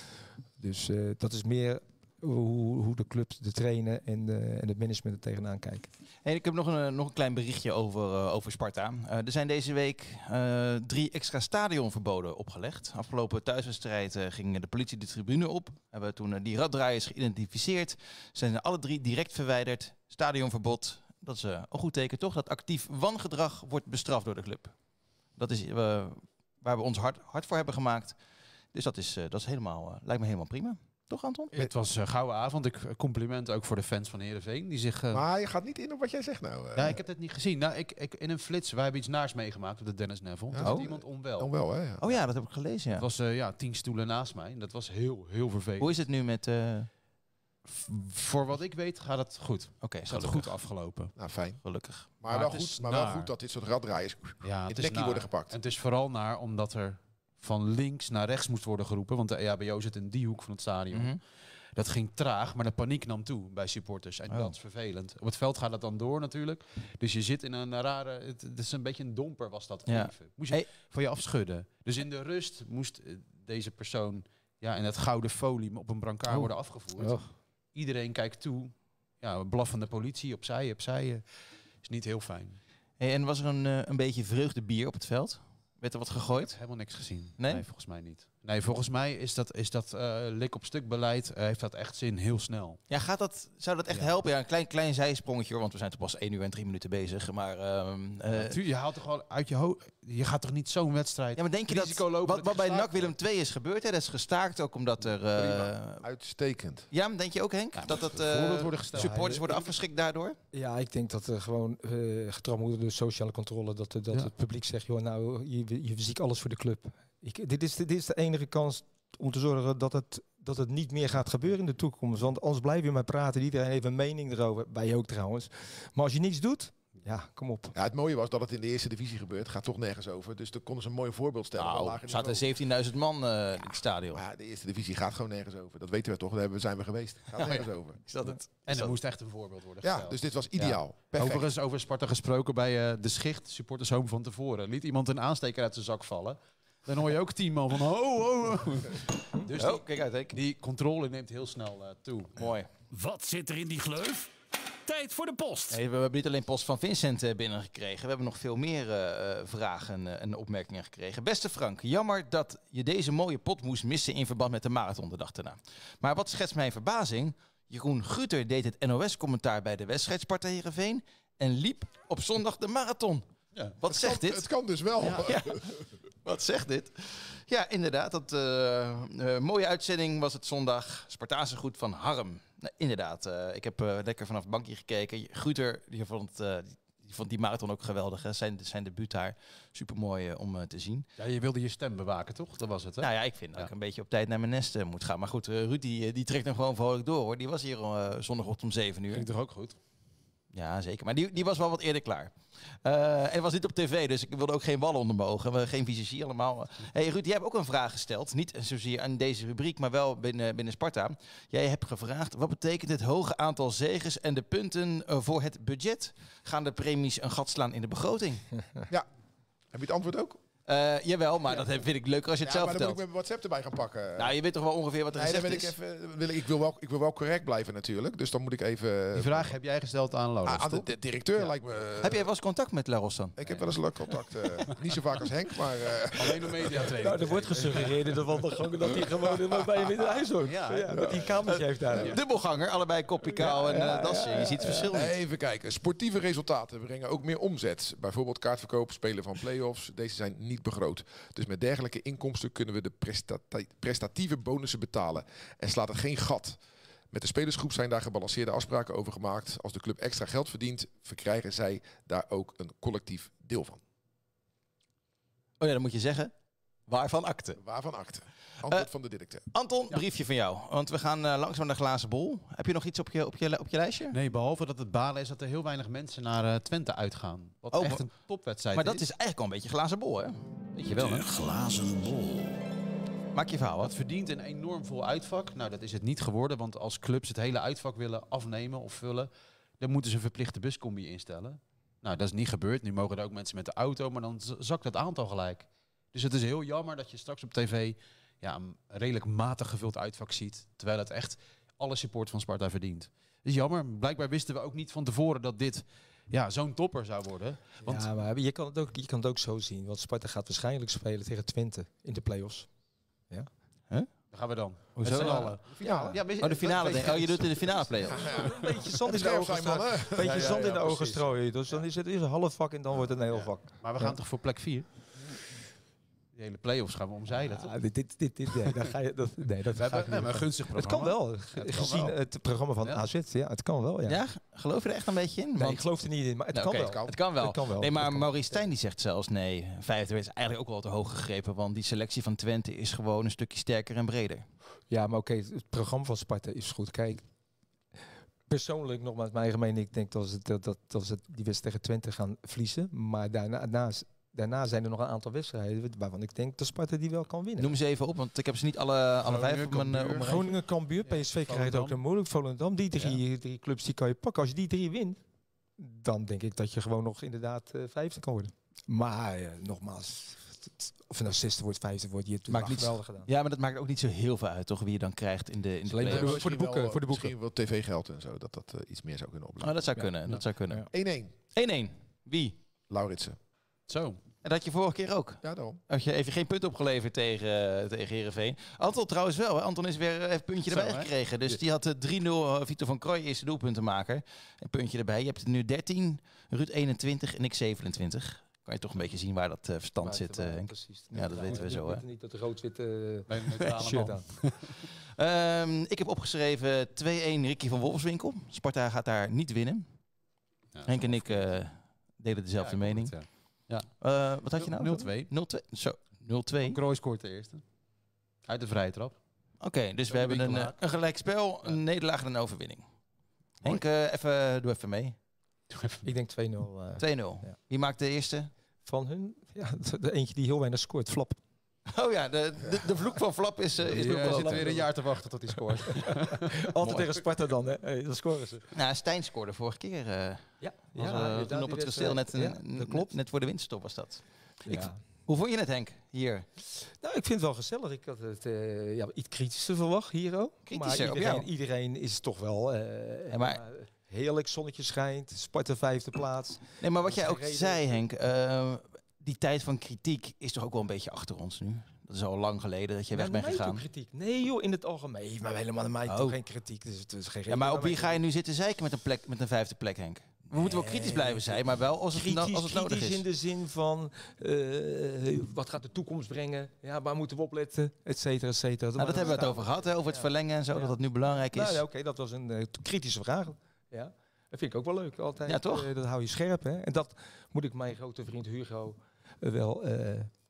Speaker 3: Dus uh, dat is meer hoe, hoe de clubs, de trainen en, de, en het management er tegenaan kijken.
Speaker 2: Hey, ik heb nog een, nog een klein berichtje over, uh, over Sparta. Uh, er zijn deze week uh, drie extra stadionverboden opgelegd. Afgelopen thuiswedstrijd uh, ging de politie de tribune op. Hebben toen uh, die raddraaiers geïdentificeerd. Zijn alle drie direct verwijderd. Stadionverbod. Dat is uh, een goed teken toch? Dat actief wangedrag wordt bestraft door de club. Dat is uh, waar we ons hard, hard voor hebben gemaakt. Dus dat, is, uh, dat is helemaal, uh, lijkt me helemaal prima. Toch, Anton?
Speaker 4: Het was een gouden avond. Ik compliment ook voor de fans van Heerenveen. Die zich, uh...
Speaker 5: Maar je gaat niet in op wat jij zegt nou. Uh.
Speaker 4: Ja, ik heb het niet gezien. Nou, ik, ik, in een flits, wij hebben iets naars meegemaakt op de Dennis Neville.
Speaker 5: Ja.
Speaker 4: Toen was
Speaker 5: Oh.
Speaker 4: iemand onwel.
Speaker 5: Dan wel, hè? Ja.
Speaker 2: Oh ja, dat heb ik gelezen. Ja.
Speaker 4: Het was uh, ja, tien stoelen naast mij. En dat was heel, heel vervelend.
Speaker 2: Hoe is het nu met... Uh...
Speaker 4: V- voor wat ik weet gaat het goed.
Speaker 2: Oké, okay,
Speaker 4: Is het goed afgelopen.
Speaker 5: Nou, fijn.
Speaker 2: Gelukkig.
Speaker 5: Maar,
Speaker 4: Maar
Speaker 5: wel,
Speaker 4: het is
Speaker 5: goed, maar wel
Speaker 4: naar.
Speaker 5: goed dat dit soort raddraaiers
Speaker 4: Ja,
Speaker 5: in
Speaker 4: het
Speaker 5: het
Speaker 4: is
Speaker 5: nekkie
Speaker 4: naar.
Speaker 5: worden gepakt.
Speaker 4: En het is vooral naar omdat er van links naar rechts moest worden geroepen. Want de E H B O zit in die hoek van het stadion.
Speaker 2: Mm-hmm.
Speaker 4: Dat ging traag, maar de paniek nam toe bij supporters. En
Speaker 2: Oh.
Speaker 4: dat is vervelend. Op het veld gaat het dan door natuurlijk. Dus je zit in een rare... Het, het is een beetje een domper was dat
Speaker 2: Ja.
Speaker 4: even. Moest je
Speaker 2: Hey.
Speaker 4: van je afschudden. Dus in de rust moest eh, deze persoon ja, in het gouden folie op een brancard
Speaker 2: Oh.
Speaker 4: worden afgevoerd.
Speaker 3: Oh.
Speaker 4: Iedereen kijkt toe. Ja, blaffende politie, opzij, opzij. eh, is niet heel fijn.
Speaker 2: Hey, en was er een, uh, een beetje vreugdebier op het veld? Werd er wat
Speaker 4: Ik heb
Speaker 2: gegooid?
Speaker 4: helemaal niks gezien.
Speaker 2: Nee?
Speaker 4: volgens mij niet. Nee, volgens mij is dat, is dat uh, lik op stuk beleid, uh, heeft dat echt zin heel snel.
Speaker 2: Ja, gaat dat, zou dat echt
Speaker 4: Ja.
Speaker 2: helpen? Ja, een klein, klein zijsprongetje hoor, want we zijn toch pas één uur en drie minuten bezig. Maar, um, uh,
Speaker 4: Tu- je haalt toch wel uit je hoofd. Je gaat toch niet zo'n wedstrijd.
Speaker 2: ja, maar denk je dat
Speaker 4: risico lopen
Speaker 2: wat,
Speaker 4: dat
Speaker 2: wat bij
Speaker 4: gestaakt
Speaker 2: N A C Willem twee is gebeurd, hè, dat is gestaakt ook omdat er... Uh,
Speaker 5: Prima. Uitstekend.
Speaker 2: ja, maar denk je ook Henk?
Speaker 4: Ja,
Speaker 2: dat dat
Speaker 4: voorbeeld
Speaker 2: uh,
Speaker 4: worden gesteld.
Speaker 2: supporters
Speaker 3: Ja,
Speaker 2: worden afgeschrikt daardoor?
Speaker 3: Ja, ik denk dat er gewoon uh, getrapt moet worden door sociale controle. Dat, dat
Speaker 4: Ja.
Speaker 3: het publiek zegt, joh, nou, je, je verziekt alles voor de club. Ik, dit, is, dit is de enige kans om te zorgen dat het, dat het niet meer gaat gebeuren in de toekomst. Want anders blijf je maar praten. Iedereen heeft een mening erover. Wij ook trouwens. Maar als je niets doet, Ja, kom op.
Speaker 5: Ja, het mooie was dat het in de eerste divisie gebeurt. Gaat toch nergens over. Dus dan konden ze een mooi voorbeeld stellen. van
Speaker 2: Nou,
Speaker 5: lager
Speaker 2: er zaten
Speaker 5: niveau.
Speaker 2: zeventienduizend man uh, in het stadion.
Speaker 5: Maar de eerste divisie gaat gewoon nergens over. Dat weten we toch. Daar hebben we- zijn we geweest. Gaat
Speaker 2: Ja,
Speaker 5: nergens
Speaker 2: ja.
Speaker 5: over.
Speaker 2: Is dat het?
Speaker 4: En er moest echt een voorbeeld worden
Speaker 5: Ja,
Speaker 4: gesteld.
Speaker 5: dus dit was ideaal. Perfect.
Speaker 4: Overigens over Sparta gesproken bij uh, de Schicht, supporters home van tevoren. Liet iemand een aansteker uit zijn zak vallen. Dan hoor je ook tien man van ho, ho, ho. Dus die,
Speaker 2: Oh, kijk uit, Henk.
Speaker 4: die controle neemt heel snel uh, toe.
Speaker 2: Mooi.
Speaker 1: Wat zit er in die gleuf? Tijd voor de post.
Speaker 2: Nee, we hebben niet alleen post van Vincent uh, binnengekregen. We hebben nog veel meer uh, vragen uh, en opmerkingen gekregen. Beste Frank, jammer dat je deze mooie pot moest missen in verband met de marathon de dag daarna. Maar wat schetst mijn verbazing? Jeroen Guter deed het N O S-commentaar bij de wedstrijd Sparta Heerenveen en liep op zondag de marathon.
Speaker 4: Ja.
Speaker 2: Wat zegt
Speaker 5: Kan-
Speaker 2: dit?
Speaker 5: Het kan dus wel.
Speaker 2: Ja. Wat zegt dit? Ja, inderdaad. Dat, uh, uh, mooie uitzending was het zondag. Spartaanse goed van Harm. Nou, inderdaad. Uh, ik heb uh, lekker vanaf het bankje gekeken. Guter die vond, uh, die vond die marathon ook geweldig. Hè? Zijn, zijn debuut daar. Supermooi uh, om uh, te zien.
Speaker 4: Ja, je wilde je stem bewaken, toch? Dat was het, hè?
Speaker 2: Nou ja, ik vind dat
Speaker 4: Ja.
Speaker 2: ik een beetje op tijd naar mijn nest uh, moet gaan. Maar goed, uh, Ruud die, die trekt hem gewoon vrolijk door, hoor. Die was hier uh, zondagochtend om zeven uur.
Speaker 4: Ging toch ook goed?
Speaker 2: Ja, zeker. Maar die, die was wel wat eerder klaar. Uh, en het was niet op tv, dus ik wilde ook geen wallen onder mijn ogen. We geen visagie allemaal. Hey Ruud, jij hebt ook een vraag gesteld. Niet zozeer aan deze rubriek, maar wel binnen, binnen Sparta. Jij hebt gevraagd, wat betekent het hoge aantal zeges en de punten uh, voor het budget? Gaan de premies een gat slaan in de begroting?
Speaker 5: Ja. Heb je het antwoord ook?
Speaker 2: Uh, jawel, maar dat vind ik leuker als je het
Speaker 5: Ja,
Speaker 2: zelf
Speaker 5: maar dan moet
Speaker 2: vertelt.
Speaker 5: ik mijn WhatsApp erbij gaan pakken.
Speaker 2: Nou, je weet toch wel ongeveer wat er
Speaker 5: Nee, dan
Speaker 2: gezegd
Speaker 5: wil ik
Speaker 2: is?
Speaker 5: even. Wil ik, ik, wil wel, ik wil wel correct blijven natuurlijk. Dus dan moet ik even.
Speaker 4: Die vraag heb jij gesteld aan
Speaker 5: Ah,
Speaker 4: Laurens,
Speaker 5: aan de,
Speaker 4: toch?
Speaker 5: de directeur
Speaker 4: Ja.
Speaker 5: lijkt me.
Speaker 2: Heb jij wel eens contact met La Rossan?
Speaker 5: Ik heb wel eens leuk contact. uh, niet zo vaak als Henk, maar. uh,
Speaker 4: Alleen een mediatraining.
Speaker 3: Nou, er wordt gesuggereerd in de wandelgang dat hij gewoon bij hem in het huis woont.
Speaker 4: Ja,
Speaker 3: Ja, dat hij een kamertje heeft daar.
Speaker 2: Dubbelganger, allebei kopje kou en uh, dat soort. Je ziet het verschil niet.
Speaker 5: Even kijken. Sportieve resultaten brengen ook meer omzet. Bijvoorbeeld kaartverkoop, spelen van play-offs. Deze zijn niet begroot. Dus met dergelijke inkomsten kunnen we de prestati- prestatieve bonussen betalen. En slaat er geen gat. Met de spelersgroep zijn daar gebalanceerde afspraken over gemaakt. Als de club extra geld verdient, verkrijgen zij daar ook een collectief deel van.
Speaker 2: Oh ja, dan moet je zeggen, waarvan akte?
Speaker 5: Waarvan akte? Antwoord
Speaker 2: Uh,
Speaker 5: van de directeur.
Speaker 2: Anton, briefje van jou. Want we gaan uh, langzaam naar de glazen bol. Heb je nog iets op je, op je, op je lijstje?
Speaker 4: Nee, behalve dat het balen is dat er heel weinig mensen naar uh, Twente uitgaan. Wat
Speaker 2: Oh,
Speaker 4: echt
Speaker 2: maar-
Speaker 4: een topwedstrijd
Speaker 2: Maar dat is eigenlijk al een beetje glazen bol, hè? Weet je wel, hè?
Speaker 1: De glazen bol.
Speaker 2: Maak je verhaal,
Speaker 4: Dat
Speaker 2: wat?
Speaker 4: verdient een enorm vol uitvak. Nou, dat is het niet geworden, want als clubs het hele uitvak willen afnemen of vullen, dan moeten ze een verplichte buscombi instellen. Nou, dat is niet gebeurd. Nu mogen er ook mensen met de auto, maar dan z- zakt het aantal gelijk. Dus het is heel jammer dat je straks op tv ja, een redelijk matig gevuld uitvak ziet, terwijl het echt alle support van Sparta verdient. Dat is jammer. Blijkbaar wisten we ook niet van tevoren dat dit ja, zo'n topper zou worden. Want
Speaker 3: Ja, maar je kan, het ook, je kan het ook zo zien. Want Sparta gaat waarschijnlijk spelen tegen Twente in de play-offs.
Speaker 4: daar gaan we dan.
Speaker 2: Hoezo?
Speaker 4: Met z'n allen.
Speaker 5: Ja,
Speaker 4: Ja, weet je-
Speaker 2: Oh, de finale.
Speaker 4: weet je-
Speaker 2: denk- Oh, je doet het in de finale play-off.
Speaker 3: Een beetje zand in de
Speaker 5: Scherp
Speaker 3: ogen
Speaker 5: zijn, man,
Speaker 3: strooien.
Speaker 5: hè?
Speaker 3: Een beetje
Speaker 5: Ja, ja,
Speaker 3: zand in
Speaker 5: ja,
Speaker 3: de ogen
Speaker 5: precies.
Speaker 3: strooien. Dus dan is het eerst een half vak en dan wordt het een heel vak.
Speaker 4: Maar we gaan toch voor plek vier? Die hele play-offs gaan we omzeilen, toch?
Speaker 3: Ja, dit, dit, dit, dit, nee, dan ga je, dat, nee, dat
Speaker 4: We
Speaker 3: ga
Speaker 4: hebben,
Speaker 3: ik
Speaker 4: we hebben een
Speaker 3: niet.
Speaker 4: gunstig
Speaker 3: Het
Speaker 4: programma.
Speaker 3: kan wel,
Speaker 4: het kan
Speaker 3: gezien
Speaker 4: wel.
Speaker 3: het programma van
Speaker 4: Ja.
Speaker 3: A Z. Ja, het kan wel, ja.
Speaker 2: Ja, geloof je er echt een beetje in?
Speaker 3: Nee,
Speaker 2: Want-
Speaker 3: ik geloof er niet in, maar het
Speaker 2: Nou,
Speaker 3: kan
Speaker 2: oké,
Speaker 3: wel.
Speaker 5: kan.
Speaker 2: Het kan wel.
Speaker 3: Het kan wel.
Speaker 2: Nee, maar
Speaker 3: Het kan.
Speaker 2: Maurice Stijn die zegt zelfs nee. Vijfde is eigenlijk ook wel te hoog gegrepen. Want die selectie van Twente is gewoon een stukje sterker en breder.
Speaker 3: Ja, maar oké, het programma van Sparta is goed. Kijk, persoonlijk, nogmaals mijn eigen mening, ik denk dat ze, dat, dat, dat ze die wedstrijd tegen Twente gaan verliezen. Maar daarna, daarna, daarna zijn er nog een aantal wedstrijden waarvan ik denk dat Sparta die wel kan winnen.
Speaker 2: Noem ze even op, want ik heb ze niet alle, alle vijf op mijn, uh, op mijn rijtje.
Speaker 3: Groningen, Cambuur,
Speaker 4: Ja,
Speaker 3: P S V krijgt het ook
Speaker 4: Volendam.
Speaker 3: nog moeilijk. Volendam, die drie, drie clubs die kan je pakken. Als je die drie wint, dan denk ik dat je gewoon nog inderdaad uh, vijfde kan worden. Maar uh, nogmaals, of je nou zesde wordt, vijfde wordt, je hebt het
Speaker 2: Maakt
Speaker 3: wel
Speaker 2: niet-
Speaker 3: geweldig gedaan.
Speaker 2: Ja, maar dat maakt ook niet zo heel veel uit, toch? Wie je dan krijgt in de, in de
Speaker 3: Alleen
Speaker 2: play-offs.
Speaker 3: voor de- voor de
Speaker 5: Misschien
Speaker 3: boeken,
Speaker 5: wel,
Speaker 3: voor de boeken.
Speaker 5: Misschien wel tv-geld en zo, dat dat uh, iets meer zou kunnen
Speaker 2: Oh,
Speaker 5: opleveren.
Speaker 2: dat zou
Speaker 3: Ja.
Speaker 2: kunnen, dat zou kunnen.
Speaker 3: Ja.
Speaker 5: één-één,
Speaker 2: één-één. Wie?
Speaker 5: Lauritsen.
Speaker 4: Zo.
Speaker 2: En dat had je vorige keer ook.
Speaker 5: Ja, daarom.
Speaker 2: Als je even geen punt opgeleverd tegen, uh, tegen Heerenveen. Anton trouwens wel. Hè? Anton is weer even een puntje
Speaker 4: Zo,
Speaker 2: erbij
Speaker 4: hè?
Speaker 2: gekregen. Dus die had uh, drie nul. Uh, Victor van Krooij eerste doelpuntenmaker. Een puntje erbij. Je hebt er nu dertien. Ruud eenentwintig en ik zevenentwintig. Kan je toch een beetje zien waar dat uh, verstand
Speaker 3: Maar
Speaker 2: zit,
Speaker 3: het
Speaker 2: uh,
Speaker 3: wel,
Speaker 2: Henk.
Speaker 3: precies.
Speaker 2: Ja, dat weten we zo, hè.
Speaker 3: Niet dat rood-wit uh,
Speaker 4: Bij een neutrale
Speaker 3: shirt
Speaker 4: man.
Speaker 3: aan.
Speaker 2: Um, ik heb opgeschreven twee-één Ricky van Wolfswinkel. Sparta gaat daar niet winnen.
Speaker 4: Ja,
Speaker 2: Henk en ik uh, delen dezelfde
Speaker 4: ja, ik
Speaker 2: mening.
Speaker 4: hoor het, ja.
Speaker 2: Uh, wat had je nou?
Speaker 4: nul twee.
Speaker 2: nul twee. Zo, nul twee.
Speaker 4: Krooi scoort de eerste. Uit de vrije trap.
Speaker 2: Oké, okay, dus
Speaker 4: Zo
Speaker 2: we hebben een,
Speaker 4: winkelaar.
Speaker 2: uh, een gelijk spel, een nederlaag en een overwinning. Henk, uh, even, doe even mee.
Speaker 3: Ik denk twee nul. Uh,
Speaker 2: twee nul.
Speaker 3: Ja.
Speaker 2: Wie maakt de eerste?
Speaker 3: Van hun? Ja, de eentje die heel weinig scoort. Flap.
Speaker 2: Oh ja, de, de, de vloek van Flap is... Uh, is
Speaker 4: Je zit weer een jaar te wachten tot hij scoort.
Speaker 3: Altijd tegen Sparta dan, hè? Hey, dan scoren ze.
Speaker 2: Nou, Stijn scoorde vorige keer. Uh,
Speaker 3: ja,
Speaker 2: was,
Speaker 3: ja
Speaker 2: uh, toen op het kasteel net,
Speaker 3: ja,
Speaker 2: net, net, net voor de winterstop was dat.
Speaker 3: Ja.
Speaker 2: Ik, hoe vond je het, Henk, hier?
Speaker 3: Nou, ik vind het wel gezellig. Ik had het uh, ja, iets kritischer verwacht hier ook.
Speaker 2: Kritischer
Speaker 3: maar iedereen, iedereen is toch wel... Uh,
Speaker 2: ja, maar,
Speaker 3: uh, heerlijk, zonnetje schijnt. Sparta vijfde plaats.
Speaker 2: Nee, maar wat jij ook zei, Henk... Uh, die tijd van kritiek is toch ook wel een beetje achter ons nu? Dat is al lang geleden dat je weg bent gegaan.
Speaker 3: Kritiek. Nee joh, in het algemeen. Maar helemaal aan mij oh. toch geen kritiek. Dus het is geen
Speaker 2: ja, maar op wie ga je nu zitten zeiken met een, plek, met een vijfde plek, Henk? We nee. moeten wel kritisch blijven zijn, maar wel als het, kritisch, als het nodig
Speaker 3: kritisch
Speaker 2: is.
Speaker 3: in de zin van, uh, wat gaat de toekomst brengen? Ja, waar moeten we opletten? Et cetera, et cetera.
Speaker 2: Nou, dat hebben we het over gehad, hè, over het ja. verlengen en zo, ja. dat dat nu belangrijk is.
Speaker 3: Nou, ja, oké, okay, dat was een uh, kritische vraag. Ja. Dat vind ik ook wel leuk, altijd.
Speaker 2: Ja, toch?
Speaker 3: Uh, dat hou je scherp, hè. En dat moet ik mijn grote vriend Hugo uh, wel... Uh,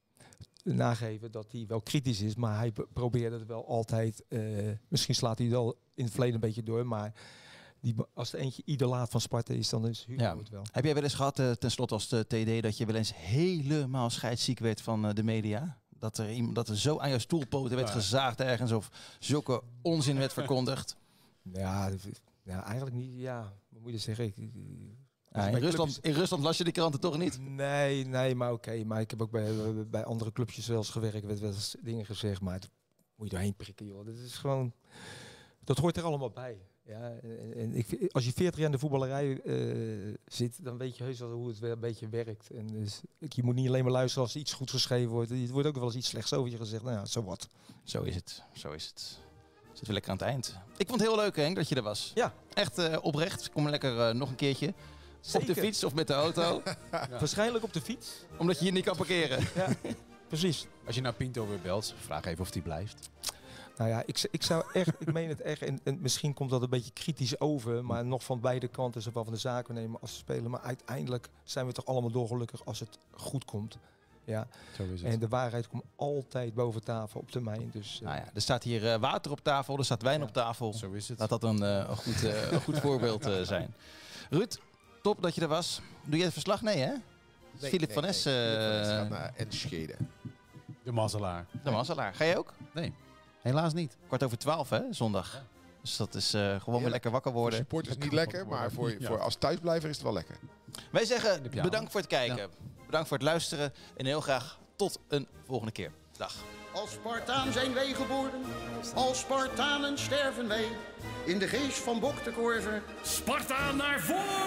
Speaker 3: nageven dat hij wel kritisch is, maar hij probeert het wel altijd. Uh, misschien slaat hij wel in het verleden een beetje door, maar die, als er eentje idolaat van Sparta is, dan is Hugo ja. het wel.
Speaker 2: Heb jij wel eens gehad, uh, tenslotte als de T D, dat je wel eens helemaal scheidsziek werd van uh, de media? Dat er, iemand, dat er zo aan jouw stoelpoten werd ja. gezaagd ergens of zulke onzin werd verkondigd?
Speaker 3: Ja, ja, eigenlijk niet. Ja, wat moet je zeggen? Ik,
Speaker 2: Ja, in, Rusland, in Rusland las je die kranten toch niet?
Speaker 3: Nee, nee, maar oké. Okay, maar ik heb ook bij, bij andere clubjes wel eens gewerkt. Er werd wel eens dingen gezegd, maar het moet je doorheen prikken, joh. Dat is gewoon... Dat hoort er allemaal bij. Ja, en, en ik, als je veertig jaar in de voetballerij uh, zit, dan weet je heus wel hoe het weer een beetje werkt. En dus, je moet niet alleen maar luisteren als er iets goed geschreven wordt. Er wordt ook wel eens iets slechts over je gezegd. Nou ja, zo wat.
Speaker 2: Zo is het. Zo is het. Zit weer lekker aan het eind. Ik vond het heel leuk, Henk, dat je er was.
Speaker 3: Ja.
Speaker 2: Echt uh, oprecht. Kom lekker uh, nog een keertje. Zeker. Op de fiets of met de auto?
Speaker 3: Ja. Waarschijnlijk op de fiets.
Speaker 2: Omdat je hier niet kan parkeren.
Speaker 3: Ja, precies.
Speaker 4: Als je naar Pinto weer belt, vraag even of die blijft.
Speaker 3: Nou ja, ik, ik zou echt, ik meen het echt, en, en misschien komt dat een beetje kritisch over, maar nog van beide kanten, zowel van de zaakwaarnemer als de speler. Maar uiteindelijk zijn we toch allemaal dolgelukkig als het goed komt. Ja.
Speaker 4: Zo is het.
Speaker 3: En de waarheid komt altijd boven tafel op termijn. Dus, uh...
Speaker 2: nou ja, er staat hier uh, water op tafel, er staat wijn ja. op tafel.
Speaker 4: Zo is het.
Speaker 2: Laat dat een, uh, een, goed, uh, een goed voorbeeld uh, zijn. Ruud, top dat je er was. Doe jij het verslag? Nee, hè?
Speaker 5: Nee,
Speaker 2: Philip
Speaker 5: nee,
Speaker 2: van Es.
Speaker 5: nee.
Speaker 2: Uh,
Speaker 5: Philip van Es gaat naar Enschede.
Speaker 4: De mazzelaar.
Speaker 2: De mazzelaar. Ga je ook?
Speaker 4: Nee, helaas niet.
Speaker 2: Kwart over twaalf, hè? Zondag. Ja. Dus dat is uh, gewoon ja, weer lekker wakker worden.
Speaker 5: Voor supporters niet lekker, maar voor, ja. voor als thuisblijver is het wel lekker.
Speaker 2: Wij zeggen bedankt voor het kijken. Ja. Bedankt voor het luisteren. En heel graag tot een volgende keer. Dag.
Speaker 7: Als Spartaan zijn wij geboren, als Spartanen sterven wij. In de geest van Bok de Korver.
Speaker 1: Sparta naar voren!